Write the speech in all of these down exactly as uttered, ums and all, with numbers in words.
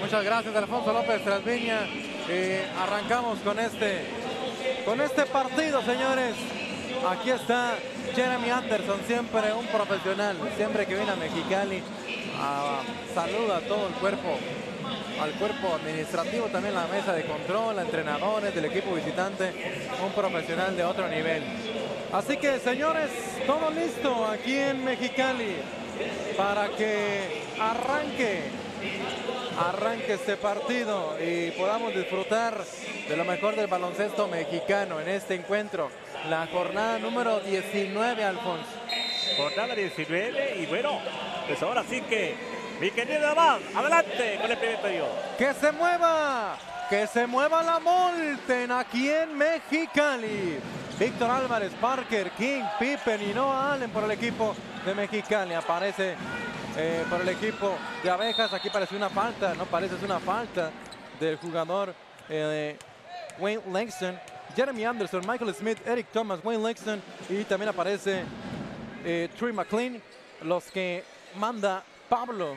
Muchas gracias, Alfonso López Trasviña. Eh, arrancamos con este, con este partido, señores. Aquí está Jeremy Anderson, siempre un profesional. Siempre que viene a Mexicali, a, saluda a todo el cuerpo, al cuerpo administrativo, también la mesa de control, a entrenadores del equipo visitante. Un profesional de otro nivel. Así que, señores, todo listo aquí en Mexicali para que arranque arranque este partido y podamos disfrutar de lo mejor del baloncesto mexicano en este encuentro, la jornada número diecinueve, Alfonso. Jornada diecinueve, y bueno, pues ahora sí que mi querido Abad, adelante con el primer periodo. ¡Que se mueva! ¡Que se mueva la Molten aquí en Mexicali! Víctor Álvarez, Parker, King, Pippen y Noah Allen por el equipo de Mexicali. Aparece eh, por el equipo de Abejas. Aquí parece una falta, no parece, es una falta del jugador eh, Wayne Langston. Jeremy Anderson, Michael Smith, Eric Thomas, Wayne Langston y también aparece eh, Trey McLean, los que manda Pablo,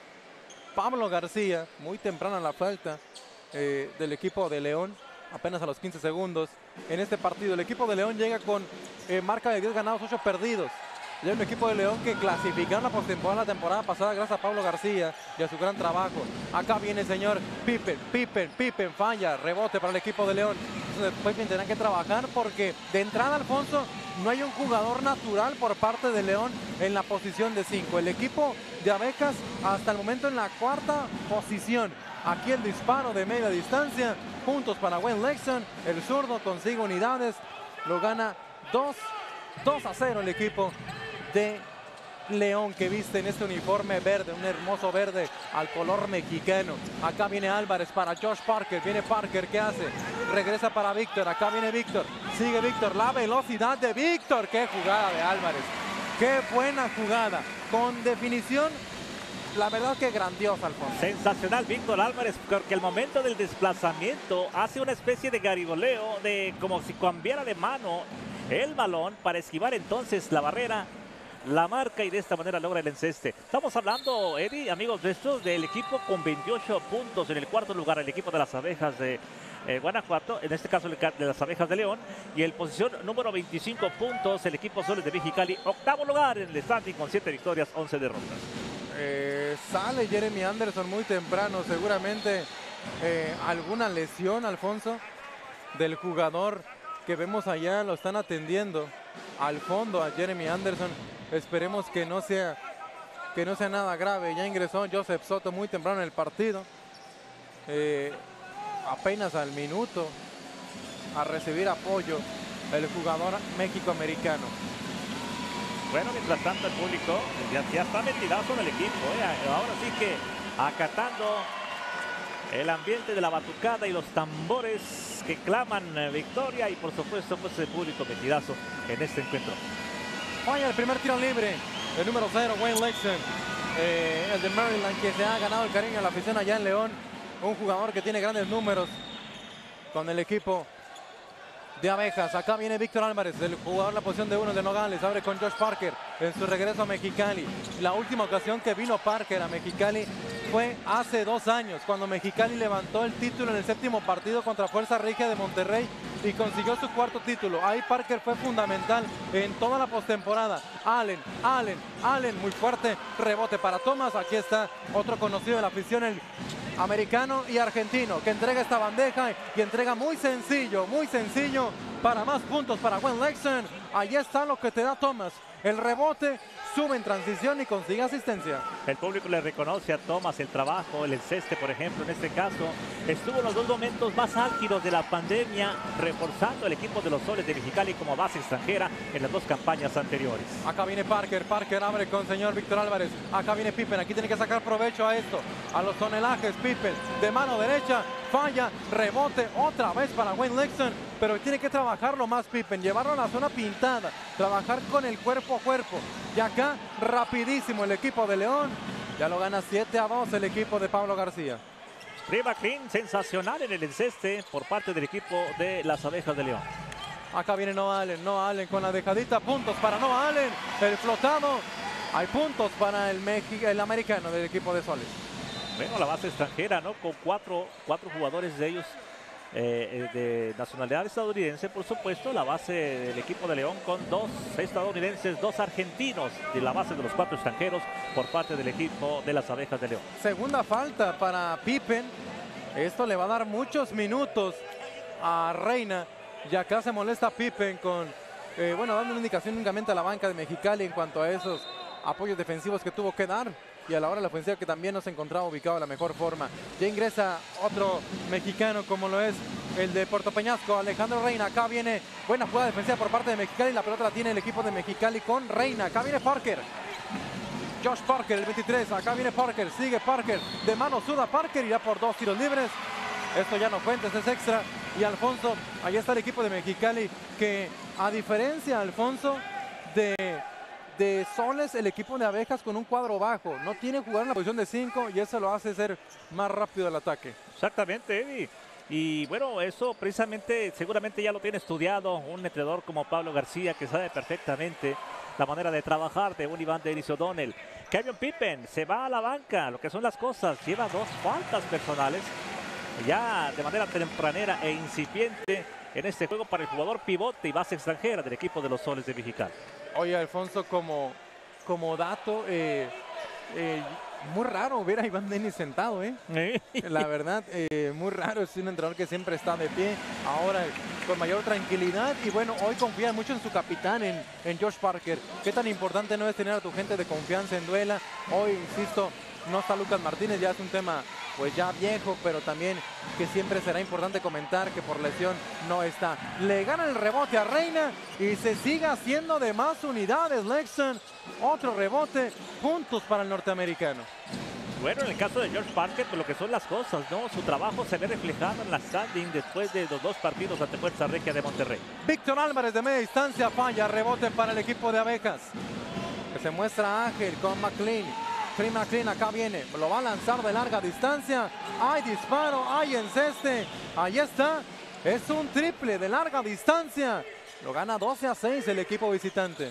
Pablo García, muy temprano la falta eh, del equipo de León. Apenas a los quince segundos en este partido. El equipo de León llega con eh, marca de diez ganados, ocho perdidos. Ya un equipo de León que clasificaron la postemporada la temporada pasada gracias a Pablo García y a su gran trabajo. Acá viene el señor Pippen, Pippen, Pippen, falla, rebote para el equipo de León. Entonces después tendrán que trabajar porque de entrada, Alfonso, no hay un jugador natural por parte de León en la posición de cinco. El equipo de Abejas hasta el momento en la cuarta posición. Aquí el disparo de media distancia. Puntos para Wayne Langston. El zurdo consigue unidades. Lo gana dos a cero el equipo de León, que viste en este uniforme verde, un hermoso verde al color mexicano. Acá viene Álvarez para Josh Parker. Viene Parker, ¿qué hace? Regresa para Víctor. Acá viene Víctor. Sigue Víctor. La velocidad de Víctor. ¡Qué jugada de Álvarez! ¡Qué buena jugada! Con definición, la verdad que grandiosa, Alfonso. Sensacional Víctor Álvarez, porque el momento del desplazamiento hace una especie de gariboleo, de como si cambiara de mano el balón para esquivar entonces la barrera, la marca, y de esta manera logra el enceste. Estamos hablando, Eddie, amigos nuestros, del equipo con veintiocho puntos en el cuarto lugar, el equipo de las Abejas de eh, Guanajuato, en este caso de las Abejas de León, y el posición número veinticinco puntos, el equipo Soles de Mexicali, octavo lugar en el standing con siete victorias, once derrotas. Eh, sale Jeremy Anderson muy temprano, seguramente eh, alguna lesión, Alfonso, del jugador que vemos allá. Lo están atendiendo al fondo a Jeremy Anderson. Esperemos que no sea que no sea nada grave. Ya ingresó Joseph Soto muy temprano en el partido, eh, apenas al minuto, a recibir apoyo el jugador mexicoamericano. Bueno, mientras tanto el público ya, ya está metidazo en el equipo, ¿eh? Ahora sí que acatando el ambiente de la batucada y los tambores que claman eh, victoria, y por supuesto pues el público metidazo en este encuentro. Falla el primer tiro libre, el número cero, Wayne Langston, eh, el de Maryland, que se ha ganado el cariño de la afición allá en León. Un jugador que tiene grandes números con el equipo de Abejas. Acá viene Víctor Álvarez, el jugador en la posición de uno de Nogales. Abre con Josh Parker en su regreso a Mexicali. La última ocasión que vino Parker a Mexicali fue hace dos años, cuando Mexicali levantó el título en el séptimo partido contra Fuerza Regia de Monterrey y consiguió su cuarto título. Ahí Parker fue fundamental en toda la postemporada. Allen, Allen, Allen, muy fuerte. Rebote para Thomas. Aquí está otro conocido de la afición, el americano y argentino, que entrega esta bandeja y entrega muy sencillo, muy sencillo para más puntos para Wayne Langston. Allí está lo que te da Thomas. El rebote, sube en transición y consigue asistencia. El público le reconoce a Thomas el trabajo, el enceste, por ejemplo, en este caso. Estuvo en los dos momentos más álgidos de la pandemia, reforzando el equipo de los Soles de Mexicali como base extranjera en las dos campañas anteriores. Acá viene Parker, Parker abre con señor Víctor Álvarez. Acá viene Pippen, aquí tiene que sacar provecho a esto, a los tonelajes. Pippen de mano derecha, falla, rebote otra vez para Wayne Langston, pero tiene que trabajarlo más Pippen, llevarlo a la zona pintada, trabajar con el cuerpo a cuerpo. Y acá rapidísimo el equipo de León, ya lo gana siete a dos el equipo de Pablo García. Trey McLean, sensacional en el enceste por parte del equipo de las Abejas de León. Acá viene Noah Allen, Noah Allen con la dejadita, puntos para Noah Allen, el flotado. Hay puntos para el, Mexi el americano del equipo de Soles. Bueno, la base extranjera, ¿no? Con cuatro, cuatro jugadores de ellos eh, de nacionalidad estadounidense, por supuesto. La base del equipo de León con dos estadounidenses, dos argentinos de la base de los cuatro extranjeros por parte del equipo de las Abejas de León. Segunda falta para Pippen. Esto le va a dar muchos minutos a Reina. Y acá se molesta Pippen con, eh, bueno, dando una indicación únicamente a la banca de Mexicali en cuanto a esos apoyos defensivos que tuvo que dar. Y a la hora de la ofensiva que también no se encontraba ubicado de la mejor forma. Ya ingresa otro mexicano como lo es el de Puerto Peñasco, Alejandro Reina. Acá viene buena jugada defensiva por parte de Mexicali. La pelota la tiene el equipo de Mexicali con Reina. Acá viene Parker. Josh Parker, el veintitrés. Acá viene Parker. Sigue Parker. De mano suda Parker. Irá por dos tiros libres. Esto ya no cuenta, este es extra. Y Alfonso, ahí está el equipo de Mexicali que, a diferencia, Alfonso, de... de Soles, el equipo de Abejas con un cuadro bajo. No tiene jugar en la posición de cinco y eso lo hace ser más rápido el ataque. Exactamente, Eddie. Y bueno, eso precisamente seguramente ya lo tiene estudiado un entrenador como Pablo García, que sabe perfectamente la manera de trabajar de un Iván Denis O'Donnell. Kevin Pippen se va a la banca, lo que son las cosas. Lleva dos faltas personales ya de manera tempranera e incipiente en este juego para el jugador pivote y base extranjera del equipo de los Soles de Mexicali. Oye, Alfonso, como, como dato, eh, eh, muy raro ver a Iván Denis sentado, ¿eh? La verdad, eh, muy raro. Es un entrenador que siempre está de pie, ahora con mayor tranquilidad. Y bueno, hoy confía mucho en su capitán, en, en Josh Parker. Qué tan importante no es tener a tu gente de confianza en duela. Hoy, insisto, no está Lucas Martínez, ya es un tema pues ya viejo, pero también que siempre será importante comentar que por lesión no está. Le gana el rebote a Reina y se sigue haciendo de más unidades. Lexon, otro rebote, puntos para el norteamericano. Bueno, en el caso de George Parker, pues lo que son las cosas, ¿no? Su trabajo se ve reflejado en la standing después de los dos partidos ante Fuerza Regia de Monterrey. Víctor Álvarez de media distancia falla, rebote para el equipo de Abejas. Que se muestra ágil con McLean. Trey McLean acá viene, lo va a lanzar de larga distancia. Hay disparo, hay enceste. Ahí está, es un triple de larga distancia. Lo gana doce a seis el equipo visitante.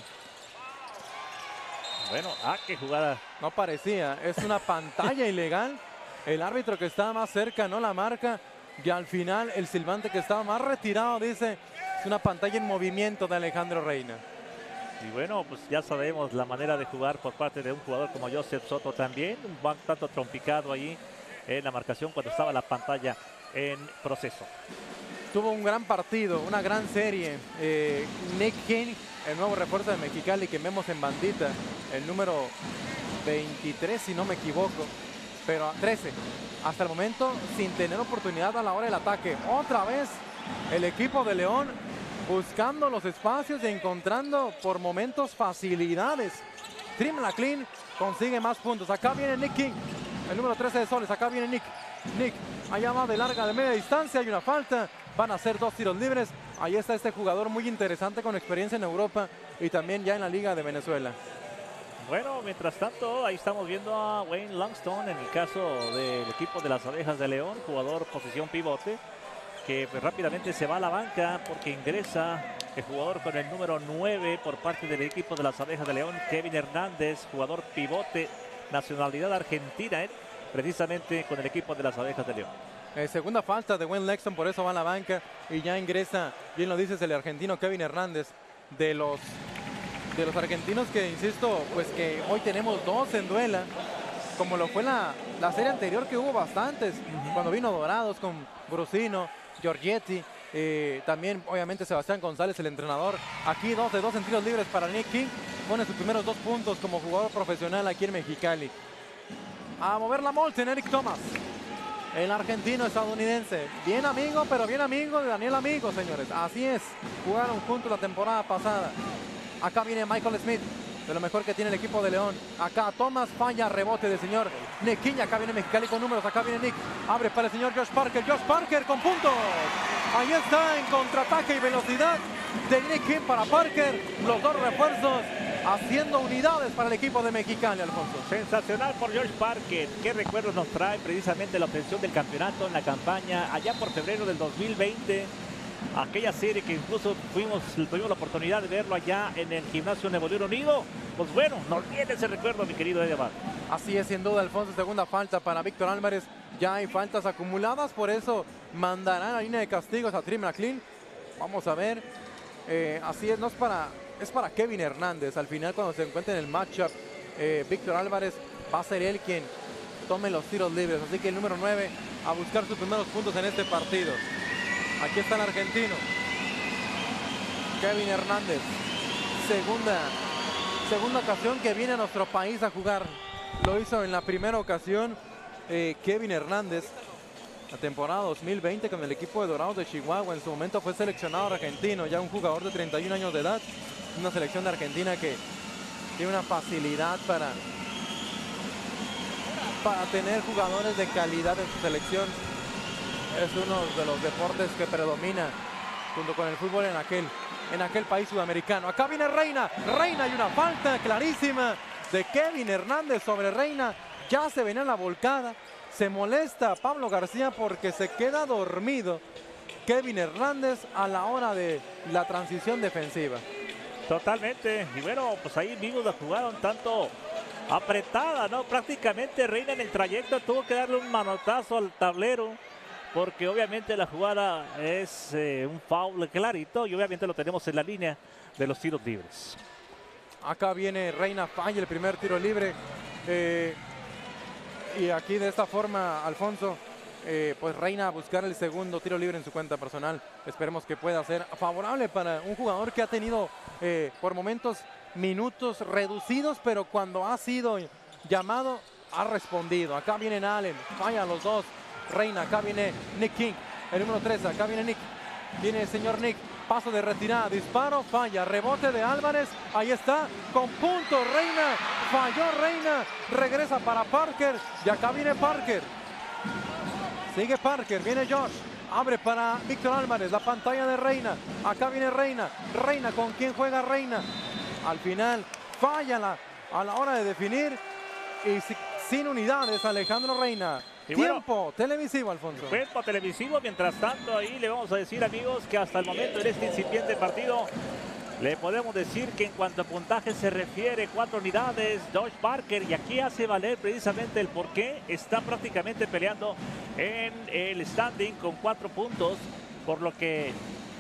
Bueno, ah, qué jugada. No parecía, es una pantalla ilegal. El árbitro que estaba más cerca no la marca. Y al final el silbante que estaba más retirado dice, es una pantalla en movimiento de Alejandro Reina. Y bueno, pues ya sabemos la manera de jugar por parte de un jugador como Joseph Soto también. Un tanto trompicado ahí en la marcación cuando estaba la pantalla en proceso. Tuvo un gran partido, una gran serie. Eh, Nick King, el nuevo refuerzo de Mexicali que vemos en bandita. El número veintitrés, si no me equivoco. Pero a trece. Hasta el momento sin tener oportunidad a la hora del ataque. Otra vez el equipo de León buscando los espacios y encontrando por momentos facilidades. Trey McLean consigue más puntos. Acá viene Nick King, el número trece de Soles. Acá viene Nick. Nick, allá va de larga, de media distancia. Hay una falta. Van a ser dos tiros libres. Ahí está este jugador muy interesante con experiencia en Europa y también ya en la Liga de Venezuela. Bueno, mientras tanto, ahí estamos viendo a Wayne Langston en el caso del equipo de las Abejas de León, jugador posición pivote, que pues, rápidamente se va a la banca porque ingresa el jugador con el número nueve por parte del equipo de las Abejas de León, Kevin Hernández, jugador pivote, nacionalidad argentina, ¿eh? precisamente con el equipo de las Abejas de León. Eh, segunda falta de Wayne Langston, por eso va a la banca y ya ingresa, bien lo dices, el argentino Kevin Hernández, de los, de los argentinos que, insisto, pues que hoy tenemos dos en duela, como lo fue la, la serie anterior que hubo bastantes, uh-huh. cuando vino Dorados con Brusino, Giorgetti, eh, también obviamente Sebastián González, el entrenador. Aquí dos de dos en tiros libres para Nick King. Pone sus primeros dos puntos como jugador profesional aquí en Mexicali. A mover la Molten, Eric Thomas, el argentino estadounidense. Bien amigo, pero bien amigo de Daniel Amigo, señores. Así es, jugaron juntos la temporada pasada. Acá viene Michael Smith, de lo mejor que tiene el equipo de León. Acá Thomas falla, rebote del señor Nick King. Acá viene Mexicali con números. Acá viene Nick. Abre para el señor Josh Parker. Josh Parker con puntos. Ahí está en contraataque y velocidad de Nick King para Parker. Los dos refuerzos haciendo unidades para el equipo de Mexicali, Alfonso. Sensacional por Josh Parker. Qué recuerdos nos trae precisamente la obtención del campeonato en la campaña allá por febrero del dos mil veinte. aquella serie que incluso fuimos, tuvimos la oportunidad de verlo allá en el gimnasio Nuevo León Unido. Pues bueno, no olvides ese recuerdo, mi querido Edemar. Así es, sin duda, Alfonso. Segunda falta para Víctor Álvarez. Ya hay faltas acumuladas, por eso mandarán a la línea de castigos a Trey McClain. Vamos a ver. Eh, así es, no es para, es para Kevin Hernández. Al final, cuando se encuentre en el matchup, eh, Víctor Álvarez va a ser él quien tome los tiros libres. Así que el número nueve a buscar sus primeros puntos en este partido. Aquí está el argentino. Kevin Hernández. Segunda, segunda ocasión que viene a nuestro país a jugar. Lo hizo en la primera ocasión eh, Kevin Hernández. La temporada dos mil veinte con el equipo de Dorados de Chihuahua. En su momento fue seleccionado argentino. Ya un jugador de treinta y un años de edad. Una selección de Argentina que tiene una facilidad para, para tener jugadores de calidad en su selección. Es uno de los deportes que predomina junto con el fútbol en aquel, en aquel país sudamericano. Acá viene Reina. Reina y una falta clarísima de Kevin Hernández sobre Reina. Ya se venía la volcada. Se molesta Pablo García porque se queda dormido Kevin Hernández a la hora de la transición defensiva. Totalmente. Y bueno, pues ahí vimos la jugada un tanto apretada, ¿no? Prácticamente Reina en el trayecto tuvo que darle un manotazo al tablero, porque obviamente la jugada es eh, un foul clarito y obviamente lo tenemos en la línea de los tiros libres. Acá viene Reina, falla el primer tiro libre. Eh, y aquí de esta forma, Alfonso, eh, pues Reina a buscar el segundo tiro libre en su cuenta personal. Esperemos que pueda ser favorable para un jugador que ha tenido eh, por momentos minutos reducidos, pero cuando ha sido llamado ha respondido. Acá viene Allen, falla los dos. Reina, acá viene Nick King, el número tres, acá viene Nick, viene el señor Nick, paso de retirada, disparo, falla, rebote de Álvarez, ahí está, con punto, Reina, falló Reina, regresa para Parker, y acá viene Parker, sigue Parker, viene Josh, abre para Víctor Álvarez, la pantalla de Reina, acá viene Reina, Reina, ¿con quién juega Reina? Al final, falla la, a la hora de definir, y si, sin unidades, Alejandro Reina. Y Tiempo bueno, televisivo, Alfonso. Tiempo televisivo. Mientras tanto, ahí le vamos a decir, amigos, que hasta el momento en este incipiente partido le podemos decir que en cuanto a puntaje se refiere, cuatro unidades, Josh Parker, y aquí hace valer precisamente el por qué está prácticamente peleando en el standing con cuatro puntos, por lo que,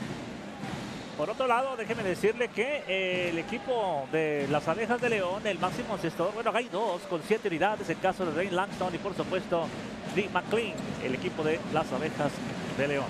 por otro lado, déjeme decirle que eh, el equipo de las Abejas de León, el máximo encestador, bueno, hay dos con siete unidades, el caso de Dane Langston y por supuesto Trey McClain, el equipo de las Abejas de León.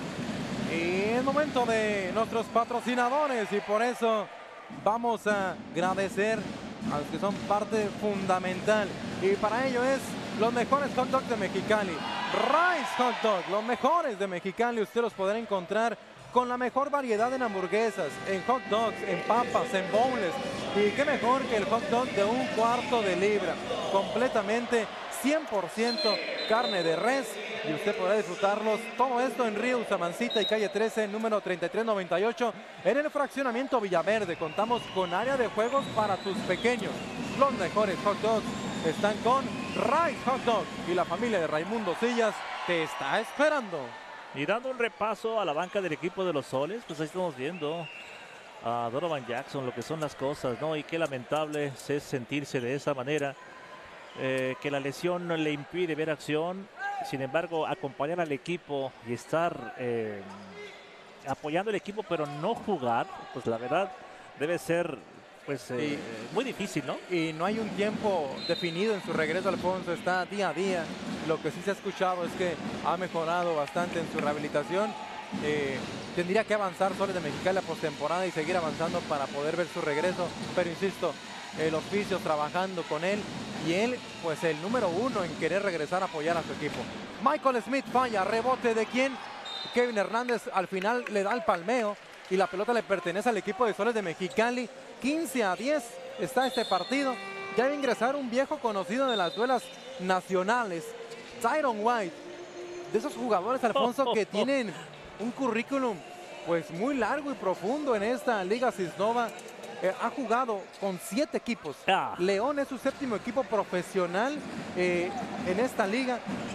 Y es momento de nuestros patrocinadores y por eso vamos a agradecer a los que son parte fundamental. Y para ello es los mejores hot dogs de Mexicali. Rice Hot Dog, los mejores de Mexicali. Usted los podrá encontrar con la mejor variedad en hamburguesas, en hot dogs, en papas, en boneless. Y qué mejor que el hot dog de un cuarto de libra. Completamente cien por ciento carne de res. Y usted podrá disfrutarlos. Todo esto en Río Usamancita y calle trece, número treinta y tres noventa y ocho. En el fraccionamiento Villaverde. Contamos con área de juegos para tus pequeños. Los mejores hot dogs están con Rice Hot Dog. Y la familia de Raimundo Sillas te está esperando. Y dando un repaso a la banca del equipo de los Soles, pues ahí estamos viendo a Donovan Jackson, lo que son las cosas, ¿no? Y qué lamentable es sentirse de esa manera, eh, que la lesión no le impide ver acción. Sin embargo, acompañar al equipo y estar eh, apoyando al equipo, pero no jugar, pues la verdad debe ser pues eh, y, muy difícil, ¿no? Y no hay un tiempo definido en su regreso, Alfonso. Está día a día. Lo que sí se ha escuchado es que ha mejorado bastante en su rehabilitación. Eh, tendría que avanzar Soles de Mexicali la postemporada y seguir avanzando para poder ver su regreso. Pero insisto, el oficio trabajando con él y él, pues el número uno en querer regresar a apoyar a su equipo. Michael Smith falla, rebote de quién. Kevin Hernández al final le da el palmeo y la pelota le pertenece al equipo de Soles de Mexicali. quince a diez está este partido. Ya va a ingresar un viejo conocido de las duelas nacionales, Tyron White. De esos jugadores, Alfonso, que tienen un currículum pues muy largo y profundo en esta Liga Cisnova. Eh, ha jugado con siete equipos. Ah. León es su séptimo equipo profesional eh, en esta liga.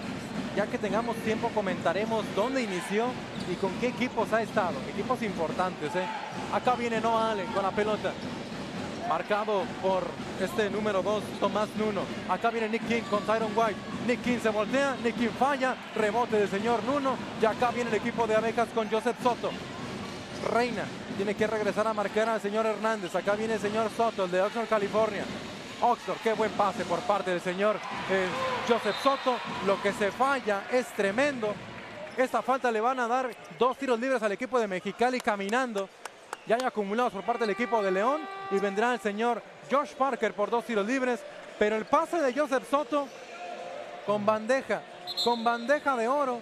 ya que tengamos tiempo comentaremos dónde inició y con qué equipos ha estado. Equipos importantes, ¿eh? Acá viene Noah Allen con la pelota. Marcado por este número dos, Tomás Nuno. Acá viene Nick King con Tyron White. Nick King se voltea, Nick King falla. Rebote del señor Nuno. Y acá viene el equipo de Abejas con Joseph Soto. Reina tiene que regresar a marcar al señor Hernández. Acá viene el señor Soto, el de Oxnard, California. Oxnard, qué buen pase por parte del señor eh, Joseph Soto. Lo que se falla es tremendo. Esta falta le van a dar dos tiros libres al equipo de Mexicali caminando. Ya hay acumulados por parte del equipo de León. Y vendrá el señor Josh Parker por dos tiros libres. Pero el pase de Joseph Soto con bandeja, con bandeja de oro.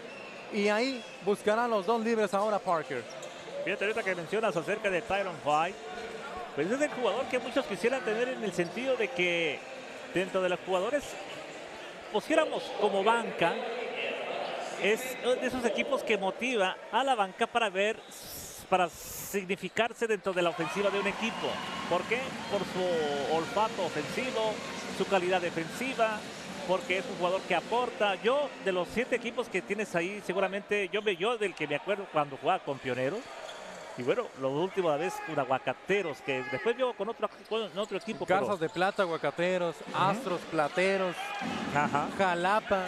Y ahí buscarán los dos libres ahora Parker. Fíjate ahorita que mencionas acerca de Tyron White. Pues es el jugador que muchos quisieran tener en el sentido de que dentro de los jugadores pusiéramos como banca. Es de esos equipos que motiva a la banca para ver, para significarse dentro de la ofensiva de un equipo. ¿Por qué? Por su olfato ofensivo, su calidad defensiva, porque es un jugador que aporta. Yo, de los siete equipos que tienes ahí, seguramente yo, me, yo del que me acuerdo cuando jugaba con Pioneros, y bueno, la última vez con Aguacateros, que después yo con otro, con otro equipo. Garzas pero... de Plata, Aguacateros, uh-huh. Astros, Plateros, Ajá. Jalapa.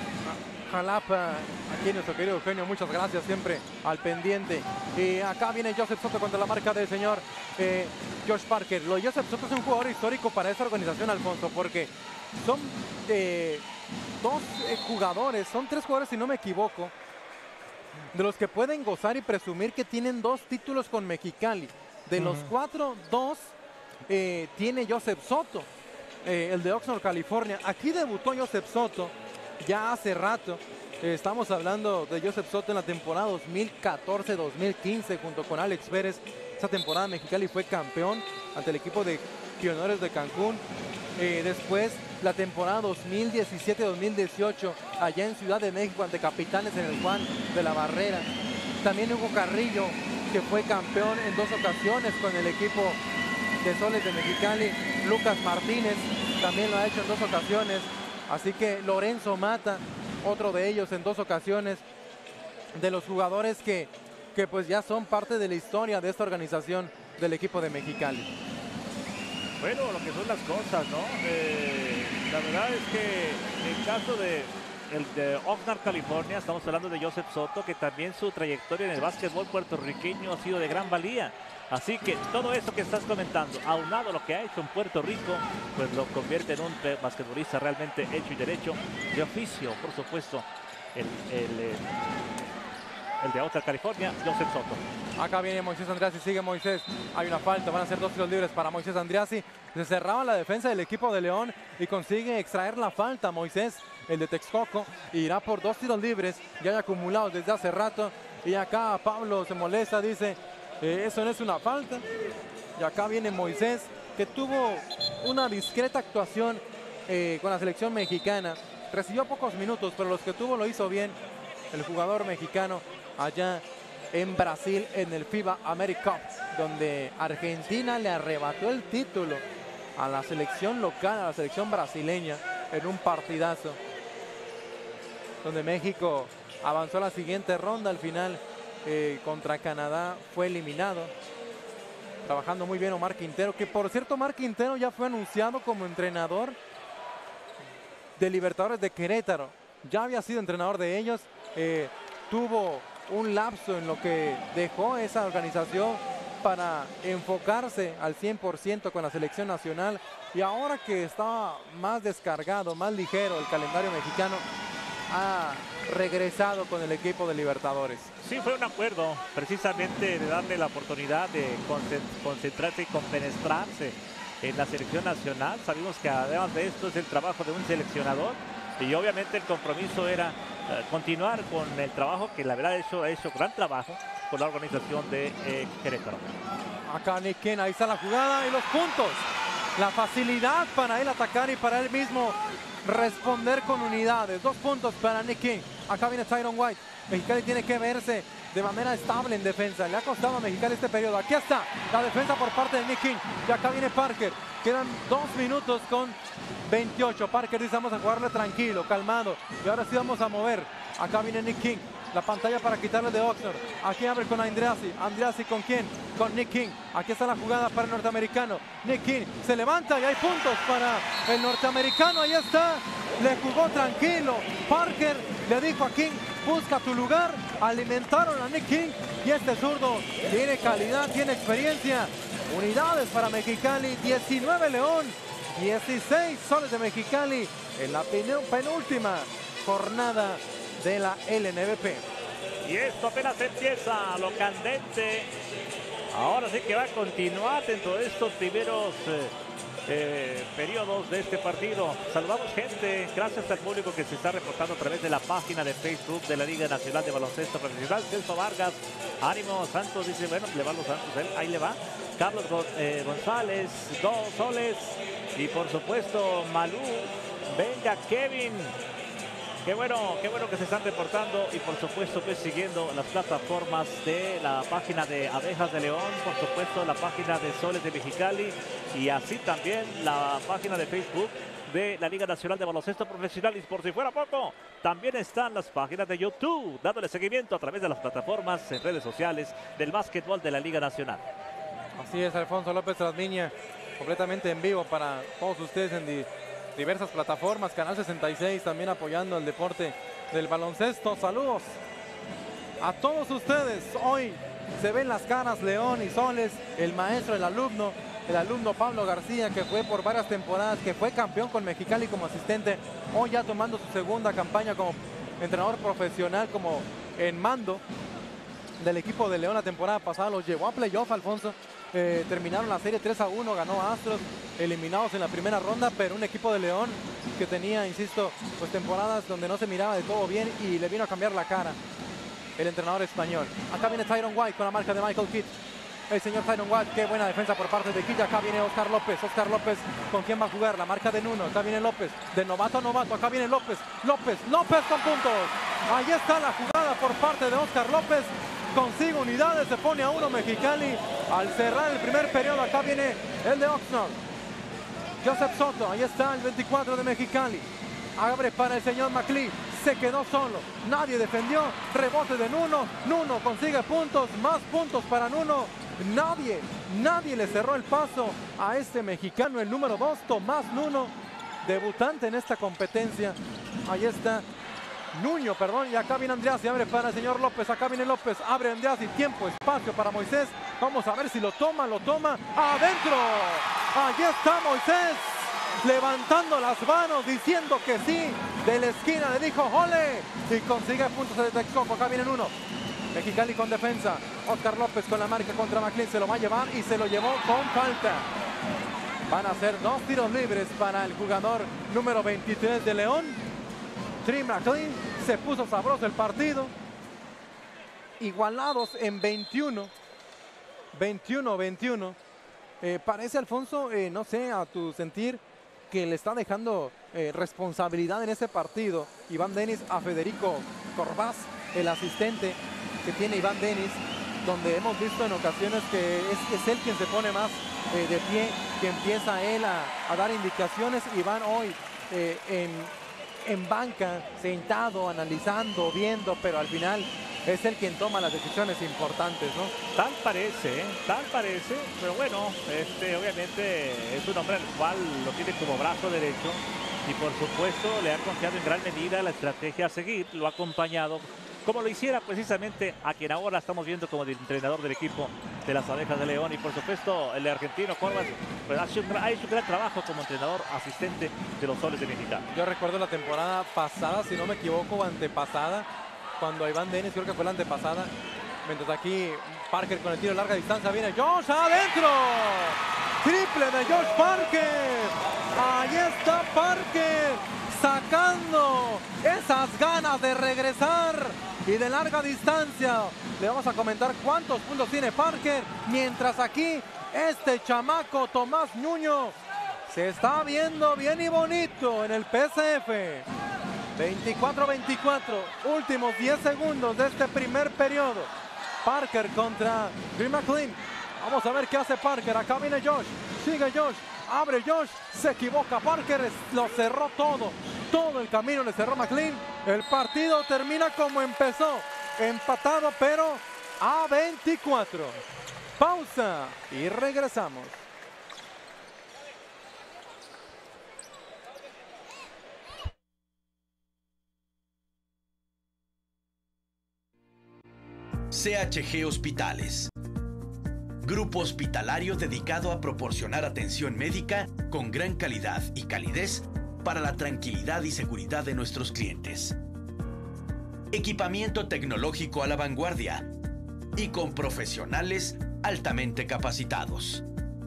Jalapa, aquí nuestro querido Eugenio, muchas gracias, siempre al pendiente. Y acá viene Joseph Soto contra la marca del señor eh, Josh Parker. Lo de Joseph Soto es un jugador histórico para esta organización, Alfonso, porque son eh, dos eh, jugadores, son tres jugadores si no me equivoco, de los que pueden gozar y presumir que tienen dos títulos con Mexicali. De uh-huh. los cuatro, dos eh, tiene Joseph Soto, eh, el de Oxnard, California. Aquí debutó Joseph Soto ya hace rato. Eh, estamos hablando de Joseph Soto en la temporada dos mil catorce dos mil quince junto con Alex Pérez. Esa temporada Mexicali fue campeón ante el equipo de Pioneros de Cancún. Eh, después la temporada dos mil diecisiete dos mil dieciocho allá en Ciudad de México ante Capitanes en el Juan de la Barrera. También Hugo Carrillo, que fue campeón en dos ocasiones con el equipo de Soles de Mexicali. Lucas Martínez también lo ha hecho en dos ocasiones. Así que Lorenzo Mata, otro de ellos en dos ocasiones, de los jugadores que, que pues ya son parte de la historia de esta organización del equipo de Mexicali. Bueno, lo que son las cosas, ¿no? Eh, la verdad es que en el caso de el de Oxnard, California, estamos hablando de Joseph Soto, que también su trayectoria en el básquetbol puertorriqueño ha sido de gran valía. Así que todo eso que estás comentando, aunado a lo que ha hecho en Puerto Rico, pues lo convierte en un basquetbolista realmente hecho y derecho, de oficio, por supuesto, el, el, el de Oxnard, California, Joseph Soto. Acá viene Moisés Andriasi, sigue Moisés, hay una falta, van a ser dos tiros libres para Moisés Andriasi. Se cerraba la defensa del equipo de León y consigue extraer la falta Moisés, el de Texcoco, y irá por dos tiros libres, ya hay acumulados desde hace rato. Y acá Pablo se molesta, dice... Eh, eso no es una falta. Y acá viene Moisés, que tuvo una discreta actuación eh, con la selección mexicana. Recibió pocos minutos, pero los que tuvo lo hizo bien el jugador mexicano allá en Brasil en el FIBA AmeriCup, donde Argentina le arrebató el título a la selección local, a la selección brasileña, en un partidazo, donde México avanzó a la siguiente ronda. Al final Eh, contra Canadá fue eliminado. Trabajando muy bien Omar Quintero, que por cierto Omar Quintero ya fue anunciado como entrenador de Libertadores de Querétaro. Ya había sido entrenador de ellos. Eh, tuvo un lapso en lo que dejó esa organización para enfocarse al cien por ciento con la selección nacional. Y ahora que está más descargado, más ligero el calendario mexicano, ha regresado con el equipo de Libertadores. Sí, fue un acuerdo precisamente de darle la oportunidad de concentrarse y compenetrarse en la selección nacional. Sabemos que además de esto es el trabajo de un seleccionador y obviamente el compromiso era uh, continuar con el trabajo que la verdad ha hecho, ha hecho gran trabajo con la organización de eh, Querétaro. Acá Nick King, ahí está la jugada y los puntos. La facilidad para él atacar y para él mismo responder con unidades. Dos puntos para Nick King. Acá viene Tyron White. Mexicali tiene que verse de manera estable en defensa. Le ha costado a Mexicali este periodo. Aquí está la defensa por parte de Nick King. Y acá viene Parker. Quedan dos minutos con veintiocho. Parker dice vamos a jugarle tranquilo, calmado. Y ahora sí vamos a mover. Acá viene Nick King. La pantalla para quitarle de Oxnard. Aquí abre con Andreassi. Andreassi con quién? Con Nick King. Aquí está la jugada para el norteamericano. Nick King se levanta y hay puntos para el norteamericano. Ahí está. Le jugó tranquilo. Parker le dijo a King, busca tu lugar. Alimentaron a Nick King. Y este zurdo tiene calidad, tiene experiencia. Unidades para Mexicali. diecinueve León. dieciséis Soles de Mexicali en la penúltima jornada de la L N B P. Y esto apenas empieza, lo candente. Ahora sí que va a continuar dentro de estos primeros eh, eh, periodos de este partido. Saludamos gente, gracias al público que se está reportando a través de la página de Facebook de la Liga Nacional de Baloncesto Profesional. Celso Vargas, ánimo Santos, dice, bueno, le va los Santos, él, ahí le va. Carlos eh, González, dos soles. Y por supuesto, Malú, venga Kevin. Qué bueno, qué bueno que se están reportando y por supuesto pues siguiendo las plataformas de la página de Abejas de León, por supuesto la página de Soles de Mexicali y así también la página de Facebook de la Liga Nacional de Baloncesto Profesional. Y por si fuera poco, también están las páginas de YouTube, dándole seguimiento a través de las plataformas en redes sociales del básquetbol de la Liga Nacional. Así es, Alfonso López Trasviña, completamente en vivo para todos ustedes en di diversas plataformas, Canal sesenta y seis también apoyando el deporte del baloncesto. Saludos a todos ustedes. Hoy se ven las caras León y Soles, el maestro, el alumno, el alumno Pablo García, que fue por varias temporadas, que fue campeón con Mexicali como asistente, hoy ya tomando su segunda campaña como entrenador profesional, como en mando del equipo de León. La temporada pasada los llevó a playoff, Alfonso. Eh, terminaron la serie tres a uno, ganó Astros, eliminados en la primera ronda, pero un equipo de León que tenía, insisto, pues temporadas donde no se miraba de todo bien y le vino a cambiar la cara el entrenador español. Acá viene Tyron White con la marca de Michael Kidd. El señor Tyron White, qué buena defensa por parte de Kidd. Acá viene Oscar López. Oscar López, ¿con quién va a jugar? La marca de Nuno. Acá viene López, de novato a novato. Acá viene López. López, López con puntos. Ahí está la jugada por parte de Oscar López. Consigue unidades, se pone a uno Mexicali al cerrar el primer periodo. Acá viene el de Oxnard. Joseph Soto, ahí está el veinticuatro de Mexicali. Abre para el señor McLean. Se quedó solo, nadie defendió. Rebote de Nuno. Nuno consigue puntos, más puntos para Nuno. Nadie, nadie le cerró el paso a este mexicano, el número dos, Tomás Nuno, debutante en esta competencia. Ahí está Nuño, perdón, y acá viene Andreassi, abre para el señor López, acá viene López, abre Andreassi, tiempo, espacio para Moisés. Vamos a ver si lo toma, lo toma, adentro. Allí está Moisés, levantando las manos, diciendo que sí. De la esquina le dijo ¡ole! Y consigue puntos de Texcoco. Acá viene uno. Mexicali con defensa. Oscar López con la marca contra McLean. Se lo va a llevar y se lo llevó con falta. Van a ser dos tiros libres para el jugador número veintitrés de León. Trey McLean. Se puso sabroso el partido. Igualados en veintiuno. veintiuno veintiuno. Eh, parece, Alfonso, eh, no sé, a tu sentir, que le está dejando eh, responsabilidad en ese partido Iván Denis a Federico Corbás, el asistente que tiene Iván Denis, donde hemos visto en ocasiones que es, es él quien se pone más eh, de pie, que empieza él a, a dar indicaciones. Iván hoy eh, en, en banca, sentado, analizando, viendo, pero al final es él quien toma las decisiones importantes, ¿no? Tal parece, ¿eh? Tal parece, pero bueno, este obviamente es un hombre al cual lo tiene como brazo derecho y por supuesto le ha confiado en gran medida la estrategia a seguir, lo ha acompañado como lo hiciera precisamente a quien ahora estamos viendo como el entrenador del equipo de las Abejas de León. Y por supuesto el argentino Corbás pues, ha, hecho un, ha hecho un gran trabajo como entrenador asistente de los Soles de Mexicali. Yo recuerdo la temporada pasada, si no me equivoco, antepasada, cuando Iván Denis, creo que fue la antepasada, mientras aquí Parker con el tiro de larga distancia, viene Josh adentro, triple de Josh Parker, ahí está Parker, sacando esas ganas de regresar y de larga distancia. Le vamos a comentar cuántos puntos tiene Parker, mientras aquí este chamaco Tomás Nuño se está viendo bien y bonito en el P S F. veinticuatro veinticuatro, últimos diez segundos de este primer periodo. Parker contra Trey McLean. Vamos a ver qué hace Parker. Acá viene Josh, sigue Josh, Abre Josh, se equivoca Parker, lo cerró todo. Todo el camino le cerró McLean. El partido termina como empezó. Empatado, pero a veinticuatro. Pausa y regresamos. C H G Hospitales. Grupo hospitalario dedicado a proporcionar atención médica con gran calidad y calidez para la tranquilidad y seguridad de nuestros clientes. Equipamiento tecnológico a la vanguardia y con profesionales altamente capacitados.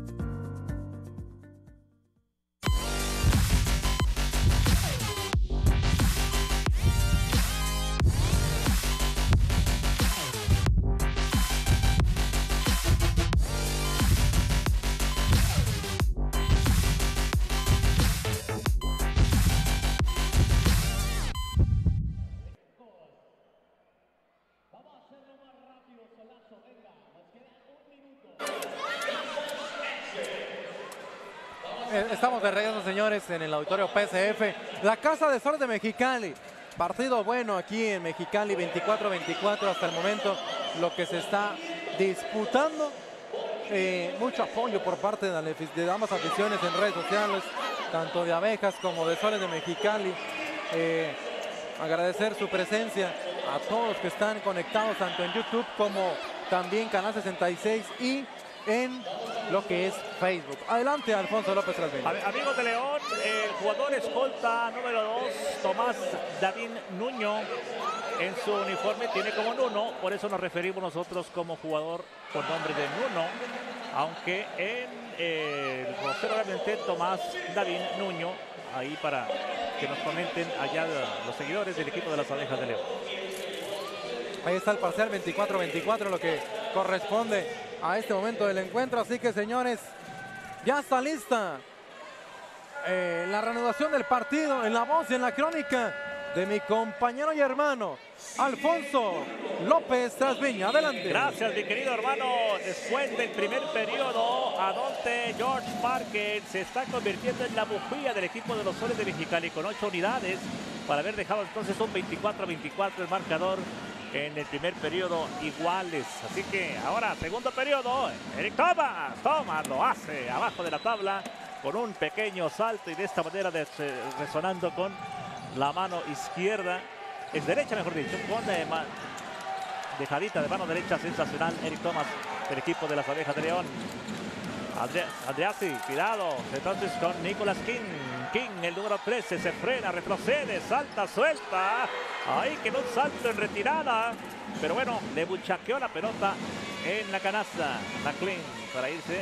Estamos de regreso, señores, en el auditorio P S F, la Casa de Soles de Mexicali. Partido bueno aquí en Mexicali, veinticuatro veinticuatro hasta el momento, lo que se está disputando. Eh, mucho apoyo por parte de, de ambas aficiones en redes sociales, tanto de Abejas como de Soles de Mexicali. Eh, agradecer su presencia a todos los que están conectados, tanto en YouTube como también Canal sesenta y seis y en lo que es Facebook. Adelante, Alfonso López Trasviña. Amigos de León, el jugador escolta número dos, Tomás David Nuño, en su uniforme tiene como Nuno, por eso nos referimos nosotros como jugador con nombre de Nuno, aunque en eh, el rostro obviamente Tomás David Nuño, ahí para que nos comenten allá los seguidores del equipo de las Abejas de León. Ahí está el parcial veinticuatro veinticuatro, lo que corresponde a este momento del encuentro. Así que, señores, ya está lista eh, la reanudación del partido en la voz y en la crónica de mi compañero y hermano Alfonso López Trasviña. Adelante. Gracias, mi querido hermano. Después del primer periodo, Adonte George Parker se está convirtiendo en la bujía del equipo de los Soles de Mexicali con ocho unidades para haber dejado entonces un veinticuatro veinticuatro el marcador en el primer periodo iguales. Así que ahora, segundo periodo, Eric Thomas, Thomas lo hace abajo de la tabla con un pequeño salto y de esta manera des, eh, resonando con la mano izquierda, es derecha mejor dicho, con eh, ma, dejadita de mano derecha sensacional Eric Thomas del equipo de las Abejas de León. Andre, Andreassi, cuidado, entonces con Nicolas King. King, el número trece, se frena, retrocede, salta, suelta. Ahí quedó un salto en retirada. Pero bueno, le buchaqueó la pelota en la canasta. McLean para irse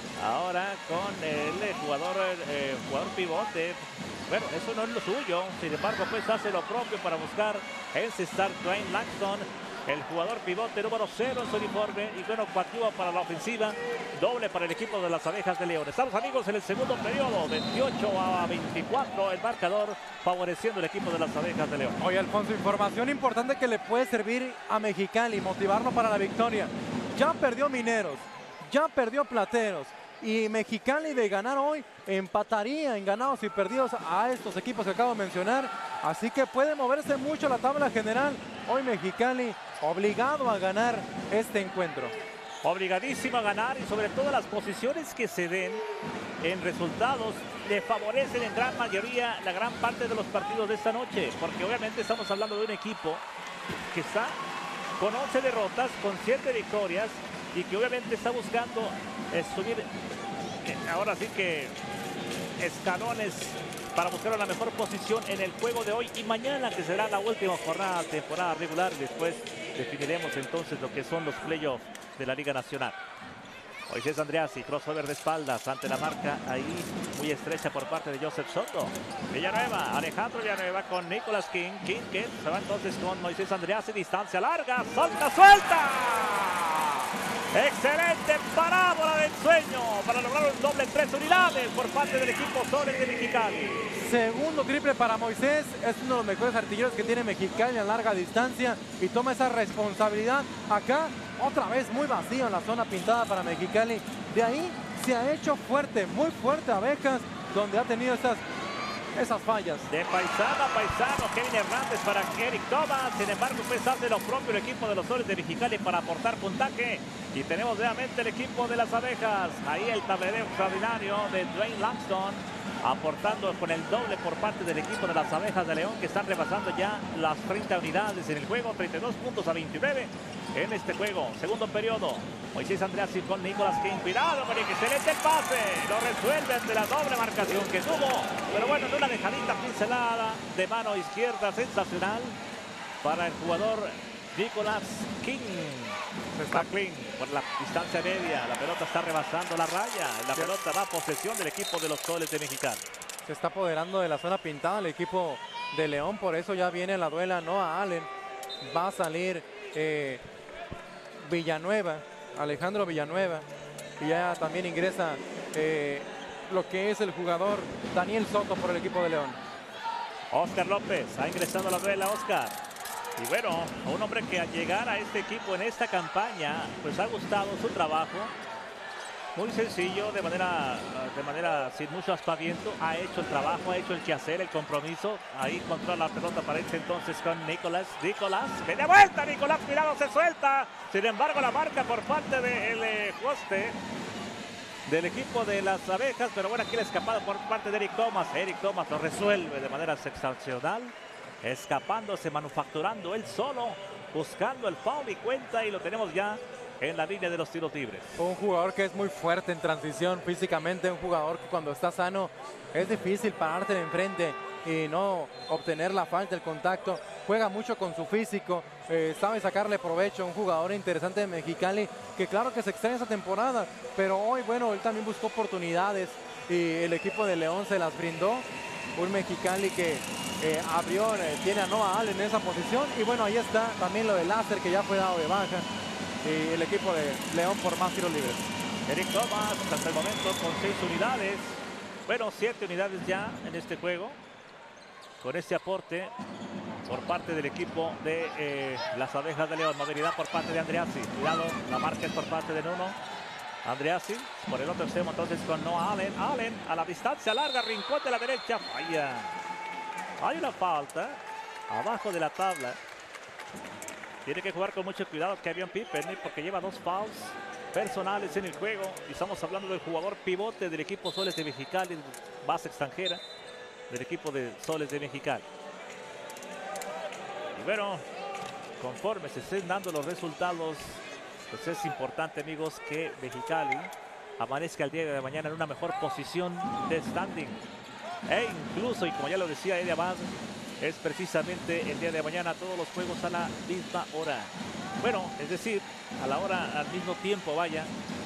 ahora con el jugador, eh, jugador pivote. Bueno, eso no es lo suyo. Sin embargo, pues hace lo propio para buscar encestar Dwayne Langston, el jugador pivote número cero en su uniforme. Y bueno, coactiva para la ofensiva. Doble para el equipo de las Abejas de León. Estamos, amigos, en el segundo periodo. veintiocho a veinticuatro el marcador, favoreciendo el equipo de las Abejas de León. Oye, Alfonso, información importante que le puede servir a Mexicali, motivarlo para la victoria. Ya perdió Mineros, ya perdió Plateros. Y Mexicali, de ganar hoy, empataría en ganados y perdidos a estos equipos que acabo de mencionar. Así que puede moverse mucho la tabla general. Hoy Mexicali obligado a ganar este encuentro. Obligadísimo a ganar, y sobre todo las posiciones que se den en resultados le favorecen en gran mayoría la gran parte de los partidos de esta noche. Porque obviamente estamos hablando de un equipo que está con once derrotas, con siete victorias, y que obviamente está buscando eh, subir eh, ahora sí que escalones para buscar la mejor posición en el juego de hoy y mañana, que será la última jornada de temporada regular. Después definiremos entonces lo que son los playoffs de la Liga Nacional. Moisés Andreassi, crossover de espaldas ante la marca ahí muy estrecha por parte de Joseph Soto. Villanueva, Alejandro Villanueva con Nicolas King. King que se va entonces con Moisés Andreassi, distancia larga, salta, suelta. Excelente parábola del sueño para lograr un doble en tres unidades por parte del equipo Soles de Mexicali. Segundo triple para Moisés, es uno de los mejores artilleros que tiene Mexicali a larga distancia y toma esa responsabilidad. Acá otra vez muy vacío en la zona pintada para Mexicali. De ahí se ha hecho fuerte, muy fuerte Abejas, donde ha tenido esas, esas fallas. De paisano a paisano, Kevin Hernández para Eric Thomas. Sin embargo, pues hace lo propio el equipo de los Soles de Mexicali para aportar puntaje. Y tenemos nuevamente el equipo de las Abejas. Ahí el tablereo extraordinario de Dwayne Langston, aportando con el doble por parte del equipo de las Abejas de León, que están rebasando ya las treinta unidades en el juego, treinta y dos puntos a veintinueve en este juego. Segundo periodo, Moisés Andreassi con Nicolas King. Cuidado con el excelente el pase, lo resuelven de la doble marcación que tuvo, pero bueno, en una dejadita pincelada de mano izquierda sensacional para el jugador Nicolas King. Está clean por la distancia media, la pelota está rebasando la raya, la pelota va a posesión del equipo de los Soles de Mexicali. Se está apoderando de la zona pintada el equipo de León, por eso ya viene la duela Noah Allen. Va a salir eh, Villanueva, Alejandro Villanueva, y ya también ingresa eh, lo que es el jugador Daniel Soto por el equipo de León. Oscar López ha ingresado a la duela. Oscar. Y bueno, a un hombre que al llegar a este equipo en esta campaña, pues ha gustado su trabajo. Muy sencillo, de manera, de manera sin mucho aspaviento. Ha hecho el trabajo, ha hecho el quehacer, el compromiso. Ahí controla la pelota para irse entonces con Nicolás. Nicolás, que de vuelta, Nicolás, cuidado, se suelta. Sin embargo, la marca por parte del eh, poste del equipo de las Abejas. Pero bueno, aquí la escapada por parte de Eric Thomas. Eric Thomas lo resuelve de manera sensacional, escapándose, manufacturando él solo, buscando el foul y cuenta, y lo tenemos ya en la línea de los tiros libres. Un jugador que es muy fuerte en transición físicamente, un jugador que cuando está sano es difícil pararte de enfrente y no obtener la falta, el contacto. Juega mucho con su físico, eh, sabe sacarle provecho. Un jugador interesante de Mexicali que claro que se extraña esa temporada, pero hoy, bueno, él también buscó oportunidades y el equipo de León se las brindó. Un Mexicali que eh, abrió, eh, tiene a Noah Allen en esa posición, y bueno, ahí está también lo de Láser, que ya fue dado de baja, y el equipo de León por más tiros libres. Eric Thomas hasta el momento con seis unidades, bueno, siete unidades ya en este juego, con este aporte por parte del equipo de eh, las Abejas de León. Movilidad por parte de Andreassi, cuidado, la marca es por parte de Nuno. Andreassi por el otro extremo entonces con Noah Allen. Allen a la distancia larga, rincón de la derecha, falla. Hay una falta abajo de la tabla. Tiene que jugar con mucho cuidado Kevin Pippen, porque lleva dos fouls personales en el juego. Y estamos hablando del jugador pivote del equipo Soles de Mexicali, base extranjera del equipo de Soles de Mexicali. Y bueno, conforme se estén dando los resultados, pues es importante, amigos, que Mexicali amanezca el día de mañana en una mejor posición de standing. E incluso, y como ya lo decía Eddie Abad, es precisamente el día de mañana todos los juegos a la misma hora. Bueno, es decir, a la hora, al mismo tiempo, vaya.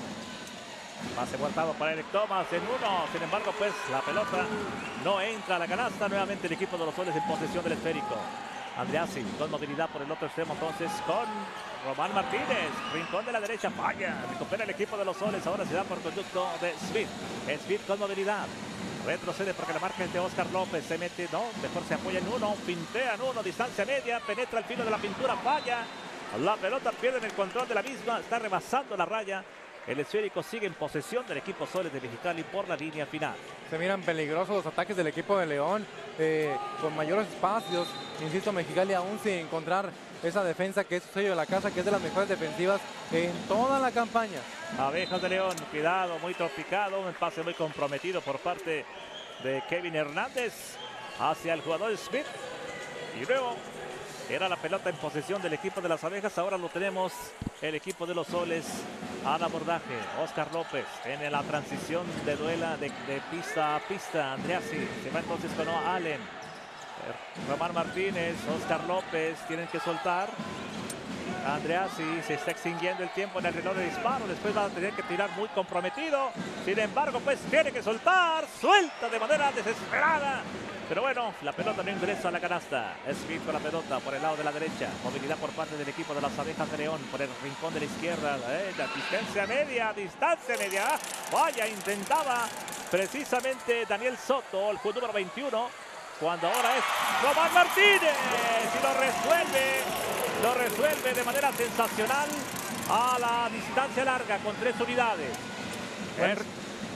Pase guardado para Eric Thomas en uno. Sin embargo, pues la pelota no entra a la canasta. Nuevamente el equipo de los Soles en posesión del esférico. Andreassi con movilidad por el otro extremo entonces con Román Martínez. Rincón de la derecha, falla. Recupera el equipo de los Soles. Ahora se da por conducto de Smith. Smith con movilidad. Retrocede porque la marca es de Oscar López. Se mete, no, mejor se apoya en uno. Pintea en uno, distancia media. Penetra el filo de la pintura, falla. La pelota pierde el control de la misma. Está rebasando la raya. El esférico sigue en posesión del equipo Soles de Mexicali por la línea final. Se miran peligrosos los ataques del equipo de León, eh, con mayores espacios. Insisto, Mexicali aún sin encontrar esa defensa que es su sello de la casa, que es de las mejores defensivas en toda la campaña. Abejas de León, cuidado, muy tropicado, un pase muy comprometido por parte de Kevin Hernández hacia el jugador Smith. Y luego era la pelota en posesión del equipo de las Abejas. Ahora lo tenemos el equipo de los Soles al abordaje. Oscar López en la transición de duela de, de pista a pista. Andreassi se va entonces con Allen. Román Martínez, Oscar López tienen que soltar. Andreassi, se está extinguiendo el tiempo en el reloj de disparo. Después va a tener que tirar muy comprometido. Sin embargo, pues tiene que soltar. Suelta de manera desesperada. Pero bueno, la pelota no ingresa a la canasta. Smith con la pelota por el lado de la derecha. Movilidad por parte del equipo de las Abejas de León. Por el rincón de la izquierda. Eh, la distancia media, distancia media. Vaya, intentaba precisamente Daniel Soto, el jugador número veintiuno. Cuando ahora es Román Martínez. Y lo resuelve. Lo resuelve de manera sensacional a la distancia larga con tres unidades. Buen,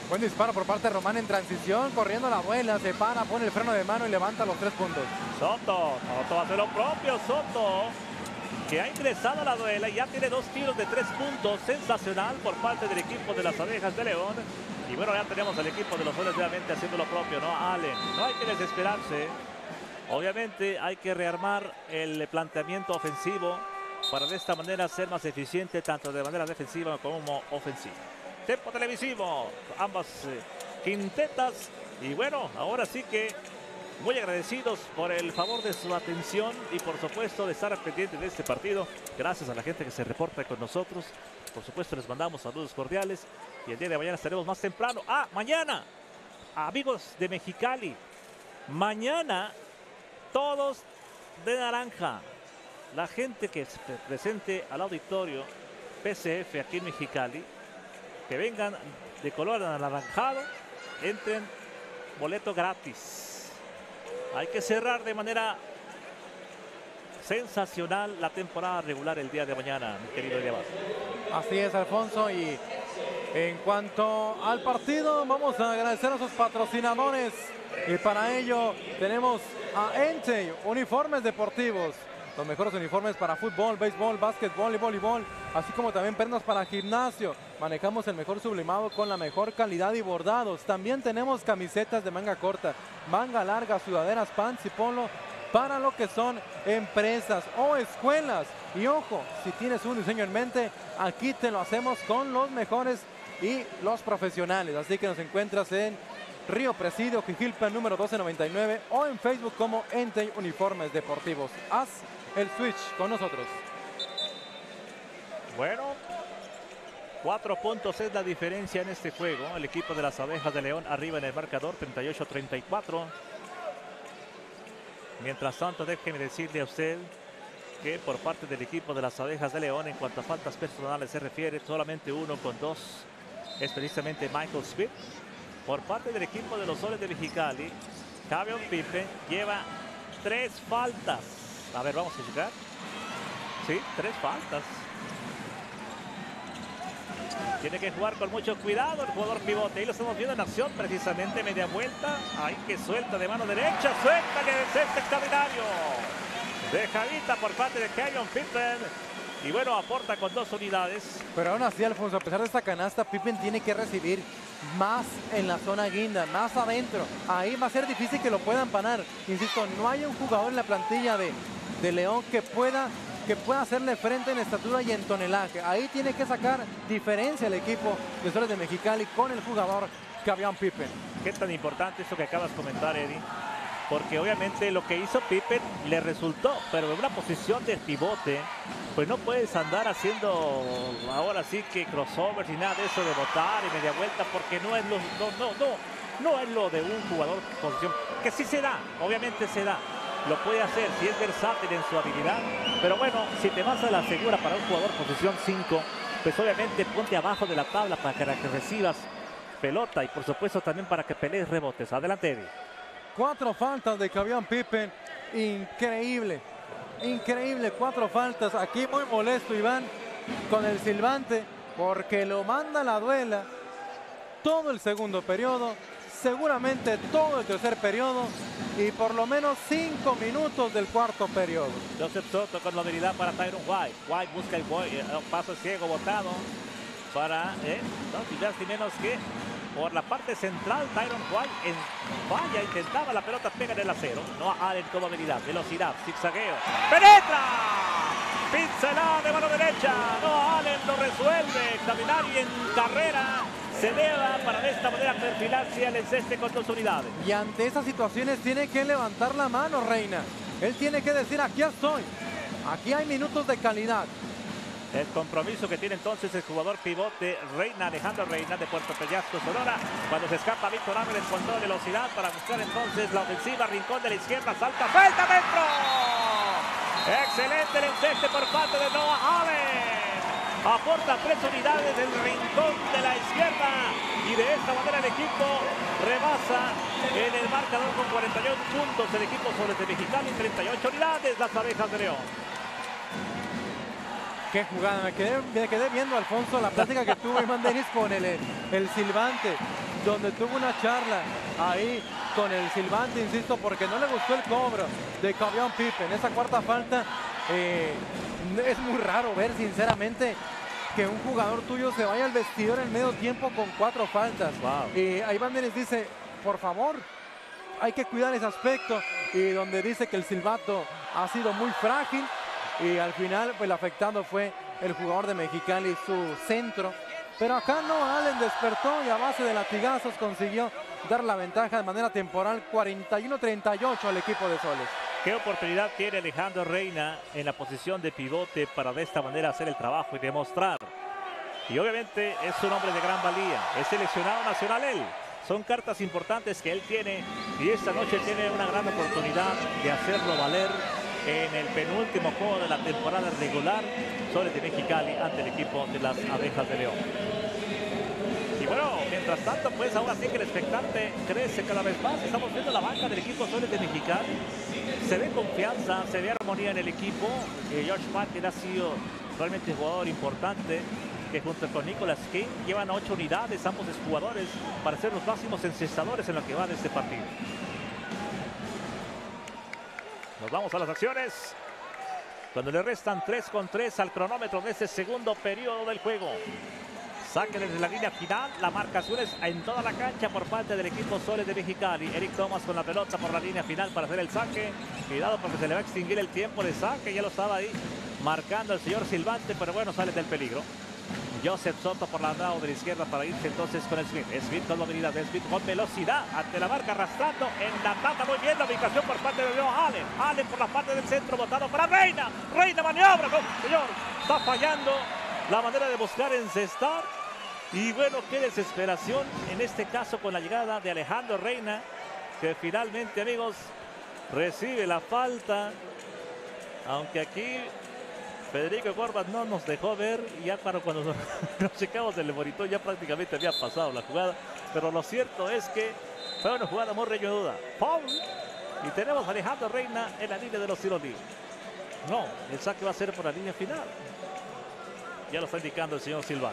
Buen disparo por parte de Román en transición, corriendo la abuela, se para, pone el freno de mano y levanta los tres puntos. Soto, Soto hace lo propio, Soto, que ha ingresado a la duela y ya tiene dos tiros de tres puntos, sensacional por parte del equipo de las Abejas de León. Y bueno, ya tenemos al equipo de los Soles nuevamente haciendo lo propio, ¿no? Allen, no hay que desesperarse. Obviamente hay que rearmar el planteamiento ofensivo para de esta manera ser más eficiente tanto de manera defensiva como ofensiva. Tiempo televisivo, ambas eh, quintetas. Y bueno, ahora sí que muy agradecidos por el favor de su atención y por supuesto de estar pendiente de este partido. Gracias a la gente que se reporta con nosotros. Por supuesto les mandamos saludos cordiales. Y el día de mañana estaremos más temprano. Ah, mañana, amigos de Mexicali, mañana todos de naranja. La gente que se presente al auditorio P C F aquí en Mexicali, que vengan de color anaranjado, entren, boleto gratis. Hay que cerrar de manera sensacional la temporada regular el día de mañana, mi querido Eliabas. Así es, Alfonso, y en cuanto al partido, vamos a agradecer a sus patrocinadores. Y para ello tenemos a Entei Uniformes Deportivos. Los mejores uniformes para fútbol, béisbol, básquetbol y voleibol, así como también prendas para gimnasio. Manejamos el mejor sublimado con la mejor calidad y bordados. También tenemos camisetas de manga corta, manga larga, sudaderas, pants y polo para lo que son empresas o escuelas. Y ojo, si tienes un diseño en mente, aquí te lo hacemos con los mejores y los profesionales. Así que nos encuentras en Río Presidio, Jijilpan, número doce noventa y nueve, o en Facebook como Entei Uniformes Deportivos. Haz el switch con nosotros. Bueno, cuatro puntos es la diferencia en este juego. El equipo de las Abejas de León arriba en el marcador, treinta y ocho a treinta y cuatro. Mientras tanto, déjeme decirle a usted que por parte del equipo de las Abejas de León, en cuanto a faltas personales se refiere, solamente uno con dos es precisamente Michael Smith. Por parte del equipo de los Soles de Mexicali, Cavion Pippen lleva tres faltas. A ver, vamos a checar. Sí, tres faltas. Tiene que jugar con mucho cuidado el jugador pivote. Ahí lo estamos viendo en acción, precisamente media vuelta. Ahí que suelta de mano derecha. Suelta que es este extraordinario. De Javita por parte de Cavion Pippen. Y bueno, aporta con dos unidades. Pero aún así, Alfonso, a pesar de esta canasta, Pippen tiene que recibir más en la zona guinda, más adentro. Ahí va a ser difícil que lo puedan parar. Insisto, no hay un jugador en la plantilla de, de León que pueda, que pueda hacerle frente en estatura y en tonelaje. Ahí tiene que sacar diferencia el equipo de Soles de Mexicali con el jugador Cavion Pippen. Qué tan importante eso que acabas de comentar, Eddie. Porque obviamente lo que hizo Pippen le resultó, pero en una posición de pivote, pues no puedes andar haciendo ahora sí que crossovers ni nada de eso de botar y media vuelta, porque no es lo, no, no, no, no es lo de un jugador de posición, que sí se da, obviamente se da, lo puede hacer si es versátil en su habilidad, pero bueno, si te vas a la segura para un jugador posición cinco, pues obviamente ponte abajo de la tabla para que recibas pelota y por supuesto también para que pelees rebotes. Adelante, Eddie. Cuatro faltas de Cavion Pippen, increíble, increíble, cuatro faltas. Aquí muy molesto Iván con el silbante porque lo manda a la duela todo el segundo periodo, seguramente todo el tercer periodo y por lo menos cinco minutos del cuarto periodo. Joseph Soto con movilidad para Tyron White. White busca el eh, paso ciego botado para, eh, no, quizás ni menos que por la parte central. Tyron White en falla, intentaba la pelota, pega en el acero. No a Allen con habilidad, velocidad, zigzagueo. ¡Penetra! Pincelada de mano derecha. No, Allen lo resuelve. Extraordinario en carrera. Se eleva para de esta manera perfilarse al enceste con dos unidades. Y ante esas situaciones tiene que levantar la mano, Reina. Él tiene que decir, aquí estoy. Aquí hay minutos de calidad. El compromiso que tiene entonces el jugador pivote Reina, Alejandro Reina de Puerto Peñasco, Sonora. Cuando se escapa Víctor Álvarez con toda velocidad para buscar entonces la ofensiva. Rincón de la izquierda, salta, ¡vuelta dentro! Excelente el enceste por parte de Noah Allen. Aporta tres unidades del rincón de la izquierda. Y de esta manera el equipo rebasa en el marcador con cuarenta y uno puntos. El equipo Soles de Mexicali, treinta y ocho unidades, las Abejas de León. Qué jugada, me quedé, me quedé viendo, Alfonso, la plática que tuvo Iván Denis con el, el silbante, donde tuvo una charla ahí con el silbante, insisto, porque no le gustó el cobro de Kavion Pippen. Esa cuarta falta, eh, es muy raro ver, sinceramente, que un jugador tuyo se vaya al vestidor en medio tiempo con cuatro faltas. Wow. Y ahí Iván Denis dice, por favor, hay que cuidar ese aspecto, y donde dice que el silbato ha sido muy frágil. Y al final, pues el afectado fue el jugador de Mexicali, su centro. Pero acá no, Allen despertó y a base de latigazos consiguió dar la ventaja de manera temporal, cuarenta y uno a treinta y ocho al equipo de Soles. ¿Qué oportunidad tiene Alejandro Reina en la posición de pivote para de esta manera hacer el trabajo y demostrar? Y obviamente es un hombre de gran valía, es seleccionado nacional él. Son cartas importantes que él tiene y esta noche tiene una gran oportunidad de hacerlo valer en el penúltimo juego de la temporada regular Soles de Mexicali ante el equipo de las Abejas de León. Y bueno, mientras tanto, pues aún así que el expectante crece cada vez más. Estamos viendo la banca del equipo Soles de Mexicali. Se ve confianza, se ve armonía en el equipo. Eh, George Martin ha sido realmente un jugador importante, que junto con Nicolas King llevan ocho unidades, ambos jugadores, para ser los máximos encestadores en lo que va de este partido. Nos vamos a las acciones, cuando le restan tres con tres al cronómetro de este segundo periodo del juego. Saque desde la línea final, la marcación es en toda la cancha por parte del equipo Soles de Mexicali. Eric Thomas con la pelota por la línea final para hacer el saque. Cuidado porque se le va a extinguir el tiempo de saque, ya lo estaba ahí marcando el señor silbante, pero bueno, sale del peligro. Joseph Soto por la lado de la izquierda para irse entonces con Smith. Smith con movilidad, Smith con velocidad ante la marca, arrastrando en la tapa. Muy bien la ubicación por parte de Leo Allen. Allen por la parte del centro, botado para Reina. Reina maniobra, no, señor. Está fallando la manera de buscar encestar. Y bueno, qué desesperación en este caso con la llegada de Alejandro Reina, que finalmente, amigos, recibe la falta. Aunque aquí Federico Corbat no nos dejó ver, y ya para cuando nos, nos checamos el monitor ya prácticamente había pasado la jugada, pero lo cierto es que fue una jugada muy reñuda. Paul, y tenemos a Alejandro Reina en la línea de los tiros libres. No, el saque va a ser por la línea final. Ya lo está indicando el señor Silván.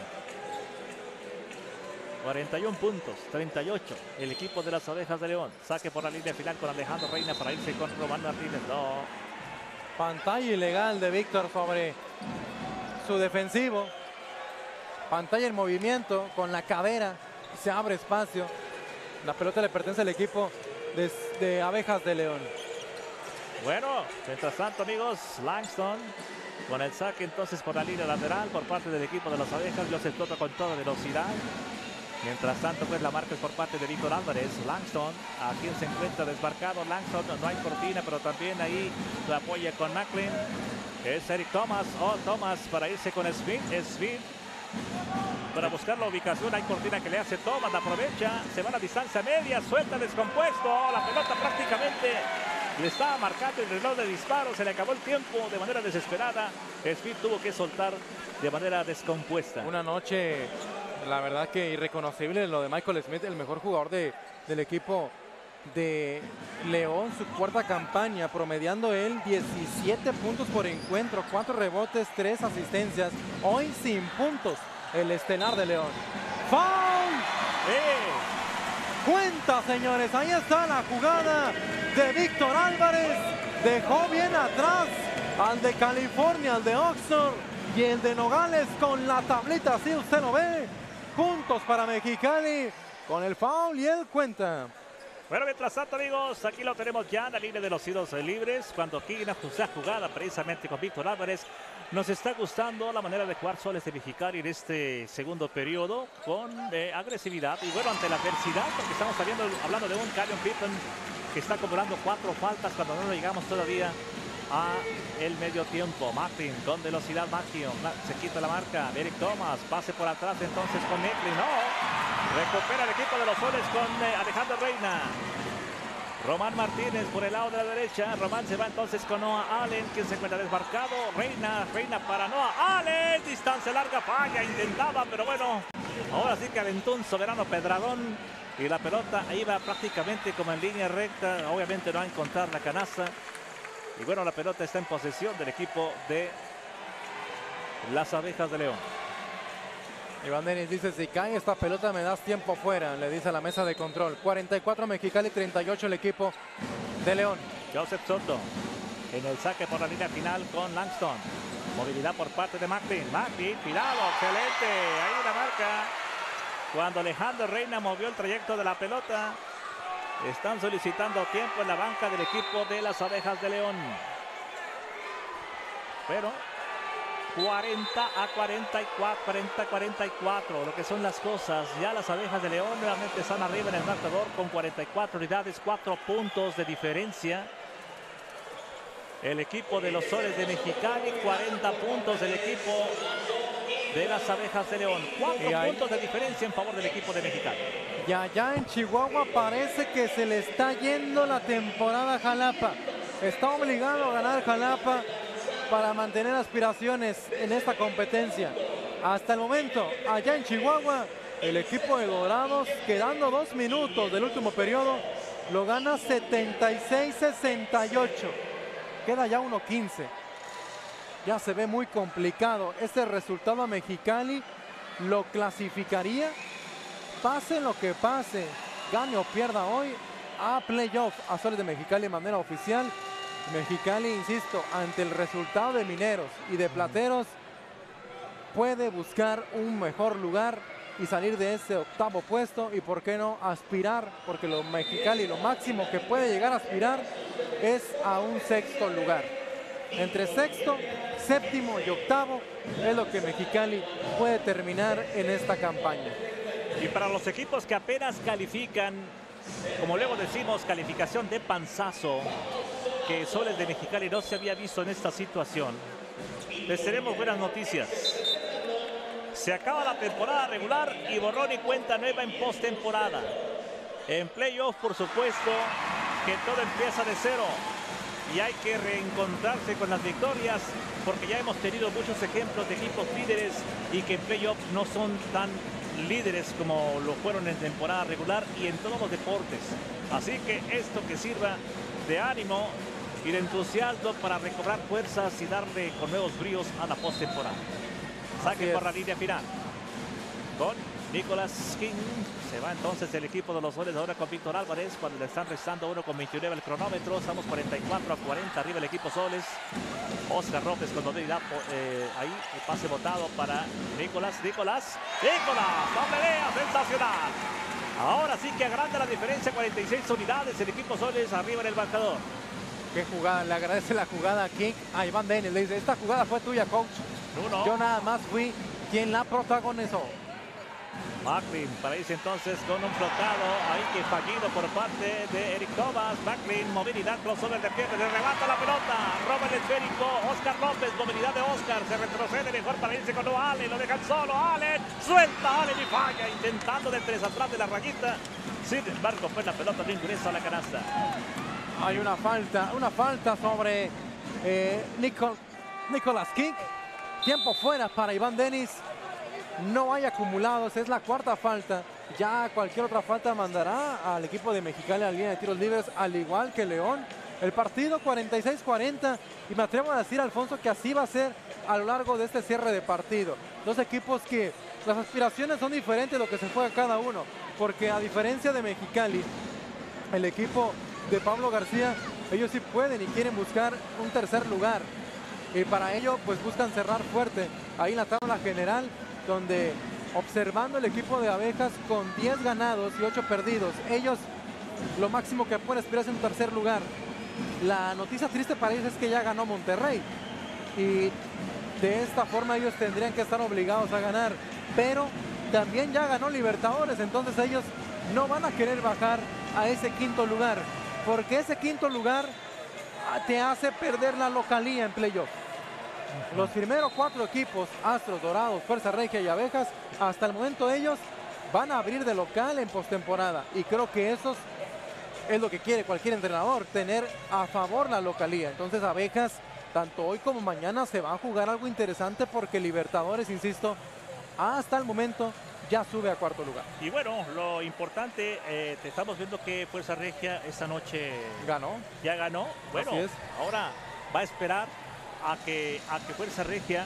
cuarenta y uno puntos, treinta y ocho el equipo de las Abejas de León. Saque por la línea final con Alejandro Reina para irse con Román Martínez. No. Pantalla ilegal de Víctor sobre su defensivo. Pantalla en movimiento con la cadera. Se abre espacio. La pelota le pertenece al equipo de, de Abejas de León. Bueno, mientras tanto, amigos, Langston con el saque entonces por la línea lateral por parte del equipo de las Abejas. Lo se explota con toda velocidad. Mientras tanto, pues la marca es por parte de Víctor Álvarez. Langston, a quien se encuentra desmarcado. Langston, no hay cortina, pero también ahí lo apoya con Macklin. Es Eric Thomas. Oh, Thomas para irse con Smith. Smith para buscar la ubicación. Hay cortina que le hace Thomas. La aprovecha. Se va a la distancia media. Suelta descompuesto. Oh, la pelota prácticamente le estaba marcando el reloj de disparo. Se le acabó el tiempo de manera desesperada. Smith tuvo que soltar de manera descompuesta. Una noche, la verdad que irreconocible lo de Michael Smith, el mejor jugador de, del equipo de León, su cuarta campaña, promediando él diecisiete puntos por encuentro, cuatro rebotes, tres asistencias. Hoy sin puntos, el estelar de León. ¡Foul! ¡Eh! Cuenta, señores, ahí está la jugada de Víctor Álvarez. Dejó bien atrás al de California, al de Oxford, y el de Nogales con la tablita, así usted lo ve. Puntos para Mexicali con el foul y él cuenta. Bueno, mientras tanto, amigos, aquí lo tenemos ya en la línea de los tiros libres. Cuando aquí una jugada precisamente con Víctor Álvarez. Nos está gustando la manera de jugar Soles de Mexicali en este segundo periodo con eh, agresividad. Y bueno, ante la adversidad, porque estamos saliendo, hablando de un Kavion Pippen que está acumulando cuatro faltas cuando no llegamos todavía a el medio tiempo. Martin con velocidad máxima, se quita la marca. Eric Thomas, pase por atrás entonces con Necklin. No, recupera el equipo de los Soles con eh, Alejandro Reina. Román Martínez por el lado de la derecha. Román se va entonces con Noah Allen, quien se encuentra desmarcado. Reina, Reina para Noah Allen. Distancia larga, falla, intentaba, pero bueno, ahora sí que aventó un soberano pedradón. Y la pelota iba prácticamente como en línea recta. Obviamente no va a encontrar la canasta. Y bueno, la pelota está en posesión del equipo de las Abejas de León. Iván Denis dice, si cae esta pelota me das tiempo fuera, le dice a la mesa de control. cuarenta y cuatro Mexicali, treinta y ocho el equipo de León. Joseph Soto en el saque por la línea final con Langston. Movilidad por parte de Macklin. Macklin, cuidado, excelente. Ahí la marca. Cuando Alejandro Reina movió el trayecto de la pelota, están solicitando tiempo en la banca del equipo de las Abejas de León. Pero cuarenta a cuarenta y cuatro, cuarenta a cuarenta y cuatro, lo que son las cosas. Ya las Abejas de León nuevamente están arriba en el marcador con cuarenta y cuatro unidades, cuatro puntos de diferencia. El equipo de los Soles de Mexicali, cuarenta puntos del equipo de las Abejas de León. cuatro puntos de diferencia en favor del equipo de Mexicali. Y allá en Chihuahua parece que se le está yendo la temporada a Jalapa. Está obligado a ganar Jalapa para mantener aspiraciones en esta competencia. Hasta el momento, allá en Chihuahua, el equipo de Dorados, quedando dos minutos del último periodo, lo gana setenta y seis a sesenta y ocho. Queda ya uno quince. Ya se ve muy complicado. Este resultado a Mexicali lo clasificaría, pase lo que pase, gane o pierda hoy, a playoff a Soles de Mexicali de manera oficial. Mexicali, insisto, ante el resultado de Mineros y de Plateros, puede buscar un mejor lugar y salir de ese octavo puesto y por qué no aspirar, porque lo Mexicali lo máximo que puede llegar a aspirar es a un sexto lugar. Entre sexto, séptimo y octavo es lo que Mexicali puede terminar en esta campaña. Y para los equipos que apenas califican, como luego decimos, calificación de panzazo, que Soles de Mexicali no se había visto en esta situación, les tenemos buenas noticias. Se acaba la temporada regular y borrón y cuenta nueva en postemporada. En playoff, por supuesto, que todo empieza de cero y hay que reencontrarse con las victorias, porque ya hemos tenido muchos ejemplos de equipos líderes y que en playoff no son tan líderes como lo fueron en temporada regular y en todos los deportes. Así que esto que sirva de ánimo y de entusiasmo para recobrar fuerzas y darle con nuevos bríos a la postemporada. Saque por la línea final con Nicolás King. Se va entonces el equipo de los Soles ahora con Víctor Álvarez cuando le están restando uno con veintinueve el cronómetro. Estamos cuarenta y cuatro a cuarenta arriba el equipo Soles. Oscar López con movilidad eh, ahí el pase botado para Nicolás. Nicolás, Nicolás, doblea, sensacional. Ahora sí que agranda la diferencia, cuarenta y seis unidades el equipo Soles arriba en el marcador. Qué jugada, le agradece la jugada a King, a Iván Denis. Le dice, esta jugada fue tuya, coach. Uno. Yo nada más fui quien la protagonizó. Macklin para irse entonces con un flotado ahí que fallido por parte de Eric Thomas. Macklin, movilidad, crossover de pierna, le rebata la pelota, roba el esférico, Oscar López, movilidad de Oscar, se retrocede mejor para irse con Allen, lo dejan solo, Allen, suelta Allen y falla, intentando de tres atrás de la rayita, sin embargo fue la pelota que ingresa a la canasta. Hay una falta, una falta sobre eh, Nicol, Nicolás King, tiempo fuera para Iván Denis. No hay acumulados, es la cuarta falta. Ya cualquier otra falta mandará al equipo de Mexicali a la línea de tiros libres, al igual que León. El partido cuarenta y seis cuarenta y me atrevo a decir, Alfonso, que así va a ser a lo largo de este cierre de partido. Dos equipos que las aspiraciones son diferentes de lo que se juega cada uno, porque a diferencia de Mexicali, el equipo de Pablo García, ellos sí pueden y quieren buscar un tercer lugar. Y para ello pues buscan cerrar fuerte ahí en la tabla general, donde observando el equipo de Abejas con diez ganados y ocho perdidos, ellos lo máximo que pueden aspirar es un tercer lugar. La noticia triste para ellos es que ya ganó Monterrey y de esta forma ellos tendrían que estar obligados a ganar, pero también ya ganó Libertadores, entonces ellos no van a querer bajar a ese quinto lugar, porque ese quinto lugar te hace perder la localía en playoff. Los primeros cuatro equipos, Astros, Dorados, Fuerza Regia y Abejas, hasta el momento ellos van a abrir de local en postemporada. Y creo que eso es lo que quiere cualquier entrenador, tener a favor la localía. Entonces Abejas, tanto hoy como mañana, se va a jugar algo interesante porque Libertadores, insisto, hasta el momento ya sube a cuarto lugar. Y bueno, lo importante, eh, te estamos viendo que Fuerza Regia esta noche ganó. Ya ganó. Bueno, así es. Ahora va a esperar a que, a que Fuerza Regia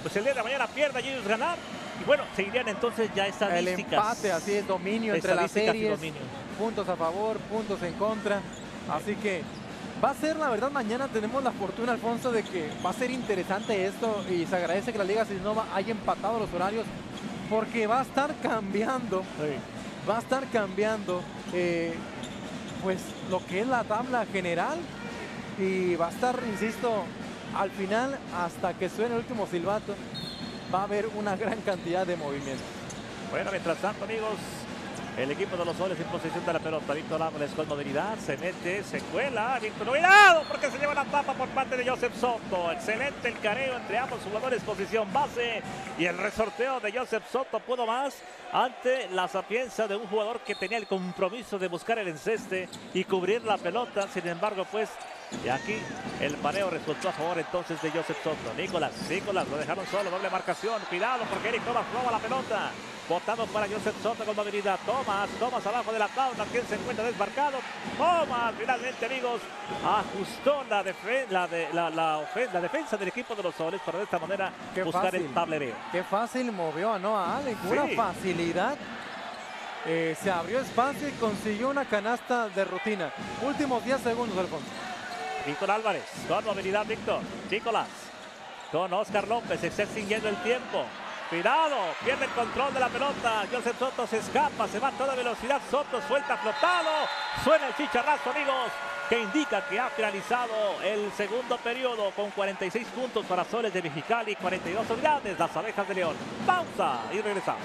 pues el día de mañana pierda y ellos ganar. Y bueno, seguirían entonces ya estadísticas. El empate, así es, dominio entre las series, dominio. puntos a favor, puntos en contra. Así que va a ser, la verdad, mañana tenemos la fortuna, Alfonso, de que va a ser interesante esto y se agradece que la Liga Sinova haya empatado los horarios porque va a estar cambiando, sí. va a estar cambiando eh, pues lo que es la tabla general y va a estar, insisto, al final, hasta que suene el último silbato, va a haber una gran cantidad de movimientos. Bueno, mientras tanto, amigos, el equipo de los Soles en posesión de la pelota. Víctor Álvarez con movilidad, se mete, se cuela. Víctor, cuidado, porque se lleva la tapa por parte de Joseph Soto. Excelente el careo entre ambos jugadores, posición base. Y el resorteo de Joseph Soto pudo más ante la sapienza de un jugador que tenía el compromiso de buscar el enceste y cubrir la pelota. Sin embargo, pues, y aquí el pareo resultó a favor entonces de Joseph Soto. Nicolás, Nicolás lo dejaron solo, doble marcación. Cuidado porque Eric Thomas roba la pelota. Botado para Joseph Soto con movilidad. Thomas, Thomas abajo de la tabla. Quien se encuentra desmarcado. Thomas, finalmente, amigos, ajustó la, defen la, de, la, la, la defensa del equipo de los Soles para de esta manera qué buscar fácil, el tablereo. Qué fácil movió a Noah Allen, con sí. una facilidad. Eh, se abrió espacio y consiguió una canasta de rutina. Últimos diez segundos, Alfonso. Víctor Álvarez, con movilidad, Víctor. Nicolás, con Oscar López, se está extinguiendo el tiempo. Cuidado, pierde el control de la pelota. Joseph Soto se escapa, se va a toda velocidad. Soto suelta flotado. Suena el chicharrazo, amigos, que indica que ha finalizado el segundo periodo con cuarenta y seis puntos para Soles de Mexicali, cuarenta y dos unidades, las Abejas de León. Pausa y regresamos.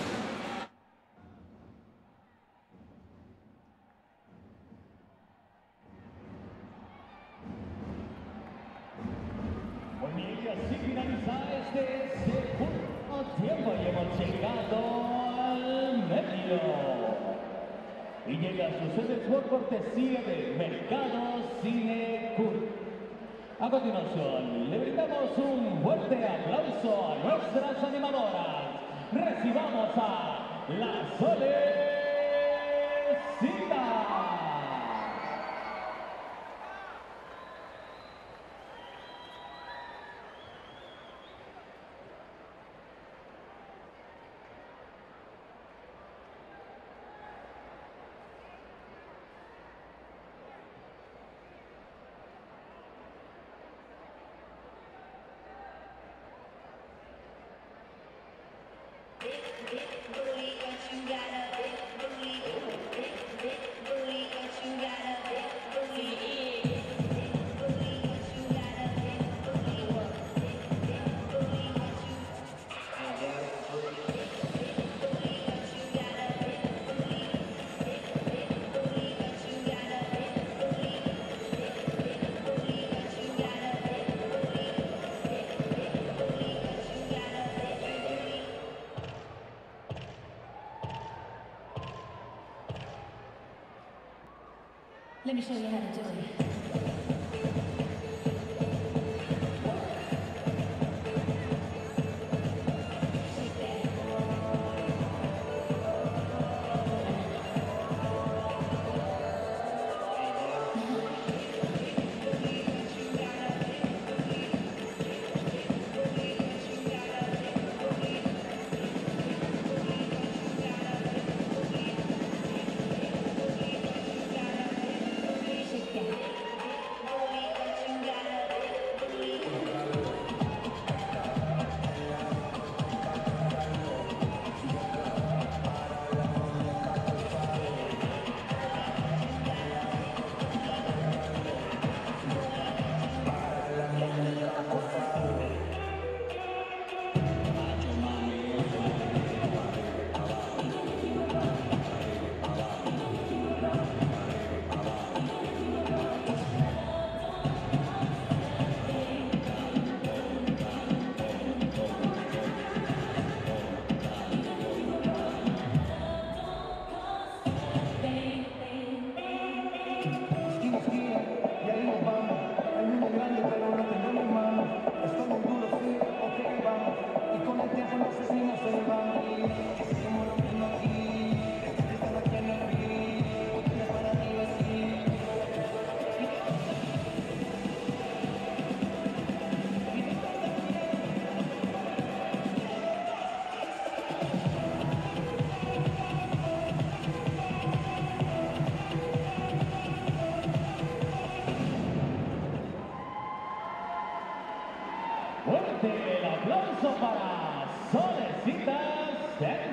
Así finaliza este segundo tiempo y hemos llegado al medio. Y llega a sucesos por cortesía de Mercado Cinecur. A continuación, le brindamos un fuerte aplauso a nuestras animadoras. Recibamos a la Solecita. Let me show you how to do it.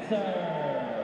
Spencer.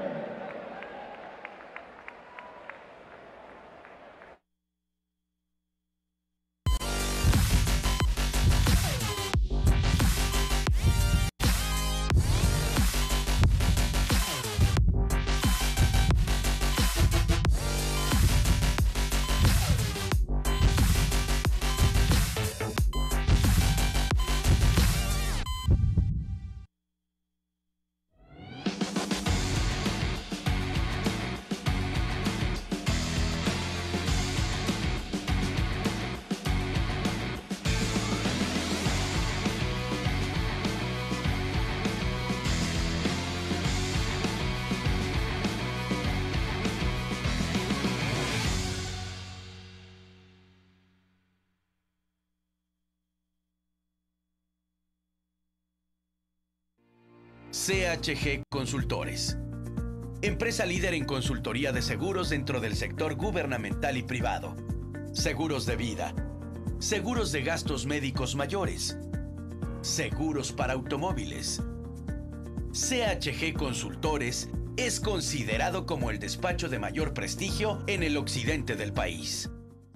C H G Consultores, empresa líder en consultoría de seguros dentro del sector gubernamental y privado, seguros de vida, seguros de gastos médicos mayores, seguros para automóviles. C H G Consultores es considerado como el despacho de mayor prestigio en el occidente del país.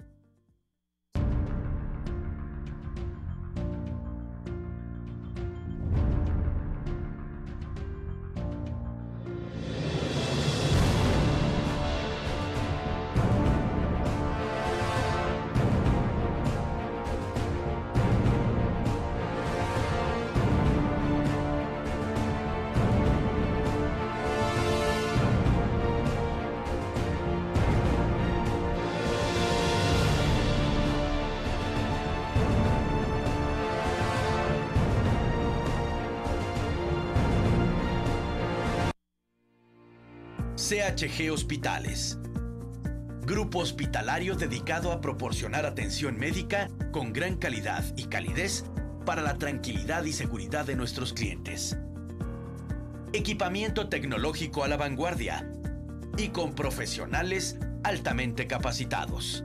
C H G Hospitales, grupo hospitalario dedicado a proporcionar atención médica con gran calidad y calidez para la tranquilidad y seguridad de nuestros clientes. Equipamiento tecnológico a la vanguardia y con profesionales altamente capacitados.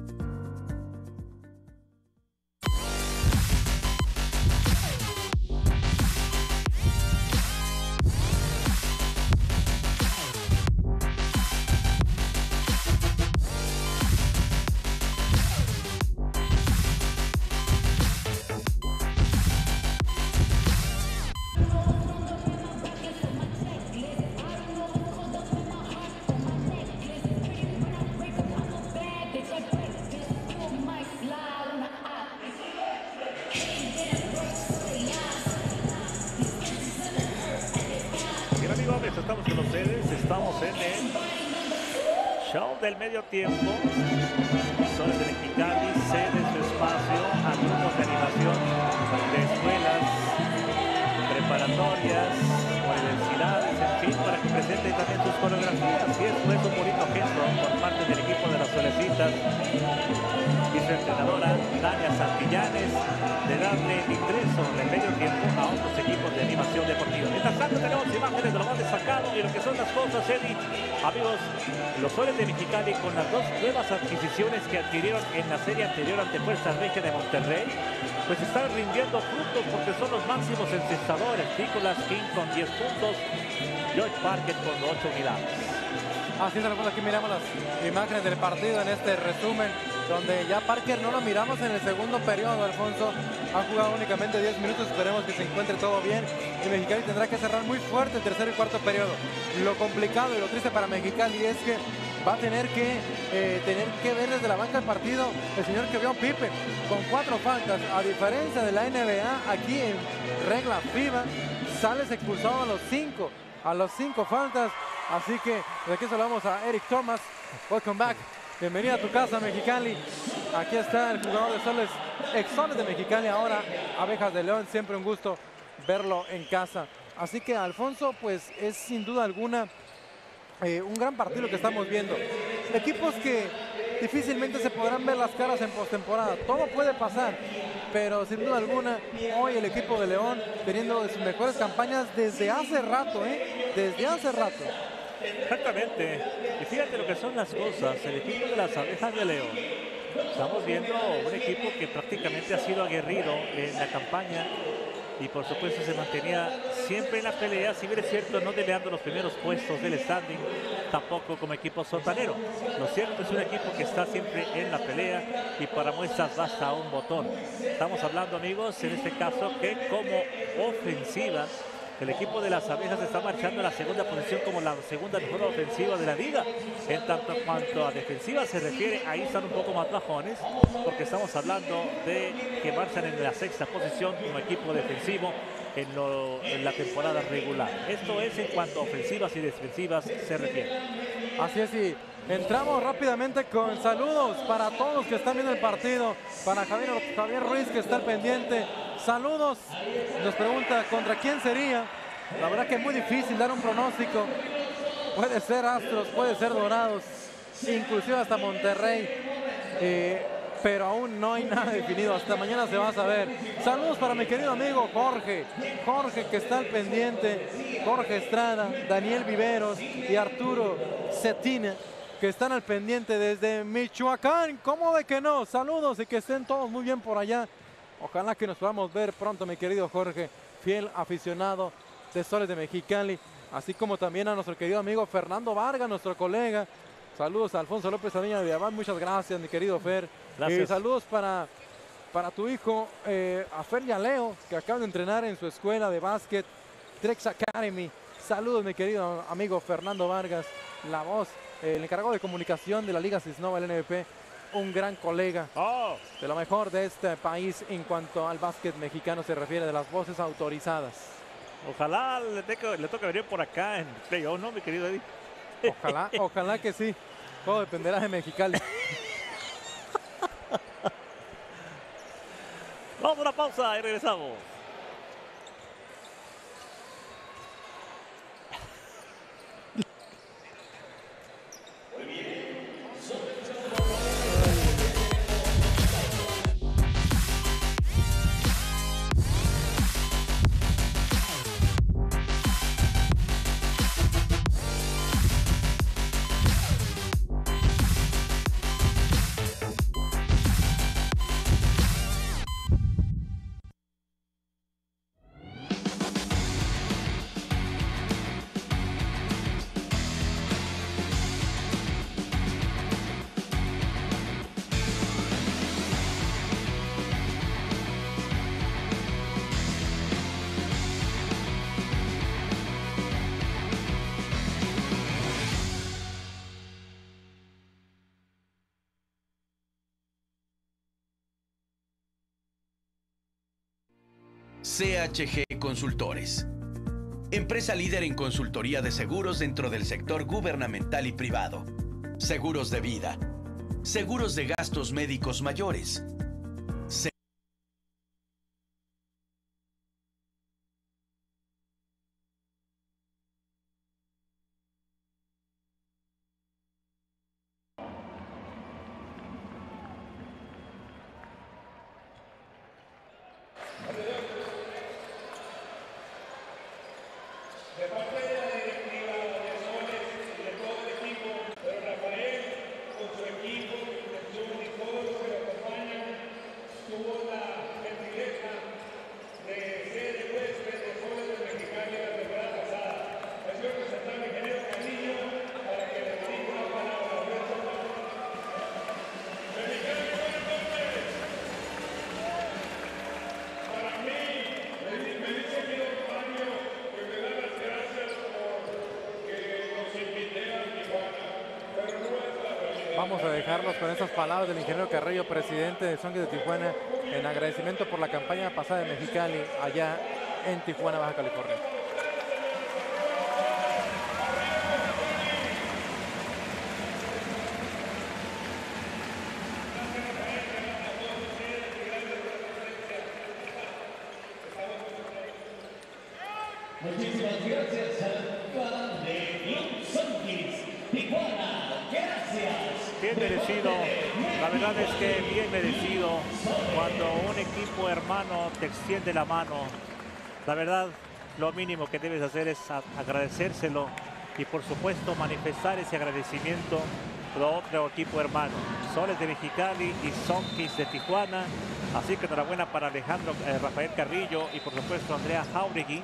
Estamos con ustedes, estamos en el show del medio tiempo. Soles de Mexicali cede su espacio a grupos de animación de escuelas, preparatorias, universidades, en fin, para que presenten también sus coreografías. Y esto es un bonito gesto por parte del equipo de las Solecitas y su entrenadora Tania Santillanes de darle ingreso en el medio tiempo a otros equipos de animación deportiva. Mientras tanto tenemos imágenes de lo más destacado y lo que son las cosas, Eddie. Amigos, los Soles de Mexicali con las dos nuevas adquisiciones que adquirieron en la serie anterior ante Fuerza Regia de Monterrey, pues están rindiendo frutos porque son los máximos encestadores. Nicolas King con diez puntos, George Parker con ocho unidades. Así es, Alfonso, aquí miramos las imágenes del partido en este resumen, donde ya Parker no lo miramos en el segundo periodo, Alfonso. Ha jugado únicamente diez minutos, esperemos que se encuentre todo bien. Y Mexicali tendrá que cerrar muy fuerte el tercer y cuarto periodo. Lo complicado y lo triste para Mexicali es que va a tener que, eh, tener que ver desde la banca del partido el señor Kevin Pippen con cuatro faltas. A diferencia de la N B A, aquí en regla FIBA, sales expulsado a los cinco, a los cinco faltas. Así que de aquí saludamos a Eric Thomas. Welcome back. Bienvenido a tu casa, Mexicali. Aquí está el jugador de Soles, ex Soles de Mexicali, ahora Abejas de León. Siempre un gusto verlo en casa. Así que, Alfonso, pues es sin duda alguna eh, un gran partido que estamos viendo. Equipos que difícilmente se podrán ver las caras en postemporada. Todo puede pasar, pero sin duda alguna, hoy el equipo de León teniendo sus mejores campañas desde hace rato, ¿eh? Desde hace rato. Exactamente. Y fíjate lo que son las cosas. El equipo de las Abejas de León. Estamos viendo un equipo que prácticamente ha sido aguerrido en la campaña y por supuesto se mantenía siempre en la pelea, si bien es cierto no peleando los primeros puestos del standing, tampoco como equipo sotanero. Lo cierto es un equipo que está siempre en la pelea y para muestras basta un botón. Estamos hablando, amigos, en este caso que como ofensiva el equipo de las abejas está marchando en la segunda posición como la segunda mejor ofensiva de la liga. En tanto cuanto a defensiva se refiere, ahí están un poco más bajones, porque estamos hablando de que marchan en la sexta posición como equipo defensivo en, lo, en la temporada regular. Esto es en cuanto a ofensivas y defensivas se refiere. Así es, y entramos rápidamente con saludos para todos los que están viendo el partido. Para Javier, Javier Ruiz, que está al pendiente. Saludos, nos pregunta contra quién sería. La verdad que es muy difícil dar un pronóstico. Puede ser Astros, puede ser Dorados, inclusive hasta Monterrey, eh, pero aún no hay nada definido. Hasta mañana se va a saber. Saludos para mi querido amigo Jorge, Jorge que está al pendiente, Jorge Estrada, Daniel Viveros y Arturo Cetina, que están al pendiente desde Michoacán. ¿Cómo de que no? Saludos y que estén todos muy bien por allá. Ojalá que nos podamos ver pronto, mi querido Jorge, fiel aficionado de Soles de Mexicali, así como también a nuestro querido amigo Fernando Vargas, nuestro colega. Saludos a Alfonso López Aviña de Villamán, muchas gracias, mi querido Fer. Gracias. Eh, saludos para, para tu hijo, eh, a Fer y a Leo, que acaban de entrenar en su escuela de básquet, Trex Academy. Saludos, mi querido amigo Fernando Vargas, la voz, eh, el encargado de comunicación de la Liga Cisnova, el N B P. Un gran colega, oh. de lo mejor de este país en cuanto al básquet mexicano se refiere, de las voces autorizadas. Ojalá le, teco, le toque venir por acá en playoff, ¿no, mi querido Eddie? Ojalá, ojalá que sí. Todo dependerá de Mexicali. Vamos a una pausa y regresamos. C H G Consultores, empresa líder en consultoría de seguros dentro del sector gubernamental y privado, seguros de vida, seguros de gastos médicos mayores. Vamos a dejarlos con esas palabras del ingeniero Carrillo, presidente de Songs de Tijuana, en agradecimiento por la campaña pasada de Mexicali allá en Tijuana, Baja California. Muchísimas gracias al plan de Songs Tijuana. Gracias. Bien merecido, la verdad es que bien merecido cuando un equipo hermano te extiende la mano. La verdad, lo mínimo que debes hacer es agradecérselo y por supuesto manifestar ese agradecimiento otro equipo hermano, Soles de Mexicali y Zonkis de Tijuana. Así que enhorabuena para Alejandro eh, Rafael Carrillo y por supuesto Andrea Jauregui,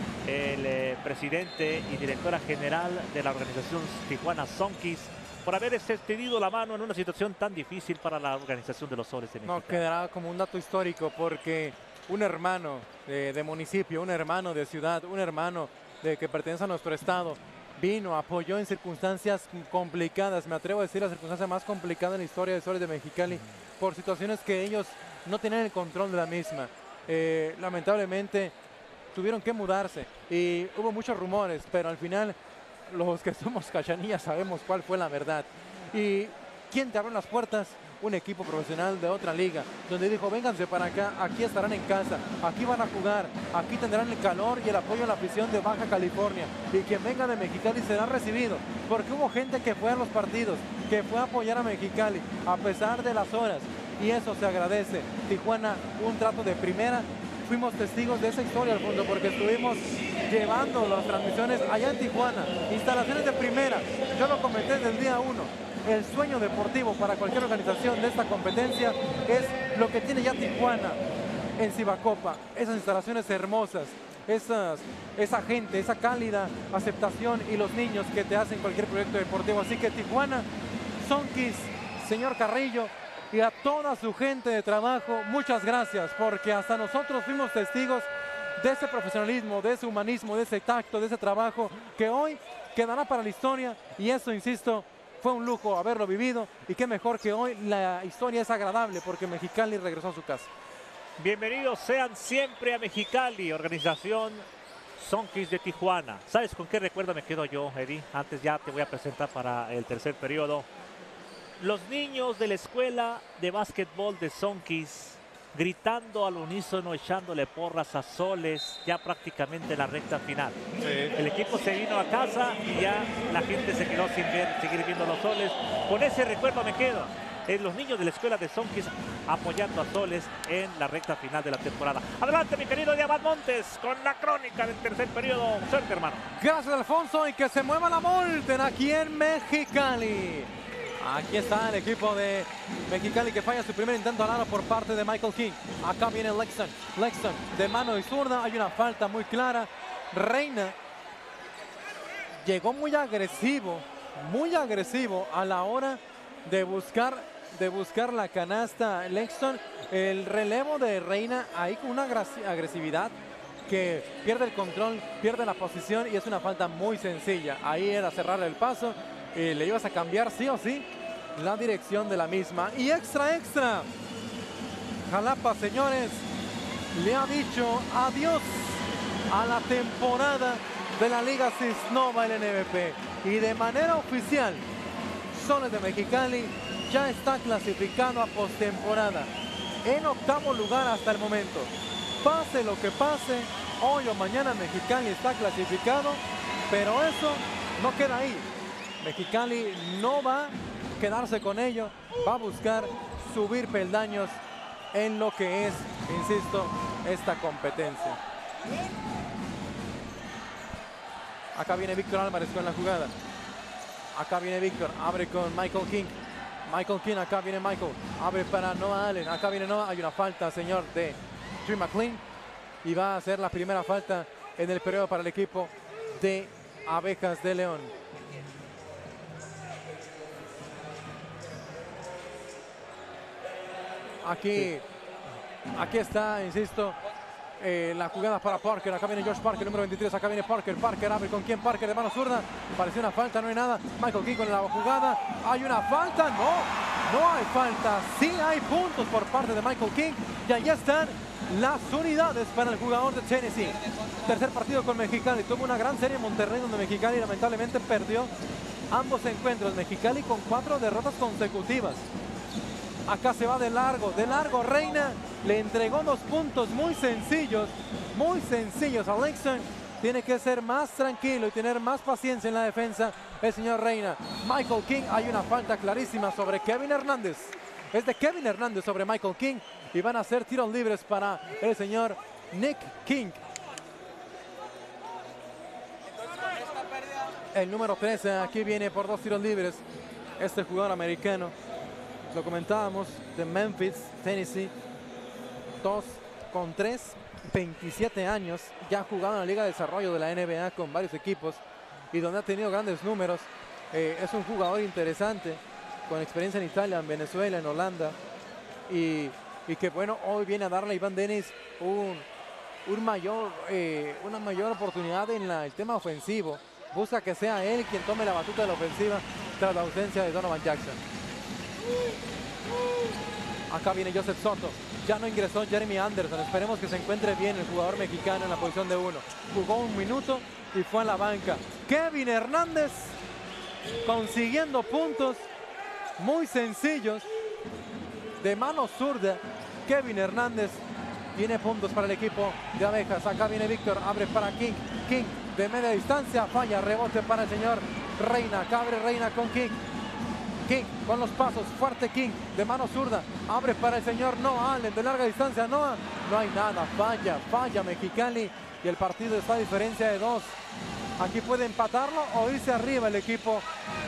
el eh, presidente y directora general de la organización Tijuana Zonkis, por haber extendido la mano en una situación tan difícil para la organización de los Soles de Mexicali. No, quedará como un dato histórico porque un hermano de, de municipio, un hermano de ciudad, un hermano de que pertenece a nuestro estado, vino, apoyó en circunstancias complicadas, me atrevo a decir la circunstancia más complicada en la historia de Soles de Mexicali, por situaciones que ellos no tenían el control de la misma. Eh, lamentablemente tuvieron que mudarse y hubo muchos rumores, pero al final los que somos cachanillas sabemos cuál fue la verdad. ¿Y quién te abrió las puertas? Un equipo profesional de otra liga, donde dijo, vénganse para acá, aquí estarán en casa, aquí van a jugar, aquí tendrán el calor y el apoyo de la afición de Baja California, y quien venga de Mexicali será recibido, porque hubo gente que fue a los partidos, que fue a apoyar a Mexicali, a pesar de las horas, y eso se agradece. Tijuana, un trato de primera. Fuimos testigos de esa historia al fondo porque estuvimos llevando las transmisiones allá en Tijuana, instalaciones de primera. Yo lo comenté desde el día uno. El sueño deportivo para cualquier organización de esta competencia es lo que tiene ya Tijuana en Cibacopa. Esas instalaciones hermosas, esas, esa gente, esa cálida aceptación y los niños que te hacen cualquier proyecto deportivo. Así que Tijuana, Zonkis, señor Carrillo, y a toda su gente de trabajo, muchas gracias, porque hasta nosotros fuimos testigos de ese profesionalismo, de ese humanismo, de ese tacto, de ese trabajo que hoy quedará para la historia, y eso, insisto, fue un lujo haberlo vivido, y qué mejor que hoy la historia es agradable porque Mexicali regresó a su casa. Bienvenidos sean siempre a Mexicali, organización Zonkis de Tijuana. ¿Sabes con qué recuerdo me quedo yo, Eddie? Antes ya te voy a presentar para el tercer periodo. Los niños de la escuela de básquetbol de Zonkis gritando al unísono, echándole porras a Soles ya prácticamente en la recta final. Sí. El equipo se vino a casa y ya la gente se quedó sin ver, seguir viendo los Soles. Con ese recuerdo me quedo. Eh, los niños de la escuela de Zonkis apoyando a Soles en la recta final de la temporada. Adelante, mi querido Diamant Montes, con la crónica del tercer periodo. Suerte, hermano. Gracias, Alfonso, y que se mueva la Molten aquí en Mexicali. Aquí está el equipo de Mexicali que falla su primer intento al aro por parte de Michael King. Acá viene Lexon. Lexon de mano y zurda. Hay una falta muy clara. Reina llegó muy agresivo, muy agresivo a la hora de buscar, de buscar la canasta. Lexon, el relevo de Reina ahí con una agresividad que pierde el control, pierde la posición y es una falta muy sencilla. Ahí era cerrarle el paso. Y le ibas a cambiar sí o sí la dirección de la misma. Y extra, extra. Jalapa, señores, le ha dicho adiós a la temporada de la Liga Cisnova L N B P. Y de manera oficial, Soles de Mexicali ya está clasificado a postemporada. En octavo lugar hasta el momento. Pase lo que pase, hoy o mañana Mexicali está clasificado. Pero eso no queda ahí. Mexicali no va a quedarse con ello, va a buscar subir peldaños en lo que es, insisto, esta competencia. Acá viene Víctor Álvarez con la jugada. Acá viene Víctor, abre con Michael King. Michael King, acá viene Michael, abre para Noah Allen. Acá viene Noah, hay una falta, señor, de Drew McLean. Y va a ser la primera falta en el periodo para el equipo de Abejas de León. Aquí, aquí está, insisto, eh, la jugada para Parker. Acá viene Josh Parker, número veintitrés. Acá viene Parker. Parker abre con quién. Parker de mano zurda. Pareció una falta, no hay nada. Michael King con la jugada. ¿Hay una falta? No, no hay falta. Sí hay puntos por parte de Michael King. Y ahí están las unidades para el jugador de Tennessee. Tercer partido con Mexicali. Tuvo una gran serie en Monterrey donde Mexicali lamentablemente perdió ambos encuentros. Mexicali con cuatro derrotas consecutivas. Acá se va de largo, de largo. Reina le entregó dos puntos muy sencillos, muy sencillos a Lexon. Tiene que ser más tranquilo y tener más paciencia en la defensa el señor Reina. Michael King, hay una falta clarísima sobre Kevin Hernández. Es de Kevin Hernández sobre Michael King y van a ser tiros libres para el señor Nick King. El número trece aquí viene por dos tiros libres. este jugador americano, lo comentábamos, de Memphis, Tennessee, dos con tres, veintisiete años, ya ha jugado en la Liga de Desarrollo de la N B A con varios equipos y donde ha tenido grandes números. Eh, es un jugador interesante, con experiencia en Italia, en Venezuela, en Holanda, y, y que bueno, hoy viene a darle a Ivan Denis un, un mayor, eh, una mayor oportunidad en la, el tema ofensivo. Busca que sea él quien tome la batuta de la ofensiva tras la ausencia de Donovan Jackson. Acá viene Joseph Soto. Ya no ingresó Jeremy Anderson. Esperemos que se encuentre bien el jugador mexicano en la posición de uno. Jugó un minuto y fue a la banca. Kevin Hernández consiguiendo puntos muy sencillos de mano zurda. Kevin Hernández tiene puntos para el equipo de Abejas. Acá viene Víctor, abre para King. King de media distancia, falla, rebote para el señor Reina. Acá abre Reina con King. King con los pasos, fuerte King de mano zurda, abre para el señor Noah Allen de larga distancia. Noah, no hay nada, falla, falla Mexicali y el partido está a diferencia de dos. Aquí puede empatarlo o irse arriba el equipo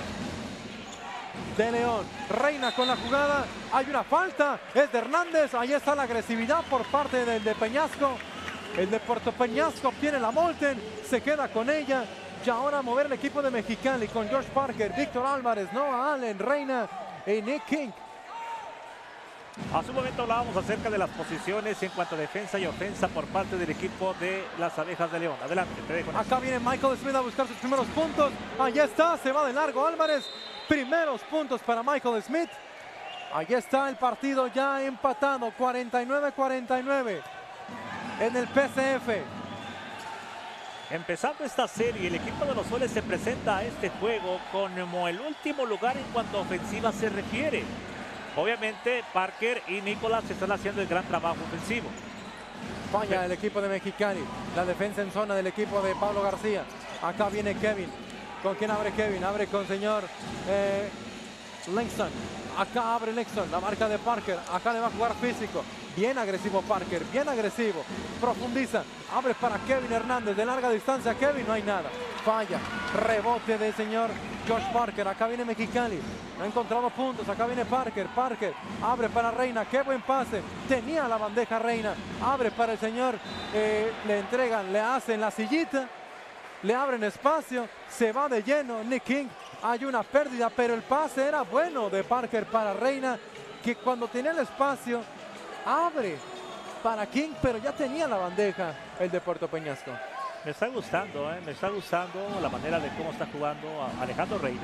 de León. Reina con la jugada, hay una falta, es de Hernández, ahí está la agresividad por parte del de Peñasco. El de Puerto Peñasco obtiene la Molten, se queda con ella. Y ahora mover el equipo de Mexicali con George Parker, Víctor Álvarez, Noah Allen, Reina y Nick King. Hace un momento hablábamos acerca de las posiciones en cuanto a defensa y ofensa por parte del equipo de las Abejas de León. Adelante, te dejo. Acá viene Michael Smith a buscar sus primeros puntos. Allá está, se va de largo Álvarez. Primeros puntos para Michael Smith. Allí está el partido ya empatado, cuarenta y nueve a cuarenta y nueve en el P C F. Empezando esta serie, el equipo de los Soles se presenta a este juego como el último lugar en cuanto a ofensiva se refiere. Obviamente Parker y Nicolás están haciendo el gran trabajo ofensivo. Falla el equipo de Mexicali. La defensa en zona del equipo de Pablo García. Acá viene Kevin. ¿Con quién abre Kevin? Abre con señor eh, Langston. Acá abre Langston, la marca de Parker. Acá le va a jugar físico. Bien agresivo Parker, bien agresivo. Profundiza, abre para Kevin Hernández de larga distancia. Kevin, no hay nada. Falla, rebote del señor Josh Parker. Acá viene Mexicali, no ha encontrado puntos. Acá viene Parker, Parker abre para Reina. Qué buen pase, tenía la bandeja Reina. Abre para el señor, eh, le entregan, le hacen la sillita. Le abren espacio, se va de lleno Nick King. Hay una pérdida, pero el pase era bueno de Parker para Reina, que cuando tenía el espacio abre para King, pero ya tenía la bandeja el de Puerto Peñasco. Me está gustando, ¿eh? me está gustando la manera de cómo está jugando Alejandro Reina.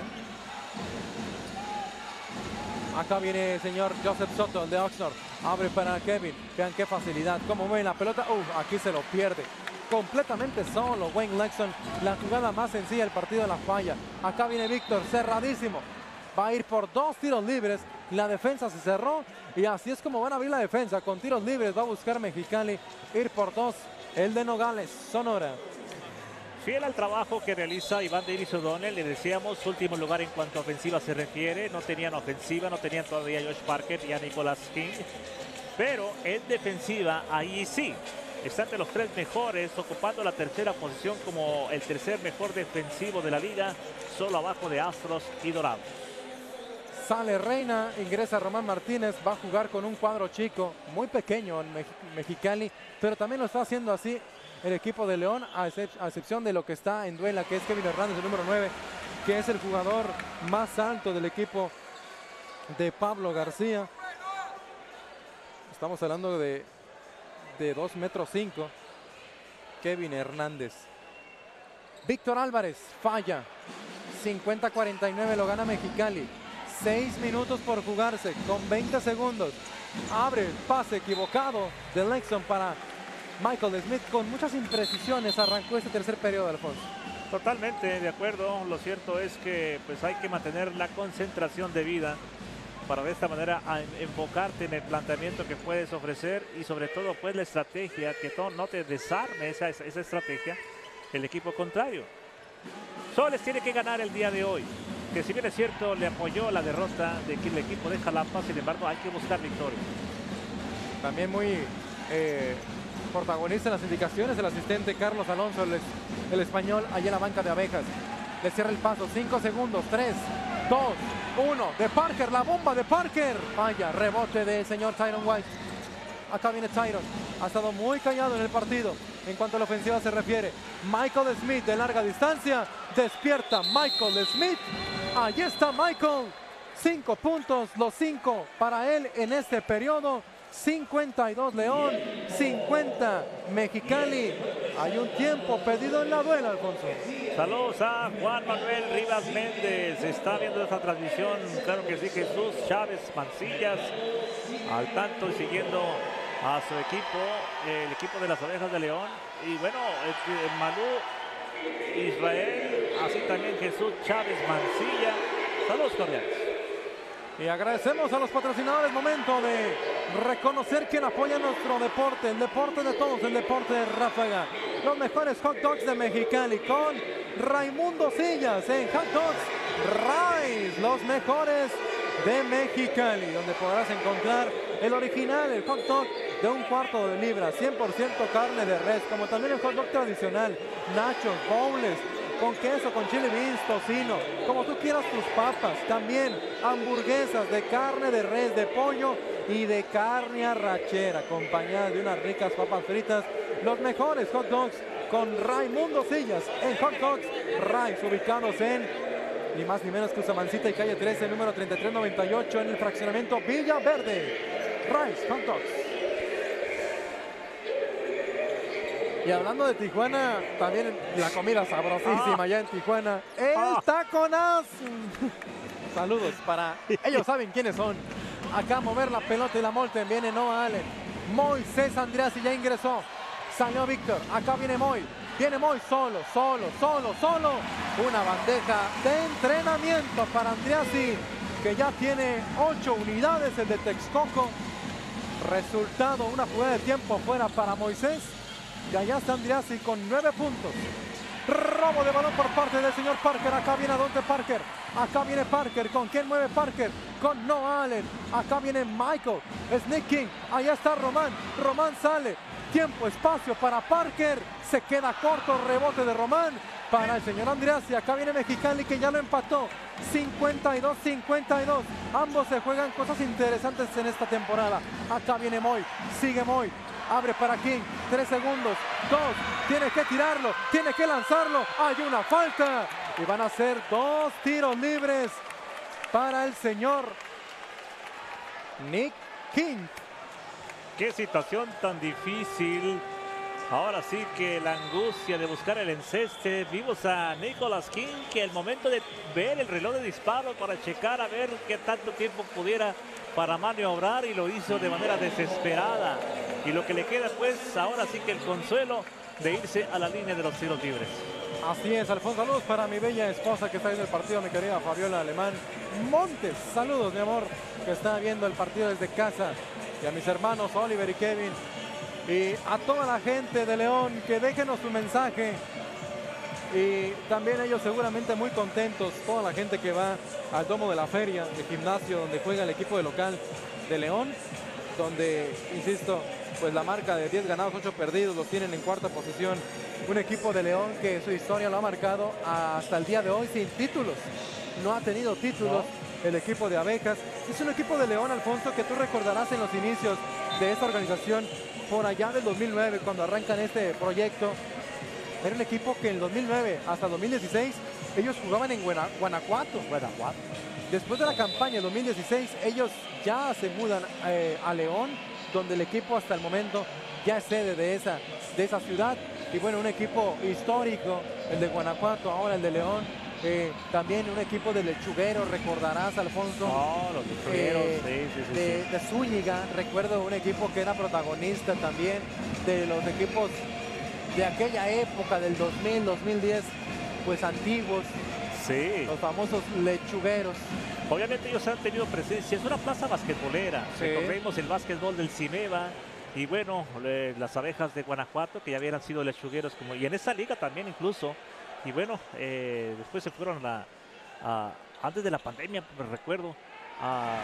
Acá viene el señor Joseph Soto, el de Oxnard. Abre para Kevin. Vean qué facilidad, cómo mueve la pelota. Uf, aquí se lo pierde. Completamente solo Wayne Lexon. La jugada más sencilla del partido de la falla. Acá viene Víctor, cerradísimo. Va a ir por dos tiros libres. La defensa se cerró y así es como van a abrir la defensa. Con tiros libres va a buscar Mexicali ir por dos. El de Nogales, Sonora. Fiel al trabajo que realiza Iván Davis O'Donnell, le decíamos, último lugar en cuanto a ofensiva se refiere. No tenían ofensiva, no tenían todavía a Josh Parker y a Nicolás King. Pero en defensiva, ahí sí. Está entre los tres mejores, ocupando la tercera posición como el tercer mejor defensivo de la liga, solo abajo de Astros y Dorados. Sale Reina, ingresa Román Martínez, va a jugar con un cuadro chico, muy pequeño en Mex Mexicali, pero también lo está haciendo así el equipo de León, a, excep a excepción de lo que está en duela, que es Kevin Hernández, el número nueve, que es el jugador más alto del equipo de Pablo García. Estamos hablando de, de dos metros cinco. Kevin Hernández. Víctor Álvarez falla. cincuenta a cuarenta y nueve lo gana Mexicali. seis minutos por jugarse con veinte segundos. Abre el pase equivocado de Lexon para Michael Smith. Con muchas imprecisiones arrancó este tercer periodo, Alfonso. Totalmente de acuerdo. Lo cierto es que pues hay que mantener la concentración debida para de esta manera enfocarte en el planteamiento que puedes ofrecer y sobre todo pues la estrategia, que no te desarme esa, esa estrategia el equipo contrario. Soles tiene que ganar el día de hoy, que si bien es cierto le apoyó la derrota del de equipo de Jalapa, sin embargo hay que buscar victoria. También muy eh, protagonista en las indicaciones el asistente Carlos Alonso, el, el español, allá en la banca de Abejas. Le cierra el paso, cinco segundos, tres, dos, Uno de Parker, la bomba de Parker. Vaya, rebote del señor Tyron White. Acá viene Tyron. Ha estado muy callado en el partido en cuanto a la ofensiva se refiere. Michael Smith de larga distancia. Despierta Michael Smith. Ahí está Michael. Cinco puntos, los cinco para él en este periodo. cincuenta y dos León, cincuenta Mexicali. Hay un tiempo pedido en la duela, Alfonso. Saludos a Juan Manuel Rivas Méndez. Está viendo esta transmisión. Claro que sí, Jesús Chávez Mancillas. Al tanto y siguiendo a su equipo, el equipo de las Ovejas de León. Y bueno, este, Malú Israel, así también Jesús Chávez Mancilla. Saludos cordiales. Y agradecemos a los patrocinadores. Momento de reconocer quien apoya nuestro deporte, el deporte de todos, el deporte de Ráfaga. Los mejores hot dogs de Mexicali con Raimundo Sillas en Hot Dogs Rice, los mejores de Mexicali, donde podrás encontrar el original, el hot dog de un cuarto de libra, cien por ciento carne de res, como también el hot dog tradicional, nachos, bowls, con queso, con chili beans, tocino, como tú quieras tus papas. También hamburguesas de carne de res, de pollo y de carne arrachera, acompañadas de unas ricas papas fritas. Los mejores hot dogs con Raimundo Sillas en Hot Dogs Rice, ubicados en ni más ni menos que Usamancita y calle trece, número treinta y tres noventa y ocho, en el fraccionamiento Villa Verde. Rice Hot Dogs. Y hablando de Tijuana, también la comida sabrosísima allá en Tijuana. El Ah. taconazo. Saludos para... Ellos saben quiénes son. Acá a mover la pelota y la molten. Viene Noah Allen. Moisés Andreassi ya ingresó. Salió Víctor. Acá viene Moy. Viene Moy solo, solo, solo, solo. Una bandeja de entrenamiento para Andreassi, que ya tiene ocho unidades, el de Texcoco. Resultado, una jugada de tiempo fuera para Moisés. Y allá está Andreassi con nueve puntos. Robo de balón por parte del señor Parker. Acá viene Adonte Parker. Acá viene Parker. ¿Con quién mueve Parker? Con Noah Allen. Acá viene Michael. Sneak King. Allá está Román. Román sale. Tiempo, espacio para Parker. Se queda corto. Rebote de Román para el señor Andreassi. Acá viene Mexicali, que ya lo empató. cincuenta y dos cincuenta y dos. Ambos se juegan cosas interesantes en esta temporada. Acá viene Moy. Sigue Moy. Abre para King, tres segundos, dos, tiene que tirarlo, tiene que lanzarlo, hay una falta y van a ser dos tiros libres para el señor Nick King. Qué situación tan difícil. Ahora sí que la angustia de buscar el enceste. Vimos a Nicholas King, que al momento de ver el reloj de disparo para checar a ver qué tanto tiempo pudiera para maniobrar, y lo hizo de manera desesperada. Y lo que le queda, pues, ahora sí que el consuelo de irse a la línea de los tiros libres. Así es, Alfonso. Saludos para mi bella esposa que está viendo el partido, mi querida Fabiola Alemán Montes. Saludos, mi amor, que está viendo el partido desde casa. Y a mis hermanos Oliver y Kevin. Y a toda la gente de León, que déjenos su mensaje. Y también ellos seguramente muy contentos, toda la gente que va al domo de la feria de gimnasio donde juega el equipo de local de León, donde, insisto, pues la marca de diez ganados, ocho perdidos los tienen en cuarta posición. Un equipo de León que su historia lo ha marcado hasta el día de hoy sin títulos. No ha tenido títulos no. El equipo de Abejas. Es un equipo de León, Alfonso, que tú recordarás en los inicios de esta organización por allá del dos mil nueve, cuando arrancan este proyecto. Era un equipo que en el dos mil nueve hasta dos mil dieciséis ellos jugaban en Guanajuato. Guanajuato. Después de la campaña de dos mil dieciséis, ellos ya se mudan eh, a León, donde el equipo hasta el momento ya es sede de esa, de esa ciudad. Y bueno, un equipo histórico, el de Guanajuato, ahora el de León. Eh, también un equipo de lechugueros, recordarás, Alfonso. No, los lechugueros, eh, sí, sí, sí, de, sí. de Zúñiga, recuerdo un equipo que era protagonista también de los equipos de aquella época, del dos mil, dos mil diez, pues antiguos. Sí. Los famosos lechugueros. Obviamente ellos han tenido presencia. Es una plaza basquetbolera. Sí. Recordemos el básquetbol del Cimeva. Y bueno, le, las Abejas de Guanajuato, que ya habían sido lechugueros. Como, y en esa liga también incluso. Y bueno, eh, después se fueron a, a, antes de la pandemia, me recuerdo, a,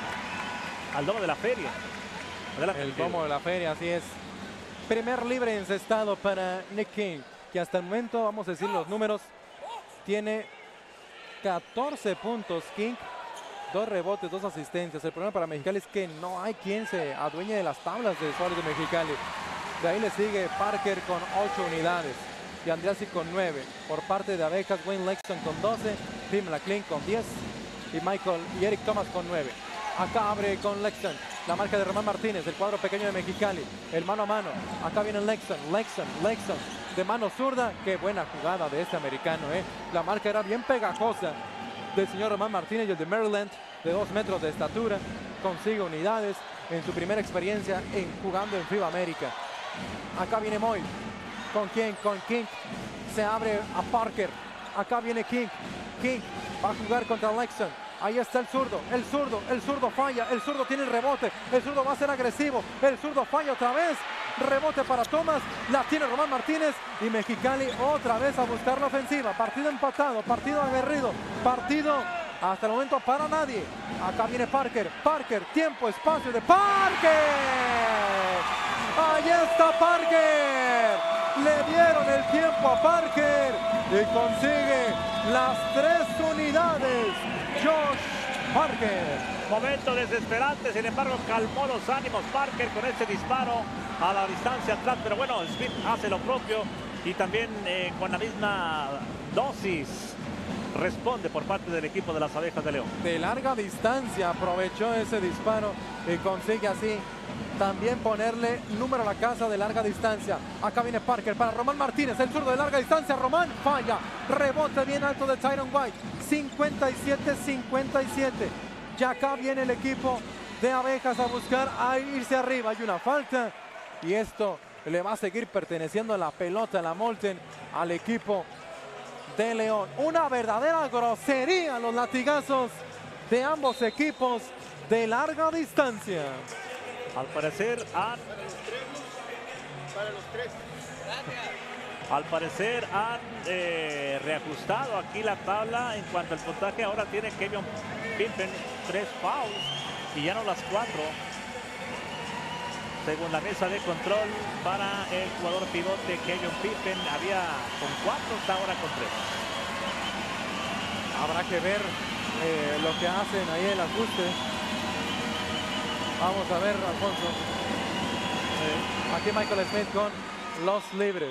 al domo de la feria. Adelante. El domo de la feria, así es. Primer libre encestado para Nick King, que hasta el momento, vamos a decir los números, tiene catorce puntos King dos rebotes, dos asistencias. El problema para Mexicali es que no hay quien se adueñe de las tablas de Soles de Mexicali. De ahí le sigue Parker con ocho unidades y Andreassi con nueve. Por parte de Abejas, Wayne Lexton con doce, Tim McLean con diez y Michael y Eric Thomas con nueve. Acá abre con Lexton, la marca de Román Martínez, el cuadro pequeño de Mexicali, el mano a mano. Acá viene Lexton, Lexton, Lexton, de mano zurda. Qué buena jugada de este americano, ¿eh? La marca era bien pegajosa del señor Román Martínez y el de Maryland, de dos metros de estatura, consigue unidades en su primera experiencia en jugando en FIBA América. Acá viene Moy, ¿con quién? Con King, se abre a Parker. Acá viene King, King va a jugar contra Lexton. Ahí está el zurdo, el zurdo, el zurdo falla, el zurdo tiene el rebote, el zurdo va a ser agresivo, el zurdo falla otra vez, rebote para Thomas, la tiene Román Martínez y Mexicali otra vez a buscar la ofensiva. Partido empatado, partido aguerrido, partido hasta el momento para nadie. Acá viene Parker, Parker, tiempo, espacio de Parker. Ahí está Parker. Le dieron el tiempo a Parker y consigue las tres unidades. Josh Parker. Momento desesperante, sin embargo calmó los ánimos Parker con este disparo a la distancia atrás, pero bueno, Smith hace lo propio y también eh, con la misma dosis responde por parte del equipo de las Abejas de León. De larga distancia aprovechó ese disparo y consigue así también ponerle número a la casa de larga distancia. Acá viene Parker para Román Martínez, el zurdo de larga distancia. Román falla, rebote bien alto de Tyron White. cincuenta y siete cincuenta y siete. Ya acá viene el equipo de Abejas a buscar a irse arriba. Hay una falta y esto le va a seguir perteneciendo a la pelota, la Molten, al equipo de León. Una verdadera grosería los latigazos de ambos equipos de larga distancia. Al parecer han... Para los tres. Al parecer han eh, reajustado aquí la tabla en cuanto al puntaje. Ahora tiene Kevin Pippen tres fouls y ya no las cuatro. Según la mesa de control para el jugador pivote Kevin Pippen, había con cuatro, está ahora con tres. Habrá que ver eh, lo que hacen ahí el ajuste. Vamos a ver, Alfonso. Eh, aquí Michael Smith con los libres.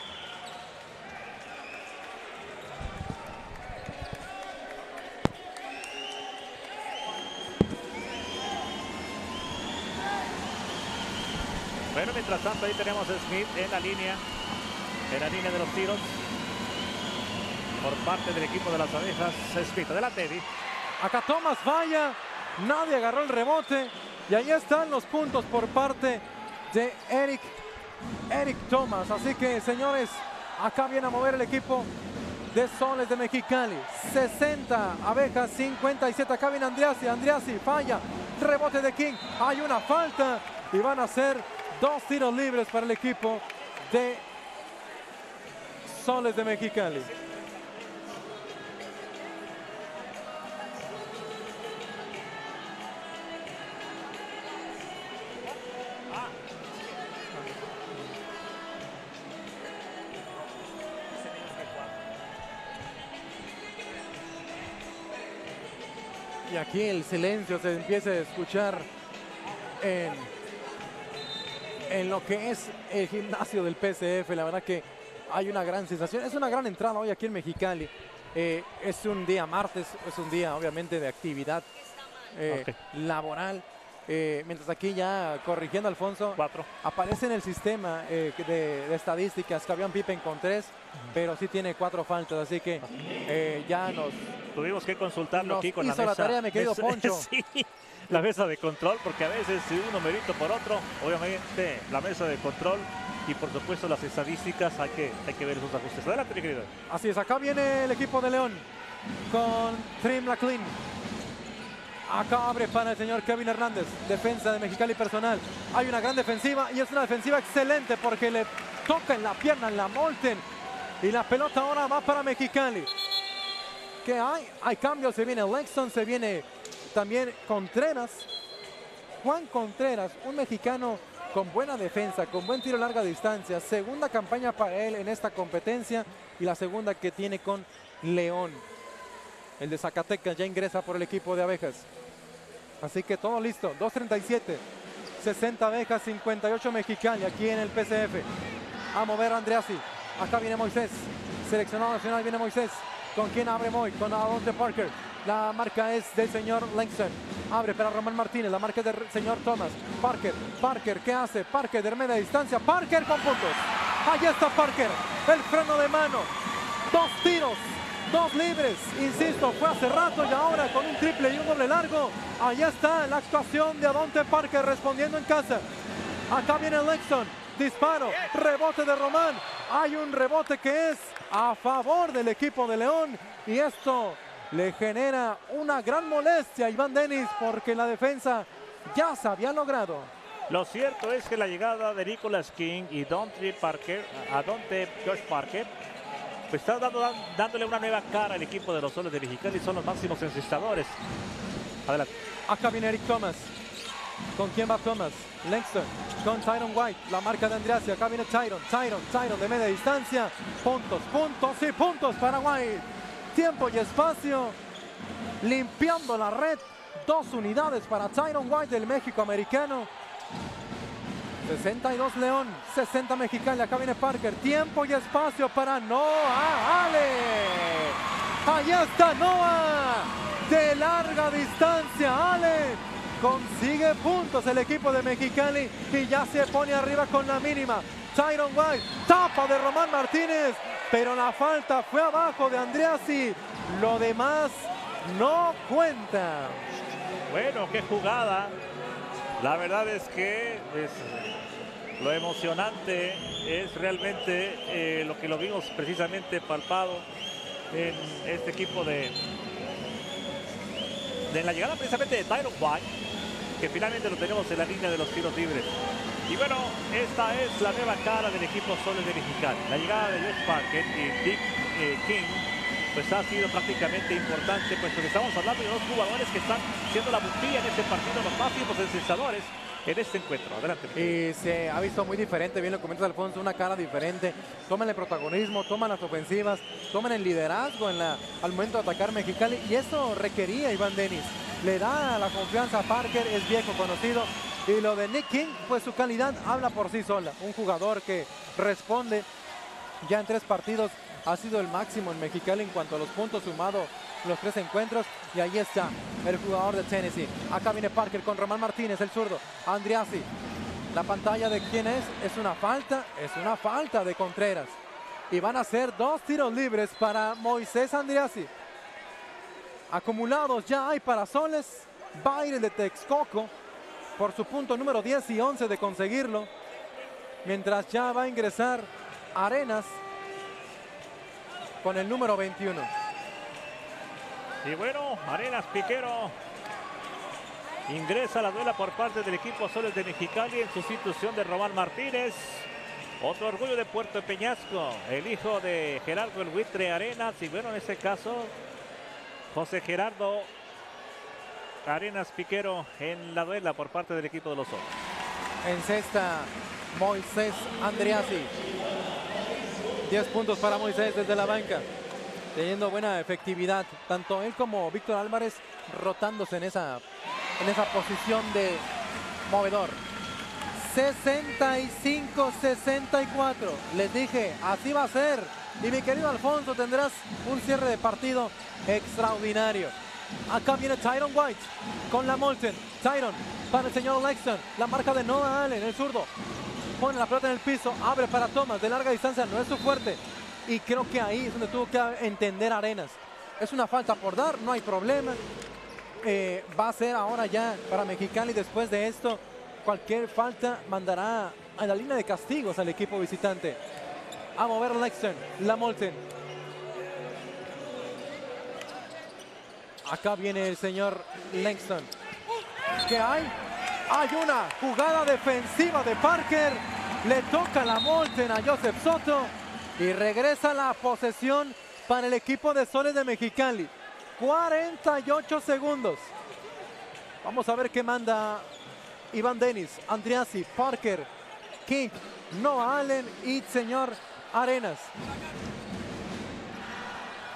Bueno, mientras tanto ahí tenemos a Smith en la línea, en la línea de los tiros. Por parte del equipo de las Abejas, Smith. Adelante, Eddie. Acá Thomas falla, nadie agarró el rebote. Y ahí están los puntos por parte de Eric, Eric Thomas. Así que, señores, acá viene a mover el equipo de Soles de Mexicali. sesenta Abejas, cincuenta y siete. Acá viene Andreassi, Andreassi falla. Rebote de King, hay una falta y van a ser dos tiros libres para el equipo de Soles de Mexicali. Y aquí el silencio se empieza a escuchar en, en lo que es el gimnasio del P C F. La verdad que hay una gran sensación. Es una gran entrada hoy aquí en Mexicali. Eh, es un día martes, es un día obviamente de actividad eh, okay. laboral. Eh, mientras aquí ya corrigiendo Alfonso, Cuatro. aparece en el sistema eh, de, de estadísticas Kevin Pippen con tres, uh-huh. pero sí tiene cuatro faltas, así que eh, ya nos tuvimos que consultarlo aquí con la hizo mesa. la tarea, mi querido mesa, Poncho. Sí, la mesa de control, porque a veces si uno merito por otro, obviamente la mesa de control y por supuesto las estadísticas, hay que, hay que ver esos ajustes. Adelante, mi querido. Así es, acá viene el equipo de León con Tim McLean. Acá abre para el señor Kevin Hernández, defensa de Mexicali personal. Hay una gran defensiva y es una defensiva excelente porque le toca en la pierna, en la Molten. Y la pelota ahora va para Mexicali. ¿Qué hay? Hay cambios, se viene Lexton, se viene también Contreras. Juan Contreras, un mexicano con buena defensa, con buen tiro a larga distancia. Segunda campaña para él en esta competencia y la segunda que tiene con León. El de Zacatecas ya ingresa por el equipo de Abejas. Así que todo listo. dos treinta y siete. sesenta Abejas, cincuenta y ocho Mexicali aquí en el P C F. A mover Andreassi. Acá viene Moisés. Seleccionado nacional viene Moisés. ¿Con quién abre Moy? Con Adonte Parker. La marca es del señor Langston. Abre para Román Martínez. La marca es del señor Thomas. Parker. Parker, ¿qué hace? Parker de media distancia. Parker con puntos. Allá está Parker. El freno de mano. Dos tiros. Dos libres. Insisto, fue hace rato y ahora con un triple y un doble largo. Allá está la actuación de Adonte Parker respondiendo en casa. Acá viene Langston. Disparo. Rebote de Román. Hay un rebote que es a favor del equipo de León. Y esto le genera una gran molestia a Iván Dennis porque la defensa ya se había logrado. Lo cierto es que la llegada de Nicholas King y Donte Parker, a Donte Josh Parker, pues está dando, dándole una nueva cara al equipo de los Soles de Mexicali. Son los máximos encestadores. Adelante. Acá viene Eric Thomas. ¿Con quién va Thomas? Langston con Tyron White. La marca de Andreassi. Acá viene Tyron. Tyron, Tyron de media distancia. Puntos, puntos y puntos para White. Tiempo y espacio. Limpiando la red. Dos unidades para Tyron White del México americano. sesenta y dos León, sesenta Mexicali. Acá viene Parker. Tiempo y espacio para Noah Ale. Allá está Noah. De larga distancia Ale. Consigue puntos el equipo de Mexicali y ya se pone arriba con la mínima. Tyron White, tapa de Román Martínez, pero la falta fue abajo de Andreassi. Lo demás no cuenta. Bueno, qué jugada. La verdad es que es, lo emocionante es realmente eh, lo que lo vimos precisamente palpado en este equipo de, de la llegada precisamente de Tyron White, que finalmente lo tenemos en la línea de los tiros libres. Y bueno, esta es la nueva cara del equipo Soles de Mexicali. La llegada de Josh Parker y Dick eh, King pues ha sido prácticamente importante, puesto que estamos hablando de dos jugadores que están siendo la puntilla en este partido, los máximos encestadores en este encuentro. Adelante. Y se ha visto muy diferente, bien lo comentas Alfonso, una cara diferente. Toman el protagonismo, toman las ofensivas, toman el liderazgo en la, al momento de atacar Mexicali, y eso requería Iván Dennis. Le da la confianza a Parker, es viejo conocido, y lo de Nick King, pues su calidad habla por sí sola. Un jugador que responde ya en tres partidos. Ha sido el máximo en Mexicali en cuanto a los puntos sumados los tres encuentros. Y ahí está el jugador de Tennessee. Acá viene Parker con Román Martínez, el zurdo. Andreassi. La pantalla de quién es. Es una falta. Es una falta de Contreras. Y van a ser dos tiros libres para Moisés Andreassi. Acumulados ya hay para Soles. Baile de Texcoco por su punto número diez y once de conseguirlo. Mientras ya va a ingresar Arenas con el número veintiuno. Y bueno, Arenas Piquero ingresa a la duela por parte del equipo Soles de Mexicali en sustitución de Román Martínez. Otro orgullo de Puerto Peñasco, el hijo de Gerardo el Buitre Arenas. Y bueno, en este caso, José Gerardo Arenas Piquero en la duela por parte del equipo de los Soles. En cesta, Moisés Andreassi. diez puntos para Moisés desde la banca, teniendo buena efectividad, tanto él como Víctor Álvarez rotándose en esa, en esa posición de movedor. sesenta y cinco sesenta y cuatro, les dije, así va a ser. Y mi querido Alfonso, tendrás un cierre de partido extraordinario. Acá viene Tyron White con la Molten. Tyron para el señor Langston, la marca de Noah Allen, el zurdo. Pone la pelota en el piso, abre para Thomas, de larga distancia, no es su fuerte. Y creo que ahí es donde tuvo que entender Arenas. Es una falta por dar, no hay problema. Eh, va a ser ahora ya para Mexicali, después de esto, cualquier falta mandará a la línea de castigos al equipo visitante. A mover Langston, la Molten. Acá viene el señor Langston. ¿Qué hay? Hay una jugada defensiva de Parker. Le toca la Molten a Joseph Soto. Y regresa la posesión para el equipo de Soles de Mexicali. cuarenta y ocho segundos. Vamos a ver qué manda Iván Dennis, Andreassi, Parker, King, Noah Allen y señor Arenas.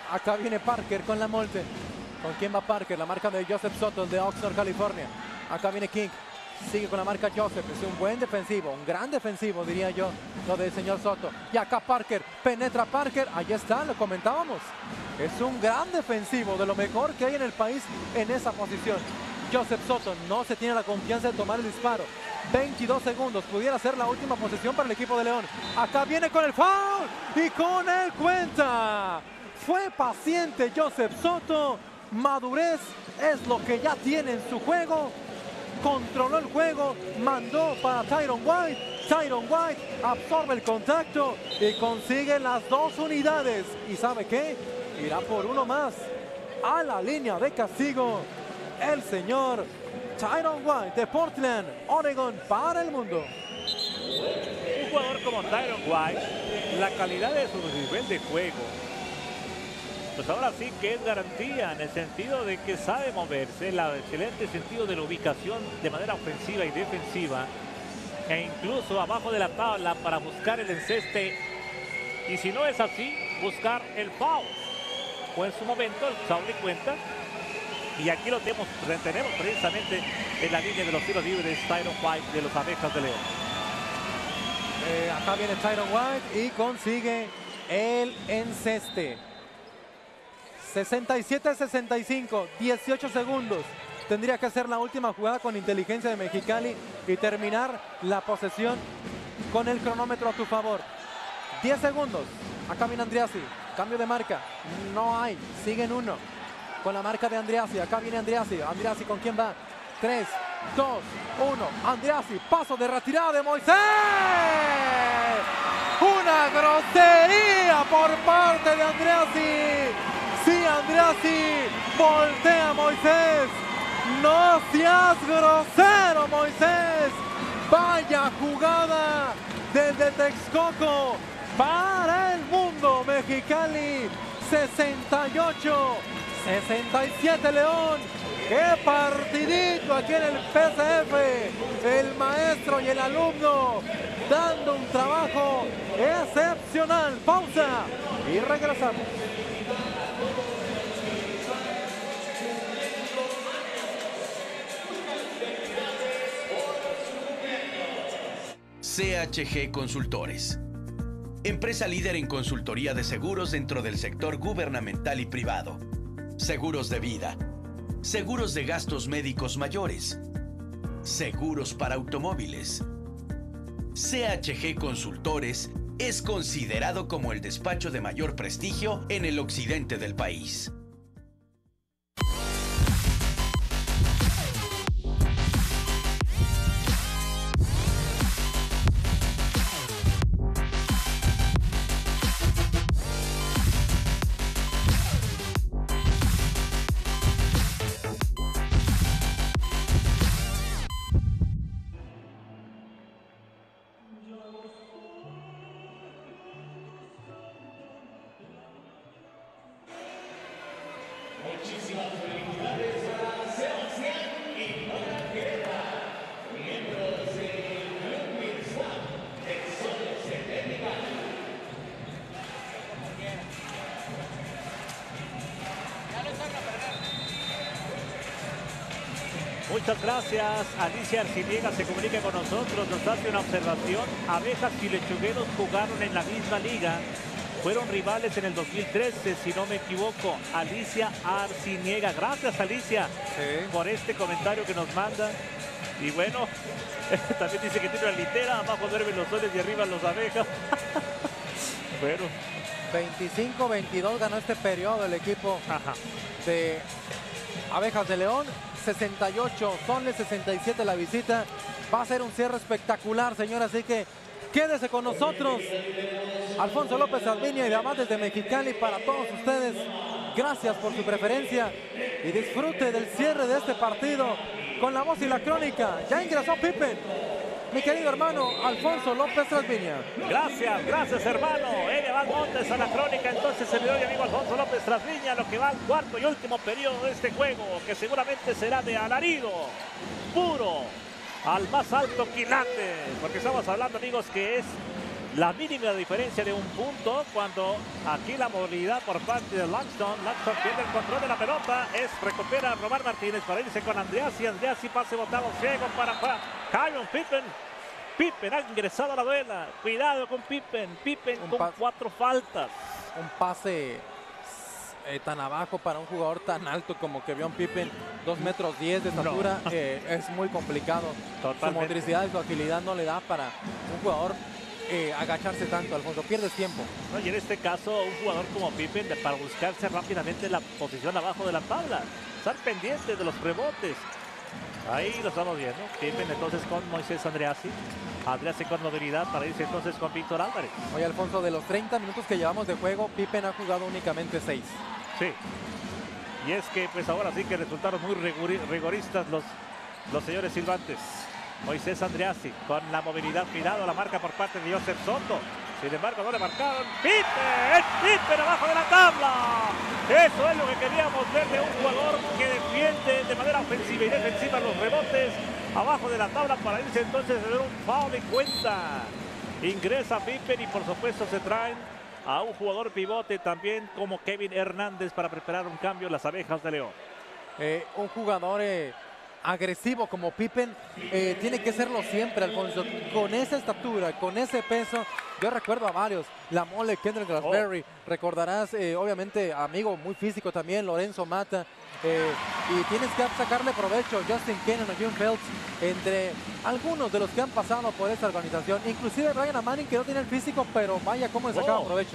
Acá viene Parker con la Molte. ¿Con quién va Parker? La marca de Joseph Soto, de Oxnard, California. Acá viene King. Sigue con la marca Joseph. Es un buen defensivo, un gran defensivo, diría yo, lo del señor Soto. Y acá Parker. Penetra Parker. Ahí está, lo comentábamos. Es un gran defensivo, de lo mejor que hay en el país en esa posición. Joseph Soto no se tiene la confianza de tomar el disparo. veintidós segundos, pudiera ser la última posesión para el equipo de León. Acá viene con el foul y con el cuenta. Fue paciente Joseph Soto. Madurez es lo que ya tiene en su juego. Controló el juego, mandó para Tyron White. Tyron White absorbe el contacto y consigue las dos unidades. ¿Y sabe qué? Irá por uno más a la línea de castigo. El señor Tyron White de Portland, Oregon, para el mundo. Un jugador como Tyron White, la calidad de su nivel de juego, pues ahora sí que es garantía en el sentido de que sabe moverse, el excelente sentido de la ubicación de manera ofensiva y defensiva, e incluso abajo de la tabla para buscar el enceste, y si no es así, buscar el foul, o en su momento el foul de cuenta. Y aquí lo tenemos, tenemos precisamente en la línea de los tiros libres, Tyron White de los Abejas de León. Eh, acá viene Tyron White y consigue el enceste. sesenta y siete a sesenta y cinco, dieciocho segundos. Tendría que hacer la última jugada con inteligencia de Mexicali y terminar la posesión con el cronómetro a tu favor. diez segundos. Acá viene Andriasi. Cambio de marca. No hay. Siguen uno. Con la marca de Andriasi. Acá viene Andriasi. Andriasi, ¿con quién va? tres, dos, uno. Andriasi. Paso de retirada de Moisés. Una grosería por parte de Andriasi. Sí, Andriasi. Voltea Moisés. No seas grosero, Moisés. Vaya jugada desde Texcoco para el mundo. Mexicali sesenta y ocho, sesenta y siete León. ¡Qué partidito aquí en el P C F! El maestro y el alumno dando un trabajo excepcional. Pausa y regresamos. C H G Consultores. Empresa líder en consultoría de seguros dentro del sector gubernamental y privado. Seguros de vida. Seguros de gastos médicos mayores. Seguros para automóviles. C H G Consultores es considerado como el despacho de mayor prestigio en el occidente del país. Muchas gracias. Alicia Arciniega se comunica con nosotros, nos hace una observación. Abejas y Lechugueros jugaron en la misma liga. Fueron rivales en el dos mil trece, si no me equivoco. Alicia Arciniega. Gracias, Alicia, sí, por este comentario que nos manda. Y bueno, también dice que tiene una litera. Abajo duermen los soles y arriba los abejas. Bueno. veinticinco veintidós ganó este periodo el equipo Ajá. de Abejas de León. sesenta y ocho soles, sesenta y siete la visita. Va a ser un cierre espectacular, señor, así que quédese con nosotros. Alfonso López Arviña y demás desde Mexicali para todos ustedes. Gracias por su preferencia y disfrute del cierre de este partido con la voz y la crónica. Ya ingresó Pippen, mi querido hermano Alfonso López Arviña. Gracias, gracias, hermano. Elia Montes a la crónica. Entonces, servidor y amigo Alfonso López Trasviña, lo que va al cuarto y último periodo de este juego, que seguramente será de alarido puro al más alto quilate, porque estamos hablando, amigos, que es la mínima diferencia de un punto cuando aquí la movilidad por parte de Langston. Langston pierde el control de la pelota. Es recupera Román Martínez para irse con Andreassi. Andreassi pase botado ciego para, para Kyron Pippen. Pippen ha ingresado a la duela. Cuidado con Pippen. Pippen Un con cuatro faltas. Un pase eh, tan abajo para un jugador tan alto como Kevion Pippen, dos metros diez de estatura, no. eh, es muy complicado. Totalmente. Su motricidad y su agilidad no le da para un jugador eh, agacharse tanto, Alfonso. Pierdes tiempo. No, y en este caso, un jugador como Pippen, para buscarse rápidamente la posición abajo de la tabla, estar pendiente de los rebotes. Ahí lo estamos viendo. Pippen entonces con Moisés Andreassi. Andreassi con movilidad para irse entonces con Víctor Álvarez. Oye, Alfonso, de los treinta minutos que llevamos de juego, Pippen ha jugado únicamente seis. Sí. Y es que pues ahora sí que resultaron muy rigoristas los, los señores silbantes. Moisés Andreassi con la movilidad, cuidado, la marca por parte de Joseph Soto. Sin embargo, no le marcaron. ¡Pippen! ¡Pippen abajo de la tabla! Eso es lo que queríamos ver de un jugador que defiende de manera ofensiva y defensiva los rebotes abajo de la tabla para irse entonces a ver un foul en cuenta. Ingresa Pippen y por supuesto se traen a un jugador pivote también como Kevin Hernández para preparar un cambio en las Abejas de León. Eh, un jugador eh, agresivo como Pippen eh, tiene que serlo siempre, Alfonso, con esa estatura, con ese peso. Yo recuerdo a varios, la mole, Kendrick Glasberry, oh. recordarás eh, obviamente amigo muy físico también, Lorenzo Mata, eh, y tienes que sacarle provecho, Justin Cannon, Jim Phelps, entre algunos de los que han pasado por esta organización, inclusive Brian Manning, que no tiene el físico, pero vaya cómo le sacaban oh. provecho.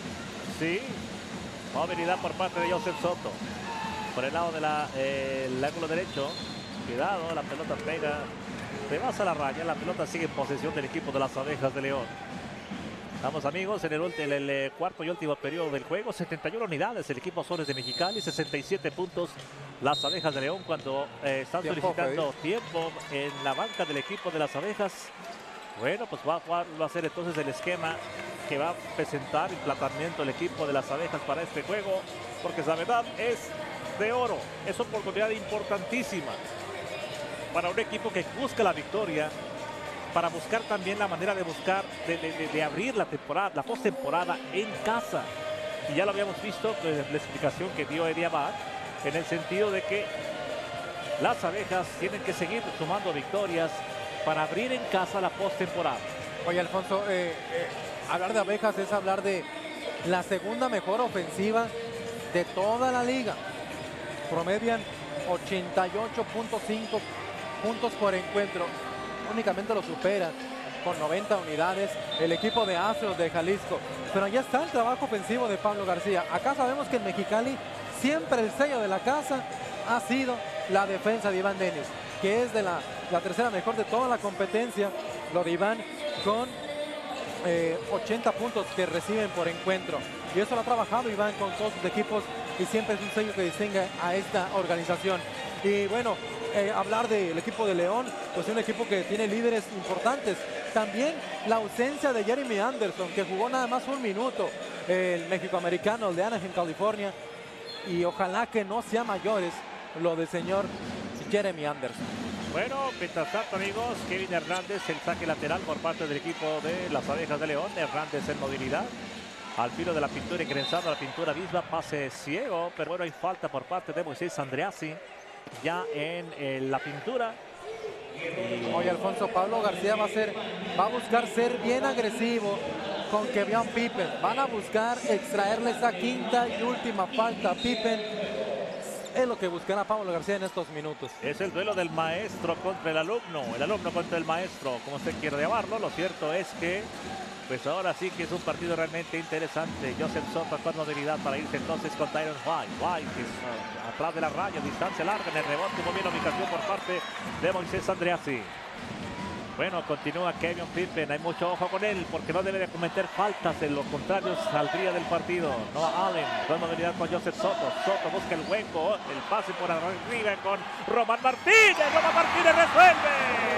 Sí, movilidad por parte de Joseph Soto, por el lado del eh, ángulo derecho, cuidado, la pelota pega, te vas a la raya, la pelota sigue en posesión del equipo de las Abejas de León. Vamos amigos, en el, el, el, el cuarto y último periodo del juego, setenta y una unidades el equipo Soles de Mexicali, sesenta y siete puntos las Abejas de León cuando eh, están tiempo, solicitando Fede. tiempo en la banca del equipo de las Abejas. Bueno, pues va a, jugar, va a ser entonces el esquema que va a presentar el planteamiento el equipo de las Abejas para este juego, porque la verdad es de oro, es oportunidad importantísima para un equipo que busca la victoria, para buscar también la manera de buscar, de, de, de abrir la temporada, la postemporada en casa. Y ya lo habíamos visto con la explicación que dio Eddie Abad, en el sentido de que las Abejas tienen que seguir sumando victorias para abrir en casa la postemporada. Oye, Alfonso, eh, eh, hablar de Abejas es hablar de la segunda mejor ofensiva de toda la liga. Promedian ochenta y ocho punto cinco puntos por encuentro. Únicamente lo supera con noventa unidades el equipo de Astros de Jalisco. Pero ya está el trabajo ofensivo de Pablo García. Acá sabemos que en Mexicali siempre el sello de la casa ha sido la defensa de Iván Denis, que es de la, la tercera mejor de toda la competencia. Lo de Iván con eh, ochenta puntos que reciben por encuentro. Y eso lo ha trabajado Iván con todos sus equipos y siempre es un sello que distingue a esta organización. Y bueno, Eh, hablar del equipo de León, pues es un equipo que tiene líderes importantes. También la ausencia de Jeremy Anderson, que jugó nada más un minuto, el mexicoamericano, el de Anaheim, California, y ojalá que no sea mayores lo del señor Jeremy Anderson. Bueno, mientras tanto amigos, Kevin Hernández, el saque lateral por parte del equipo de las Abejas de León. Hernández en movilidad, al filo de la pintura, ingresando a la pintura misma, pase ciego, pero bueno, hay falta por parte de Moisés Andreassi ya en, en la pintura. Y... Oye, Alfonso, Pablo García va a ser, va a buscar ser bien agresivo con Kevion Pippen. Van a buscar extraerle esa quinta y última falta a Pippen. Es lo que buscará Pablo García en estos minutos. Es el duelo del maestro contra el alumno, el alumno contra el maestro, como usted quiere llamarlo. Lo cierto es que pues ahora sí que es un partido realmente interesante. Joseph Soto con movilidad para irse entonces con Tyron White. White que es uh, atrás de la raya, distancia larga en el rebote, muy bien la ubicación por parte de Moisés Andreassi. Bueno, continúa Kevin Pippen, hay mucho ojo con él porque no debe de cometer faltas, en lo contrario saldría del partido. Noah Allen con movilidad con Joseph Soto. Soto busca el hueco, el pase por arriba con Román Martínez. Román Martínez resuelve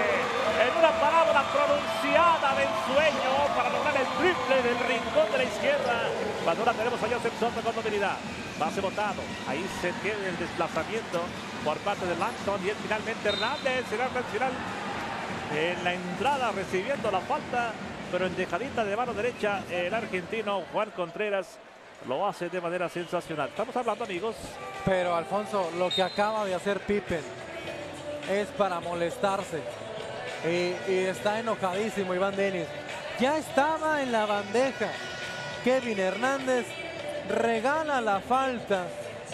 en una parábola pronunciada de ensueño para lograr el triple del rincón de la izquierda. Cuando ahora tenemos a Joseph Soto con movilidad. Pase botado. Ahí se tiene el desplazamiento por parte de Langston y es finalmente Hernández. Será el final en la entrada recibiendo la falta pero en dejadita de mano derecha el argentino Juan Contreras lo hace de manera sensacional. Estamos hablando, amigos. Pero Alfonso, lo que acaba de hacer Pippen es para molestarse. Y, y está enojadísimo Iván Dennis. Ya estaba en la bandeja. Kevin Hernández regala la falta.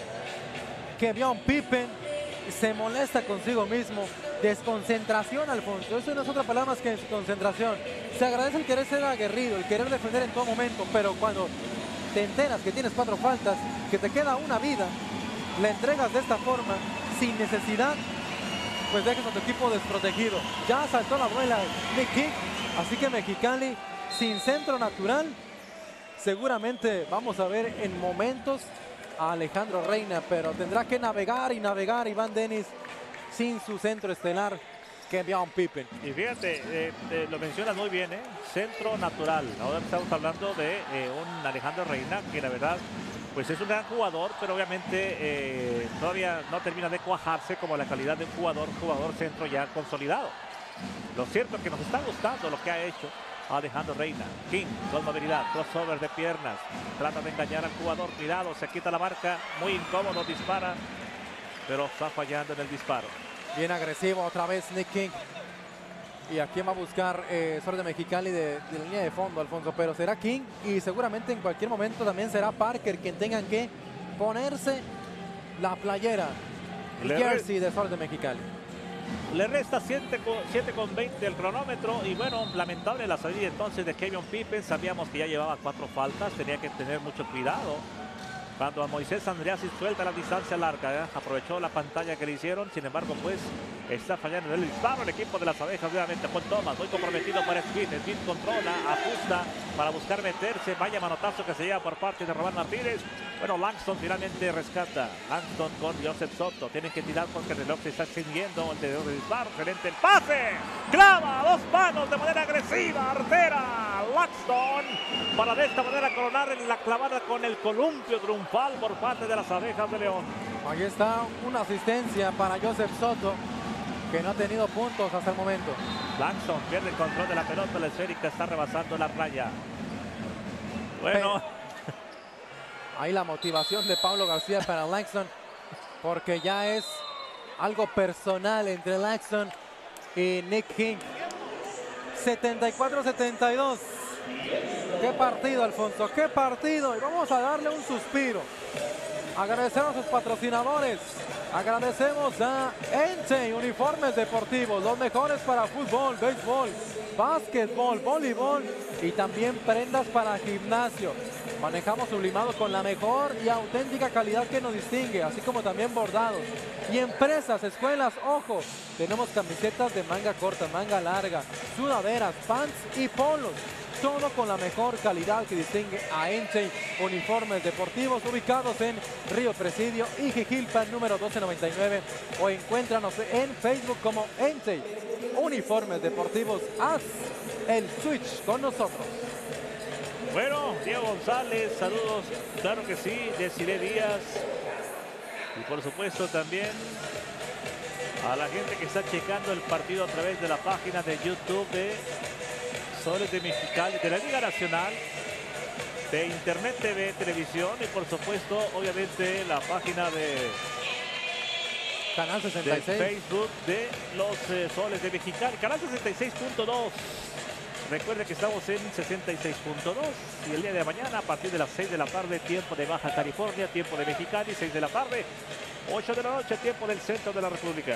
Kevin Pippen se molesta consigo mismo. Desconcentración, Alfonso. Eso no es otra palabra más que desconcentración. Se agradece el querer ser aguerrido, el querer defender en todo momento, pero cuando te enteras que tienes cuatro faltas, que te queda una vida, la entregas de esta forma, sin necesidad, pues dejas a tu equipo desprotegido. Ya saltó la abuela Nick King, así que Mexicali sin centro natural. Seguramente vamos a ver en momentos a Alejandro Reina, pero tendrá que navegar y navegar Iván Dennis sin su centro estelar, Kevin Pippen. Y fíjate, eh, eh, lo mencionas muy bien, ¿eh? Centro natural. Ahora estamos hablando de eh, un Alejandro Reina, que la verdad, pues es un gran jugador, pero obviamente eh, todavía no termina de cuajarse como la calidad de un jugador, jugador centro ya consolidado. Lo cierto es que nos está gustando lo que ha hecho Alejandro Reina. King, con movilidad, crossover de piernas, trata de engañar al jugador, cuidado, se quita la marca, muy incómodo, dispara, pero está fallando en el disparo. Bien agresivo otra vez Nick King. Y a quién va a buscar eh, Sol de Mexicali de, de línea de fondo, Alfonso. Pero será King y seguramente en cualquier momento también será Parker quien tengan que ponerse la playera, el jersey de Sol de Mexicali. Le resta siete con veinte el cronómetro y bueno, lamentable la salida entonces de Kevin Pippen. Sabíamos que ya llevaba cuatro faltas, tenía que tener mucho cuidado. Cuando a Moisés Andreassi suelta la distancia larga, ¿eh? Aprovechó la pantalla que le hicieron, sin embargo pues está fallando en el disparo el equipo de las abejas. Nuevamente Juan Thomas, muy comprometido para Smith. Smith controla, ajusta para buscar meterse, vaya manotazo que se lleva por parte de Román Martínez. Bueno, Langston finalmente rescata. Langston con Joseph Soto, tienen que tirar porque el reloj se está extendiendo. El de disparo, excelente el pase, clava a dos manos de manera agresiva, artera Langston, para de esta manera coronar en la clavada con el columpio triunfal por parte de las abejas de León. Ahí está una asistencia para Joseph Soto, que no ha tenido puntos hasta el momento. Langston pierde el control de la pelota, la esférica está rebasando la raya. Bueno. Pero ahí la motivación de Pablo García para Langston, porque ya es algo personal entre Langston y Nick King. setenta y cuatro a setenta y dos. Qué partido, Alfonso, qué partido. Y vamos a darle un suspiro. Agradecemos a sus patrocinadores. Agradecemos a Entei Uniformes Deportivos, los mejores para fútbol, béisbol, básquetbol, voleibol y también prendas para gimnasio. Manejamos sublimados con la mejor y auténtica calidad que nos distingue, así como también bordados. Y empresas, escuelas, ojo, tenemos camisetas de manga corta, manga larga, sudaderas, pants y polos. Todo con la mejor calidad que distingue a Entei Uniformes Deportivos, ubicados en Río Presidio y Jijilpan número doce noventa y nueve, o encuéntranos en Facebook como Entei Uniformes Deportivos. Haz el switch con nosotros. Bueno, Diego González, saludos, claro que sí, Desiree Díaz y por supuesto también a la gente que está checando el partido a través de la página de YouTube de Soles de Mexicali, de la Liga Nacional, de Internet T V, televisión y por supuesto, obviamente, la página de Canal sesenta y seis. De Facebook de los eh, Soles de Mexicali, Canal sesenta y seis punto dos. Recuerde que estamos en sesenta y seis punto dos y el día de mañana a partir de las seis de la tarde, tiempo de Baja California, tiempo de Mexicali, seis de la tarde, ocho de la noche, tiempo del centro de la República.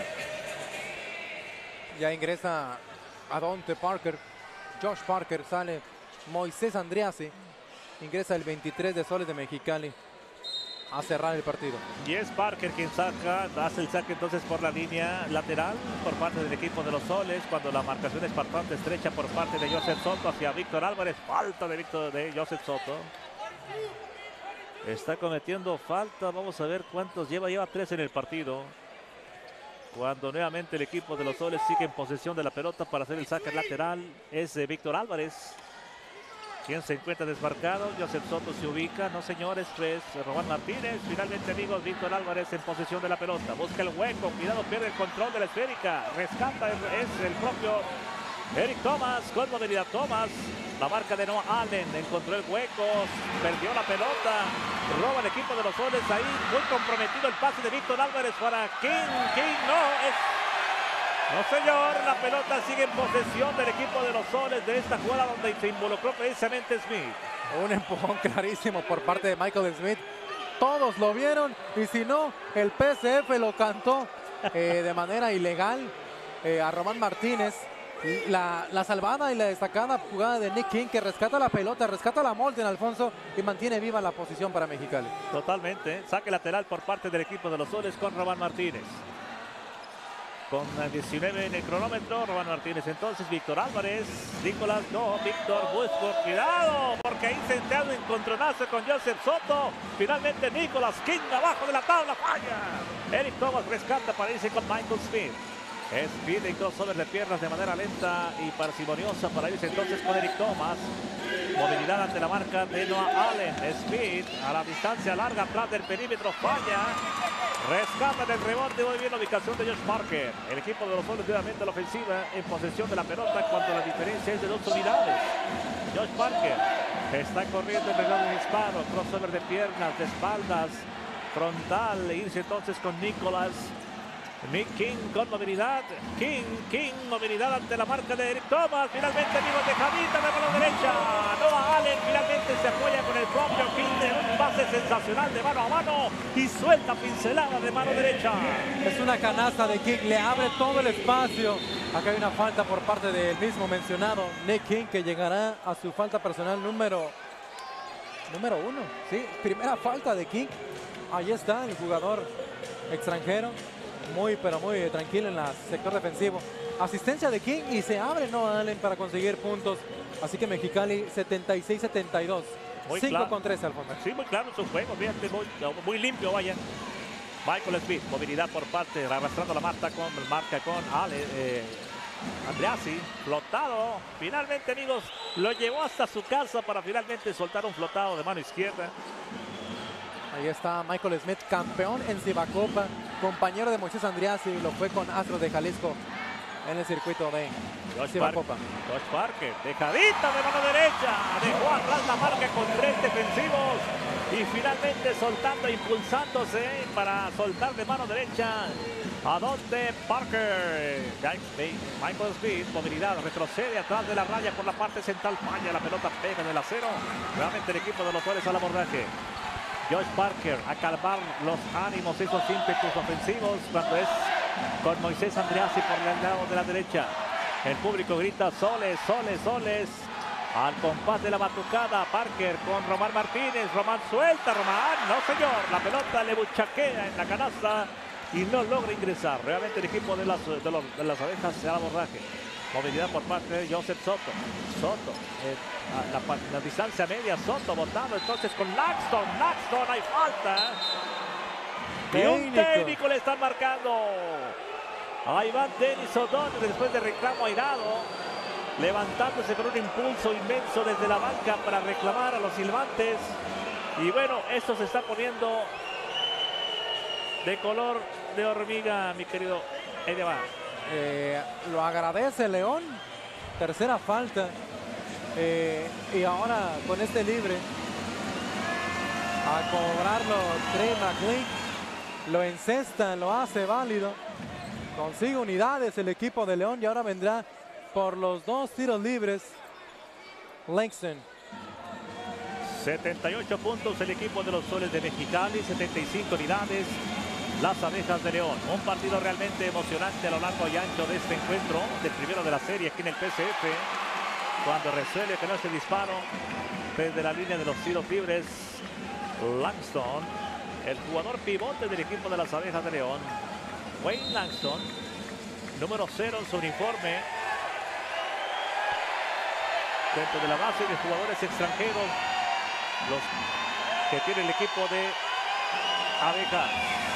Ya ingresa Adonte Parker. Josh Parker, sale Moisés Andreassi, ingresa el veintitrés de Soles de Mexicali a cerrar el partido. Y es Parker quien saca, hace el saque entonces por la línea lateral por parte del equipo de los Soles, cuando la marcación es bastante estrecha por parte de Joseph Soto hacia Víctor Álvarez. Falta de Víctor de Joseph Soto. Está cometiendo falta, vamos a ver cuántos lleva, lleva tres en el partido. Cuando nuevamente el equipo de los Soles sigue en posesión de la pelota para hacer el saque lateral, es de Víctor Álvarez, quien se encuentra desmarcado. Joseph Soto se ubica, no señores, pues Román Martínez. Finalmente, amigos, Víctor Álvarez en posesión de la pelota, busca el hueco, cuidado, pierde el control de la esférica, rescata, es el propio Eric Thomas con movilidad Thomas. La marca de Noah Allen encontró el hueco, perdió la pelota, roba el equipo de los Soles ahí, muy comprometido el pase de Víctor Álvarez para King. King no, es... No señor, la pelota sigue en posesión del equipo de los Soles de esta jugada donde se involucró precisamente Smith. Un empujón clarísimo por parte de Michael Smith. Todos lo vieron y si no, el P S F lo cantó eh, de manera ilegal eh, a Román Martínez. La, la salvada y la destacada jugada de Nick King que rescata la pelota, rescata la Molten Alfonso y mantiene viva la posición para Mexicali. Totalmente, saque lateral por parte del equipo de los Soles con Román Martínez. Con diecinueve en el cronómetro, Román Martínez entonces, Víctor Álvarez, Nicolás, no, Víctor Busco, cuidado, porque ahí se entra un encontronazo con Joseph Soto. Finalmente Nicolás King abajo de la tabla, falla. Eric Thomas rescata para irse con Michael Smith. Speed en crossover de piernas de manera lenta y parsimoniosa para irse entonces con Eric Thomas. Movilidad ante la marca de Noah Allen. Speed a la distancia larga atrás del perímetro, falla. Rescatan el rebote, muy bien la ubicación de Josh Parker. El equipo de los Soles nuevamente a la ofensiva en posesión de la pelota cuando la diferencia es de dos unidades. Josh Parker está corriendo en reloj de disparo, crossover de piernas, de espaldas, frontal, e irse entonces con Nicolás. Nick King con movilidad, King, King, movilidad ante la marca de Eric Thomas, finalmente vivo dejadita de mano derecha, Noah Allen finalmente se apoya con el propio King de un pase sensacional de mano a mano y suelta pincelada de mano derecha. Es una canasta de King, le abre todo el espacio. Acá hay una falta por parte del mismo mencionado Nick King que llegará a su falta personal número, número uno. Sí, primera falta de King, ahí está el jugador extranjero. Muy, pero muy tranquilo en el sector defensivo. Asistencia de King y se abre Noah Allen para conseguir puntos. Así que Mexicali setenta y seis setenta y dos. cinco con trece, Alfonso. Sí, muy claro su juego. Fíjate, muy, muy limpio, vaya. Michael Smith, movilidad por parte, arrastrando la marca con, marca con Ale, eh, Andreassi, flotado. Finalmente, amigos, lo llevó hasta su casa para finalmente soltar un flotado de mano izquierda. Ahí está Michael Smith, campeón en Cibacopa, compañero de Moisés Andreassi, lo fue con Astros de Jalisco en el circuito de Cibacopa. Josh Parker, dejadita de mano derecha, dejó atrás la marca con tres defensivos y finalmente soltando, impulsándose para soltar de mano derecha a donde Parker. Michael Smith, movilidad, retrocede atrás de la raya por la parte central, falla, la pelota pega en el acero. Realmente el equipo de los Soles al abordaje. Josh Parker a calmar los ánimos, esos ímpetus ofensivos cuando es con Moisés Andreassi por el lado de la derecha. El público grita Soles, Soles, Soles. Al compás de la batucada, Parker con Román Martínez. Román suelta, Román, no señor. La pelota le buchaquea en la canasta y no logra ingresar. Realmente el equipo de las, de los, de las abejas se da abordaje. Movilidad por parte de Joseph Soto. Soto, eh, a la, la distancia media, Soto botado entonces con Laxton. Laxton, hay falta. Y un técnico le están marcando. Ahí va Denis O'Donnell después de reclamo airado. Levantándose con un impulso inmenso desde la banca para reclamar a los silbantes. Y bueno, esto se está poniendo de color de hormiga, mi querido Edemar. Eh, lo agradece León, tercera falta eh, y ahora con este libre a cobrarlo Trey McLean, lo encesta, lo hace válido, consigue unidades el equipo de León y ahora vendrá por los dos tiros libres Langston. setenta y ocho puntos el equipo de los Soles de Mexicali, setenta y cinco unidades las Abejas de León. Un partido realmente emocionante a lo largo y ancho de este encuentro, del primero de la serie aquí en el P S F, cuando resuelve con este disparo desde la línea de los tiros libres Langston, el jugador pivote del equipo de las Abejas de León, Wayne Langston, número cero en su uniforme. Dentro de la base de jugadores extranjeros, los que tiene el equipo de Abejas.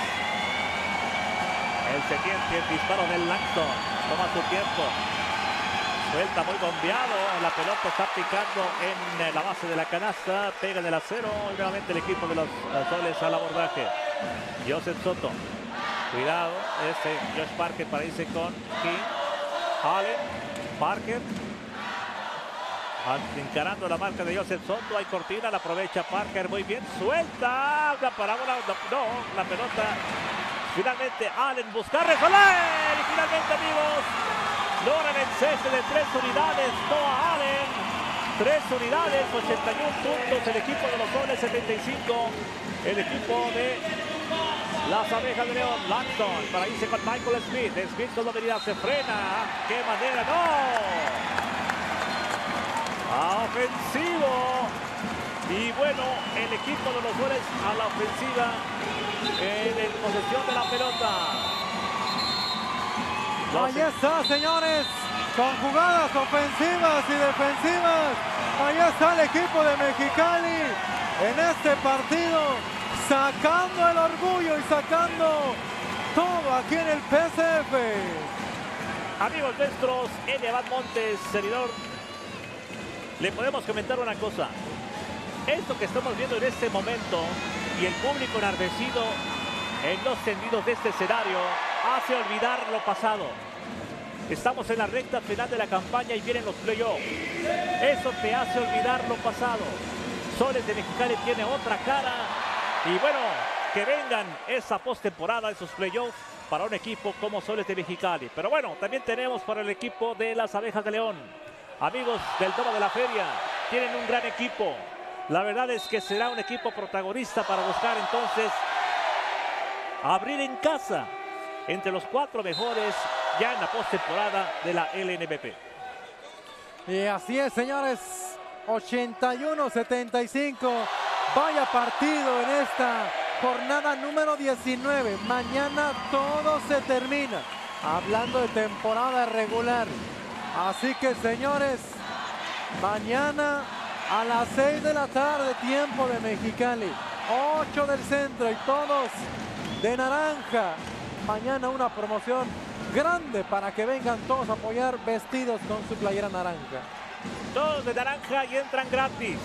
El siguiente el disparo del Langston, toma su tiempo, suelta muy bombeado, la pelota está picando en la base de la canasta, pega en el acero y nuevamente el equipo de los Soles al abordaje. Joseph Soto, cuidado, este Josh Parker para irse con King, Allen, Parker. Encarando la marca de Joseph Soto. Hay cortina, la aprovecha Parker muy bien. Suelta. La parábola. No, no, la pelota. Finalmente Allen busca resolver. Y finalmente, amigos, logran el cese de tres unidades. Noah Allen. Tres unidades, ochenta y uno puntos. El equipo de los Soles, setenta y cinco. El equipo de las Abejas de León. Langston para irse con Michael Smith. Smith con movilidad se frena. ¡Qué manera! ¡No! Ofensivo. Y bueno, el equipo de los Soles a la ofensiva en posesión de la pelota. Los... Ahí está, señores, con jugadas ofensivas y defensivas. Ahí está el equipo de Mexicali en este partido, sacando el orgullo y sacando todo aquí en el P S F. Amigos nuestros, Eliabad Montes, servidor, le podemos comentar una cosa. Esto que estamos viendo en este momento y el público enardecido en los tendidos de este escenario hace olvidar lo pasado. Estamos en la recta final de la campaña y vienen los playoffs. Eso te hace olvidar lo pasado. Soles de Mexicali tiene otra cara. Y bueno, que vengan esa postemporada, esos playoffs para un equipo como Soles de Mexicali. Pero bueno, también tenemos para el equipo de las Abejas de León. Amigos del Domo de la Feria, tienen un gran equipo. La verdad es que será un equipo protagonista para buscar entonces abrir en casa entre los cuatro mejores ya en la postemporada de la L N B P. Y así es, señores, ochenta y uno setenta y cinco. Vaya partido en esta jornada número diecinueve. Mañana todo se termina. Hablando de temporada regular. Así que, señores, mañana a las seis de la tarde, tiempo de Mexicali, ocho del centro y todos de naranja. Mañana una promoción grande para que vengan todos a apoyar vestidos con su playera naranja. Todos de naranja y entran gratis.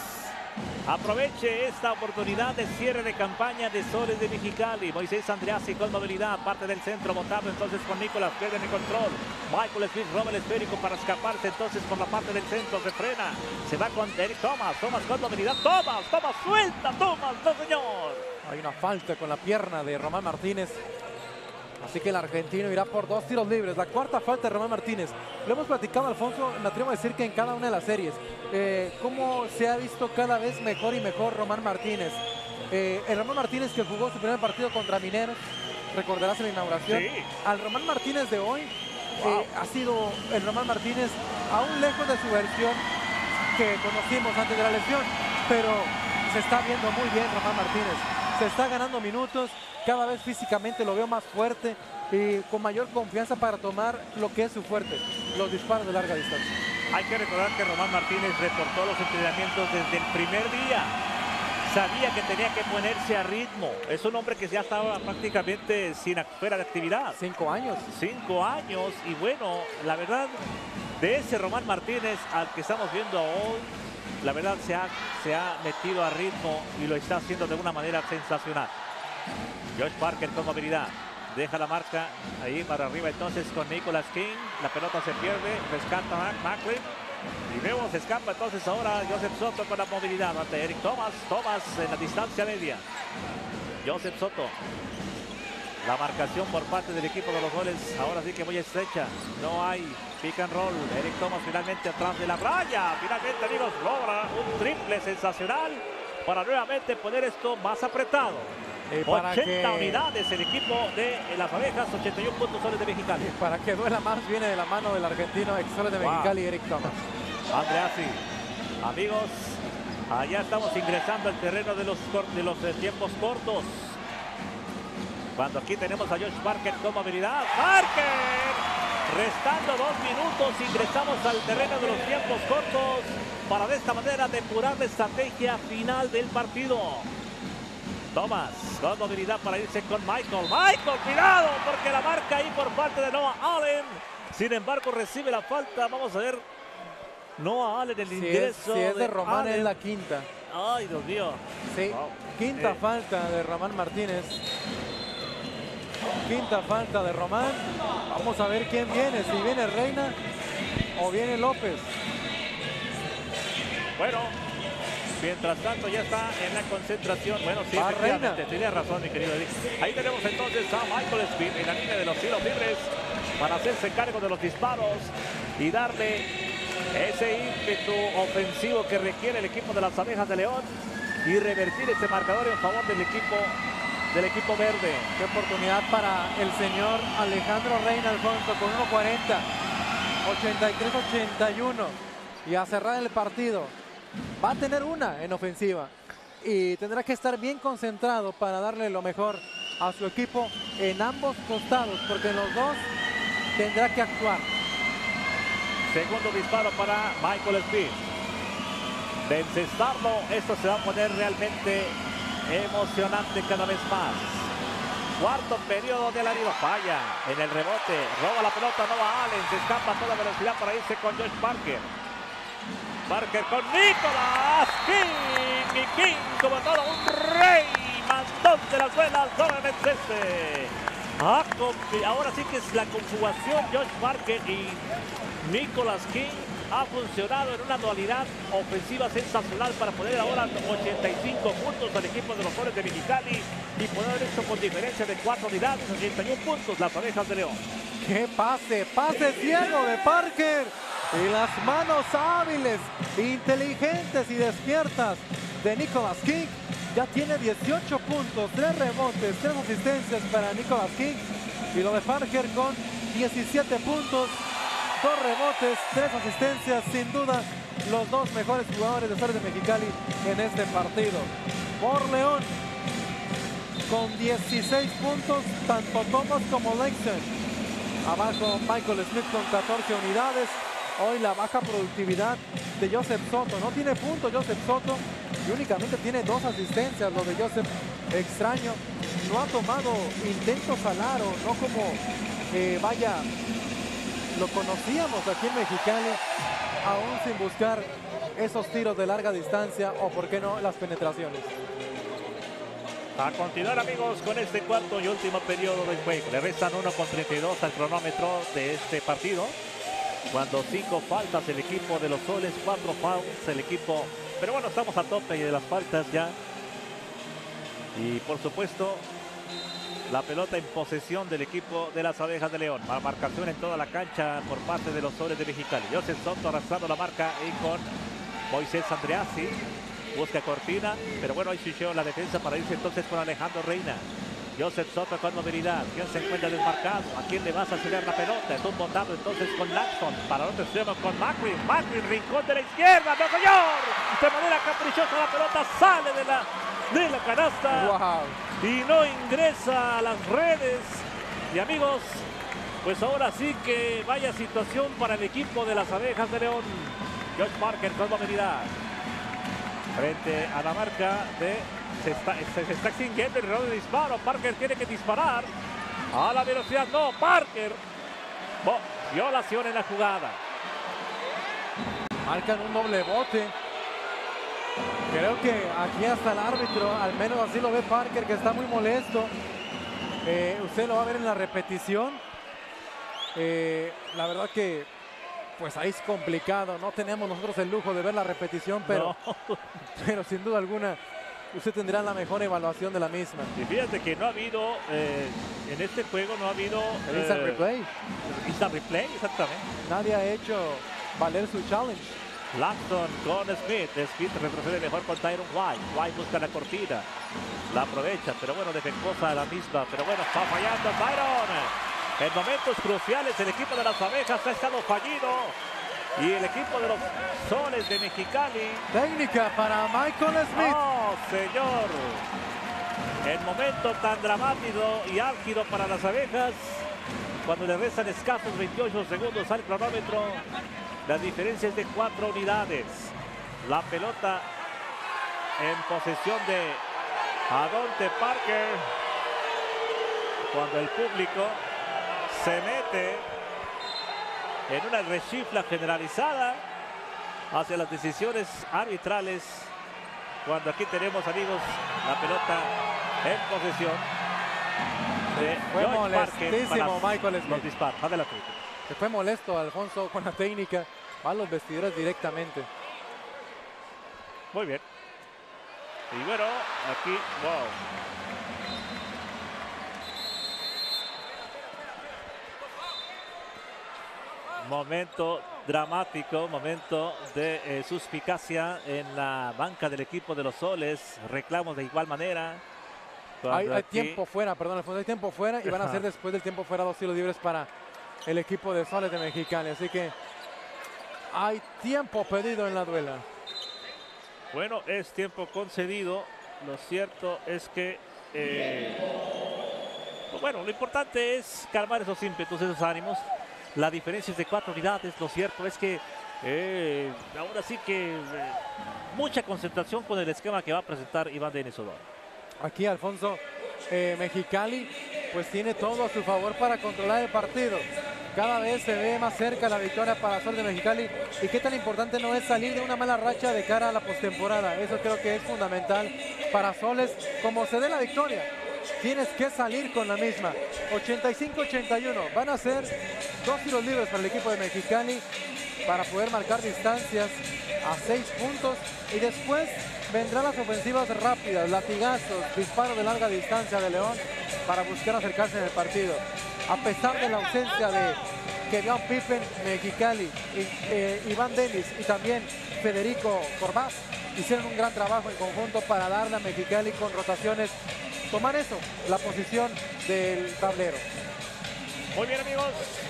Aproveche esta oportunidad de cierre de campaña de Soles de Mexicali. Moisés Andreassi con movilidad, parte del centro, botado entonces con Nicolás, pierde el control. Michael Smith roba el esférico para escaparse entonces por la parte del centro, se frena. Se va con Eric Thomas, Thomas con movilidad, Thomas, Thomas suelta, Thomas, no señor. Hay una falta con la pierna de Román Martínez. Así que el argentino irá por dos tiros libres. La cuarta falta de Román Martínez. Lo hemos platicado, Alfonso, me atrevo a decir que en cada una de las series. Eh, cómo se ha visto cada vez mejor y mejor Román Martínez. Eh, el Román Martínez que jugó su primer partido contra Mineros, recordarás en la inauguración. Sí. Al Román Martínez de hoy, Wow. eh, ha sido el Román Martínez aún lejos de su versión que conocimos antes de la lesión. Pero se está viendo muy bien Román Martínez. Se está ganando minutos, cada vez físicamente lo veo más fuerte y con mayor confianza para tomar lo que es su fuerte, los disparos de larga distancia. Hay que recordar que Román Martínez reportó los entrenamientos desde el primer día. Sabía que tenía que ponerse a ritmo. Es un hombre que ya estaba prácticamente sin fuera de actividad. Cinco años. Cinco años y bueno, la verdad, de ese Román Martínez al que estamos viendo hoy, la verdad se ha, se ha metido a ritmo y lo está haciendo de una manera sensacional. Josh Parker con movilidad. Deja la marca ahí para arriba entonces con Nicholas King. La pelota se pierde. Rescata Mac Macklin. Y vemos, se escapa entonces ahora Joseph Soto con la movilidad ante Eric Thomas. Thomas en la distancia media. Joseph Soto. La marcación por parte del equipo de los Soles. Ahora sí que muy estrecha. No hay pick and roll. Eric Thomas finalmente atrás de la raya. Finalmente, amigos, logra un triple sensacional para nuevamente poner esto más apretado. Eh, para ochenta que, unidades el equipo de las Abejas, ochenta y uno puntos Soles de Mexicali. Para que duela más, viene de la mano del argentino ex Soles de Wow. Mexicali, Eric Thomas. Andreassi. Amigos, allá estamos ingresando al terreno de los, de los eh, tiempos cortos. Cuando aquí tenemos a Josh Parker con movilidad. ¡Parker! Restando dos minutos, ingresamos al terreno de los tiempos cortos para de esta manera depurar la estrategia final del partido. Thomas con movilidad para irse con Michael. Michael, cuidado, porque la marca ahí por parte de Noah Allen. Sin embargo, recibe la falta. Vamos a ver. Noah Allen, el Si es, ingreso si es de de Román, Allen. es la quinta. Ay, Dios mío. Sí, Wow. quinta Eh. falta de Román Martínez. Quinta falta de Román. Vamos a ver quién viene. Si viene Reina o viene López. Bueno, mientras tanto ya está en la concentración. Bueno, sí, Va efectivamente, Reina. tenía razón, mi querido Eric. Ahí tenemos entonces a Michael Smith en la línea de los tiros libres para hacerse cargo de los disparos y darle ese ímpetu ofensivo que requiere el equipo de las Abejas de León y revertir este marcador en favor del equipo del equipo verde. Qué oportunidad para el señor Alejandro Reina Alfonso con uno cuarenta, ochenta y tres ochenta y uno y a cerrar el partido. Va a tener una en ofensiva y tendrá que estar bien concentrado para darle lo mejor a su equipo en ambos costados, porque en los dos tendrá que actuar. Segundo disparo para Michael Smith. De encestarlo, esto se va a poner realmente emocionante cada vez más. Cuarto periodo de la liga, falla en el rebote, roba la pelota Noah Allen, se escapa a toda velocidad para irse con Josh Parker. Parker con Nicolás King, y King como todo un rey, mandón de las buenas, solamente este. Ah, ahora sí que es la conjugación Josh Parker y Nicolás King ha funcionado en una dualidad ofensiva sensacional para poner ahora ochenta y cinco puntos al equipo de los Soles de Mexicali y poder haber hecho con diferencia de cuatro unidades, ochenta y uno puntos las Abejas de León. ¡Qué pase! ¡Pase ciego de Parker! Y las manos hábiles, inteligentes y despiertas de Nicolás King. Ya tiene dieciocho puntos, tres rebotes, tres asistencias para Nicolás King. Y lo de Parker con diecisiete puntos, dos rebotes, tres asistencias. Sin duda, los dos mejores jugadores de Soles de Mexicali en este partido. Por León, con dieciséis puntos, tanto Thomas como Langston. Abajo Michael Smith con catorce unidades. Hoy la baja productividad de Joseph Soto. No tiene puntos Joseph Soto y únicamente tiene dos asistencias. Lo de Joseph, extraño. No ha tomado intentos al aro, no como eh, vaya, lo conocíamos aquí en Mexicali, aún sin buscar esos tiros de larga distancia o, por qué no, las penetraciones. A continuar, amigos, con este cuarto y último periodo del juego. Le restan uno con treinta y dos al cronómetro de este partido. Cuando cinco faltas el equipo de los Soles, cuatro fouls el equipo. Pero bueno, estamos a tope de las faltas ya. Y por supuesto, la pelota en posesión del equipo de las Abejas de León. Marcación en toda la cancha por parte de los Soles de Mexicali. Joseph Soto arrastrando la marca y con Moisés Andreassi. Busca cortina, pero bueno, hay switcheo en la defensa para irse entonces con Alejandro Reina. Joseph Soto con movilidad. ¿Quién se encuentra desmarcado? ¿A quién le vas a ceder la pelota? Es un bondado entonces con Langston. Para el otro extremo con Macri. Macri, rincón de la izquierda. ¡No, señor! De manera caprichosa la pelota sale de la, de la canasta. ¡Wow! Y no ingresa a las redes. Y amigos, pues ahora sí que vaya situación para el equipo de las Abejas de León. Josh Parker con movilidad. Frente a la marca de... Se está, se, se está extinguiendo el reloj de disparo. Parker tiene que disparar a la velocidad. No, Parker. Bo, violación en la jugada. Marcan un doble bote. Creo que aquí hasta el árbitro, al menos así lo ve Parker, que está muy molesto. Eh, usted lo va a ver en la repetición. Eh, la verdad que pues ahí es complicado. No tenemos nosotros el lujo de ver la repetición, pero, No. pero sin duda alguna usted tendrá la mejor evaluación de la misma. Y fíjate que no ha habido, eh, en este juego no ha habido... El instant eh, replay. Instant replay, exactamente. Nadie ha hecho valer su challenge. Langston con Smith. Smith retrocede mejor con Tyron White. White busca la cortina. La aprovecha, pero bueno, defectuosa la misma. Pero bueno, está fallando Tyron. En momentos cruciales el equipo de las Abejas ha estado fallido. Y el equipo de los Soles de Mexicali. Técnica para Michael Smith. ¡Oh, señor! El momento tan dramático y álgido para las Abejas. Cuando le restan escasos veintiocho segundos al cronómetro. La diferencia es de cuatro unidades. La pelota en posesión de Adonte Parker. Cuando el público se mete en una rechifla generalizada hacia las decisiones arbitrales. Cuando aquí tenemos, amigos, la pelota en posesión de Fue Josh Parker molestísimo para Michael los Smith. disparos. Adelante. Se fue molesto Alfonso con la técnica. Va a los vestidores directamente. Muy bien. Y bueno, aquí, wow. Momento dramático, momento de eh, suspicacia en la banca del equipo de los Soles. Reclamos de igual manera. Hay, hay aquí... tiempo fuera, perdón, Alfonso, hay tiempo fuera y van a hacer después del tiempo fuera dos tiros libres para el equipo de Soles de Mexicali. Así que hay tiempo pedido en la duela. Bueno, es tiempo concedido. Lo cierto es que, eh, bueno, lo importante es calmar esos ímpetus, esos ánimos. La diferencia es de cuatro unidades. Lo cierto es que eh, ahora sí que eh, mucha concentración con el esquema que va a presentar Iván Denis Odón. Aquí Alfonso, eh, Mexicali pues tiene todo a su favor para controlar el partido. Cada vez se ve más cerca la victoria para Sol de Mexicali. Y qué tan importante no es salir de una mala racha de cara a la postemporada. Eso creo que es fundamental para Soles. Como se dé la victoria, tienes que salir con la misma. ochenta y cinco ochenta y uno. Van a ser dos tiros libres para el equipo de Mexicali para poder marcar distancias a seis puntos. Y después vendrán las ofensivas rápidas, latigazos, disparos de larga distancia de León para buscar acercarse en el partido. A pesar de la ausencia de Kevin Pippen, Mexicali, y, eh, Iván Denis y también Federico Corbás hicieron un gran trabajo en conjunto para darle a Mexicali con rotaciones, tomar eso, la posición del tablero. Muy bien, amigos.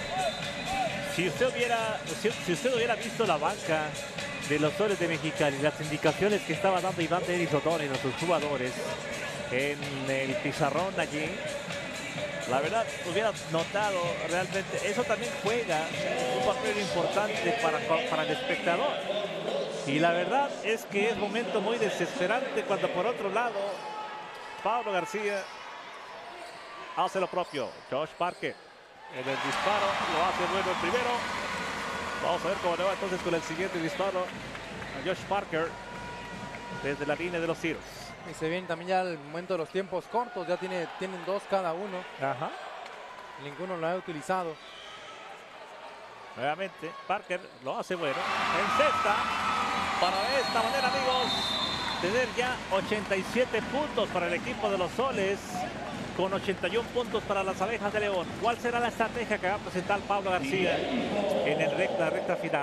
Si usted hubiera, si, si usted hubiera visto la banca de los Soles de Mexicali, las indicaciones que estaba dando Iván Denis Odón y sus jugadores en el pizarrón allí, la verdad, hubiera notado realmente, eso también juega un papel importante para, para el espectador. Y la verdad es que es un momento muy desesperante cuando por otro lado, Pablo García hace lo propio. Josh Parker en el disparo, lo hace bueno el primero. Vamos a ver cómo le va entonces con el siguiente disparo a Josh Parker desde la línea de los tiros. Y se viene también ya el momento de los tiempos cortos, ya tiene, tienen dos cada uno. Ajá. Ninguno lo ha utilizado. Nuevamente, Parker lo hace bueno. En cesta, para de esta manera, amigos, tener ya ochenta y siete puntos para el equipo de los Soles, con ochenta y uno puntos para las Abejas de León. ¿Cuál será la estrategia que va a presentar Pablo García en el recta, recta final?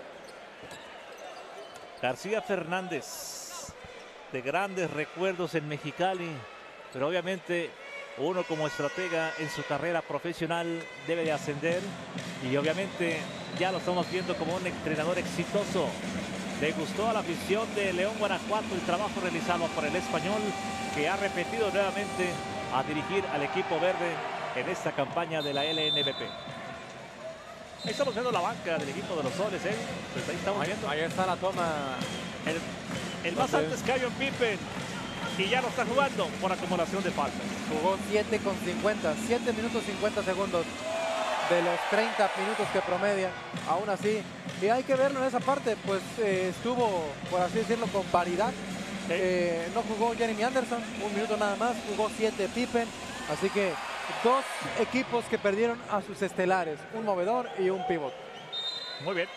García Fernández, de grandes recuerdos en Mexicali, pero obviamente uno como estratega en su carrera profesional debe de ascender y obviamente ya lo estamos viendo como un entrenador exitoso. Le gustó a la afición de León, Guanajuato, el trabajo realizado por el español, que ha repetido nuevamente a dirigir al equipo verde en esta campaña de la L N B P. Ahí estamos viendo la banca del equipo de los Soles, ¿eh? Pues ahí estamos Ahí, viendo. ahí está la toma. El, el más alto es Kevin Pippen y ya no está jugando por acumulación de faltas. Jugó siete con cincuenta, siete minutos cincuenta segundos de los treinta minutos que promedia. Aún así, y hay que verlo en esa parte, pues eh, estuvo, por así decirlo, con paridad. Sí. Eh, no jugó Jeremy Anderson, un minuto nada más, jugó siete Pippen. Así que dos equipos que perdieron a sus estelares, un movedor y un pivot. Muy bien.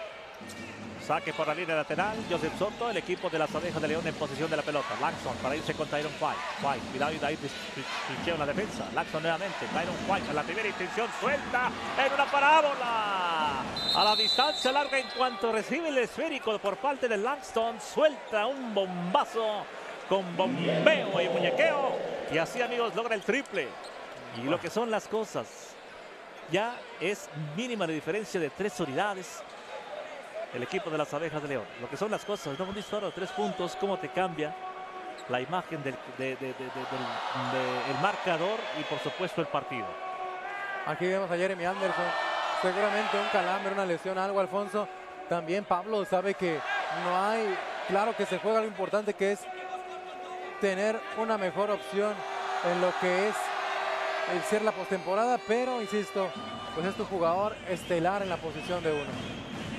Saque por la línea lateral, Joseph Soto, el equipo de las Abejas de León en posición de la pelota. Laxon para irse con Tyron White. White, cuidado y ahí pincheo en la defensa. Laxon nuevamente, Tyron White a la primera intención, suelta en una parábola. A la distancia larga en cuanto recibe el esférico por parte de Laxton, suelta un bombazo con bombeo y muñequeo. Y así, amigos, logra el triple. Y lo que son las cosas, ya es mínima la diferencia de tres unidades. El equipo de las Abejas de León. Lo que son las cosas, no un disparo de tres puntos, cómo te cambia la imagen del, de, de, de, de, del de, el marcador y por supuesto el partido. Aquí vemos a Jeremy Anderson, seguramente un calambre, una lesión, algo, Alfonso. También Pablo sabe que no hay, claro que se juega lo importante que es tener una mejor opción en lo que es el ser la postemporada, pero insisto, pues es tu jugador estelar en la posición de uno.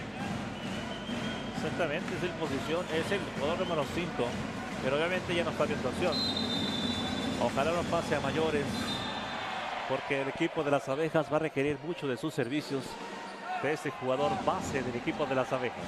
Exactamente, es el posición, es el jugador número cinco, pero obviamente ya no está en situación. Ojalá no pase a mayores, porque el equipo de las Abejas va a requerir mucho de sus servicios, de ese jugador base del equipo de las Abejas.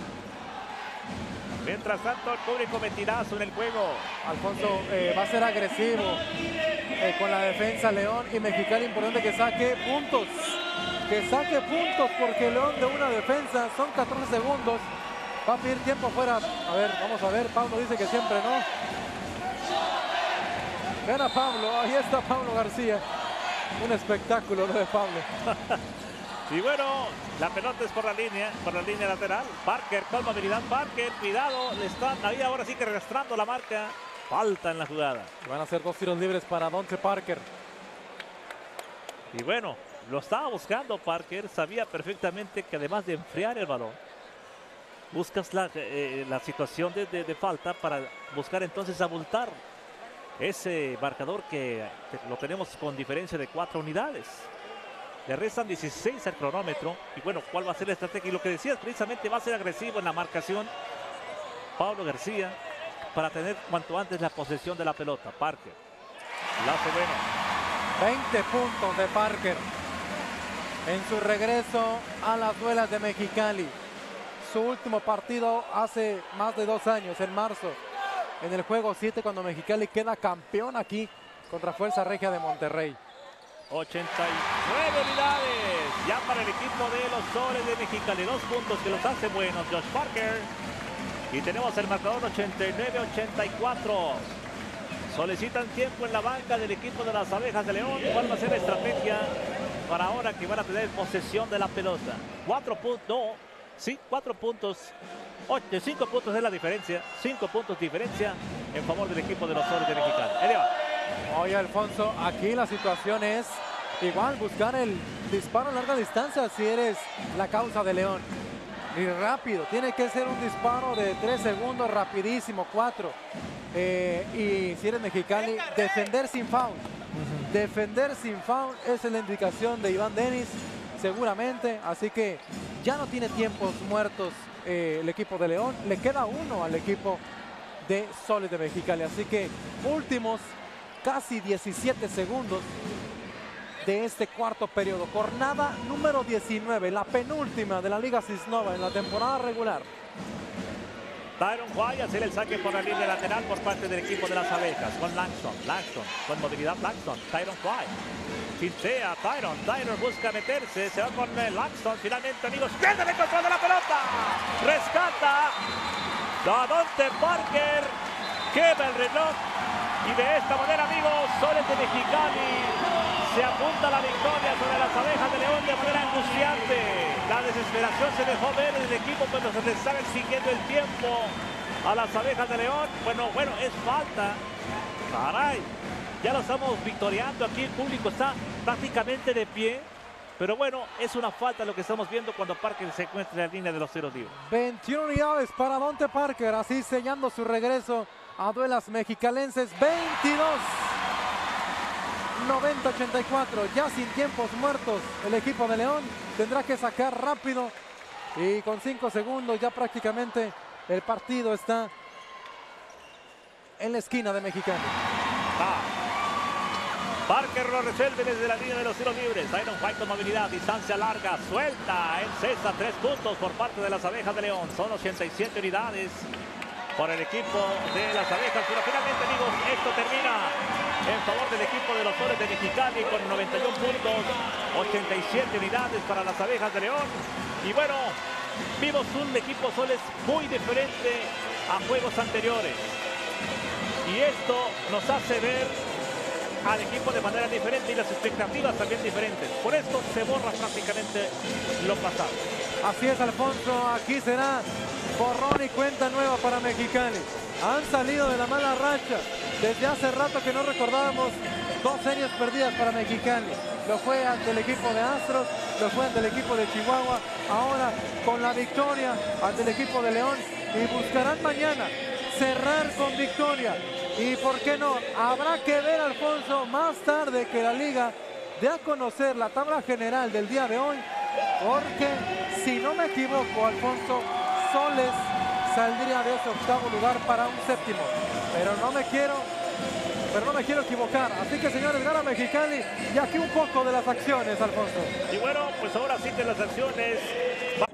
Mientras tanto, el público metirazo en el juego. Alfonso eh, va a ser agresivo eh, con la defensa León y Mexicali. Importante que saque puntos. Que saque puntos porque León de una defensa son catorce segundos. Va a pedir tiempo fuera. A ver, vamos a ver. Pablo dice que siempre no. Gana Pablo. Ahí está Pablo García. Un espectáculo lo de Pablo. Y bueno, la pelota es por la línea, por la línea lateral. Parker con movilidad. Parker, cuidado, le están ahí ahora sí que arrastrando la marca. Falta en la jugada. Van a ser dos tiros libres para Donte Parker. Y bueno, lo estaba buscando Parker. Sabía perfectamente que además de enfriar el balón, buscas la, eh, la situación de, de, de falta para buscar entonces abultar ese marcador que, que lo tenemos con diferencia de cuatro unidades. Le restan dieciséis al cronómetro. Y bueno, ¿cuál va a ser la estrategia? Y lo que decías, precisamente va a ser agresivo en la marcación Pablo García para tener cuanto antes la posesión de la pelota. Parker. La hace bueno. veinte puntos de Parker en su regreso a las duelas de Mexicali. Su último partido hace más de dos años, en marzo, en el juego siete, cuando Mexicali queda campeón aquí contra Fuerza Regia de Monterrey. ochenta y nueve unidades ya para el equipo de los Soles de Mexicali. Dos puntos que los hace buenos Josh Parker. Y tenemos el marcador ochenta y nueve a ochenta y cuatro. Solicitan tiempo en la banca del equipo de las Abejas de León. ¿Cuál va a ser la estrategia para ahora que van a tener posesión de la pelota? Cuatro puntos, no, sí, cuatro puntos. Ocho, cinco puntos es la diferencia. Cinco puntos diferencia en favor del equipo de los Soles de Mexicali. Ahí va. Oye, Alfonso, aquí la situación es igual, buscar el disparo a larga distancia si eres la causa de León. Y rápido, tiene que ser un disparo de tres segundos, rapidísimo, cuatro. Eh, y si eres Mexicali, defender sin foul. Uh-huh. Defender sin foul, esa es la indicación de Iván Denis, seguramente. Así que ya no tiene tiempos muertos eh, el equipo de León. Le queda uno al equipo de Soles de Mexicali. Así que últimos casi diecisiete segundos de este cuarto periodo. Jornada número diecinueve, la penúltima de la Liga Cisnova en la temporada regular. Tyron White hacer el saque por la línea lateral por parte del equipo de las Abejas. Con Langston, Langston, con movilidad Langston. Tyron White. Pinchea Tyron, Tyron busca meterse, se va con Langston. Finalmente, amigos, pierde el control de la pelota. Rescata Donte Parker. Quema el reloj. Y de esta manera, amigos, Soles de Mexicali se apunta la victoria sobre las Abejas de León de manera angustiante. La desesperación se dejó ver en el equipo cuando se les estaba siguiendo el tiempo a las Abejas de León. Bueno, bueno, es falta. Caray, ya lo estamos victoriando aquí. El público está prácticamente de pie. Pero bueno, es una falta lo que estamos viendo cuando Parker se encuentra en la línea de los tiros libres. veintiuna unidades para Donte Parker, así sellando su regreso a duelas mexicalenses. Veintidós noventa ochenta y cuatro, ya sin tiempos muertos el equipo de León tendrá que sacar rápido y con cinco segundos ya prácticamente el partido está en la esquina de Mexicali. Ah. Parker lo resuelve desde la línea de los tiros libres. Tyron White con movilidad, distancia larga, suelta en cesta, tres puntos por parte de las Abejas de León. Son ochenta y siete unidades por el equipo de las Abejas, pero finalmente, amigos, esto termina en favor del equipo de los Soles de Mexicali con noventa y uno puntos, ochenta y siete unidades para las Abejas de León. Y bueno, vimos un equipo Soles muy diferente a juegos anteriores. Y esto nos hace ver al equipo de manera diferente y las expectativas también diferentes. Por esto se borra prácticamente lo pasado. Así es, Alfonso, aquí será borrón y cuenta nueva para Mexicali. Han salido de la mala racha. Desde hace rato que no recordábamos dos series perdidas para Mexicali. Lo fue ante el equipo de Astros, lo fue ante el equipo de Chihuahua. Ahora con la victoria ante el equipo de León. Y buscarán mañana cerrar con victoria. Y por qué no, habrá que ver, Alfonso, más tarde que la liga dé a conocer la tabla general del día de hoy. Porque si no me equivoco, Alfonso, Soles saldría de ese octavo lugar para un séptimo. Pero no me quiero pero no me quiero equivocar. Así que, señores, gana Mexicali. Y aquí un poco de las acciones, Alfonso. Y bueno, pues ahora sí que las acciones...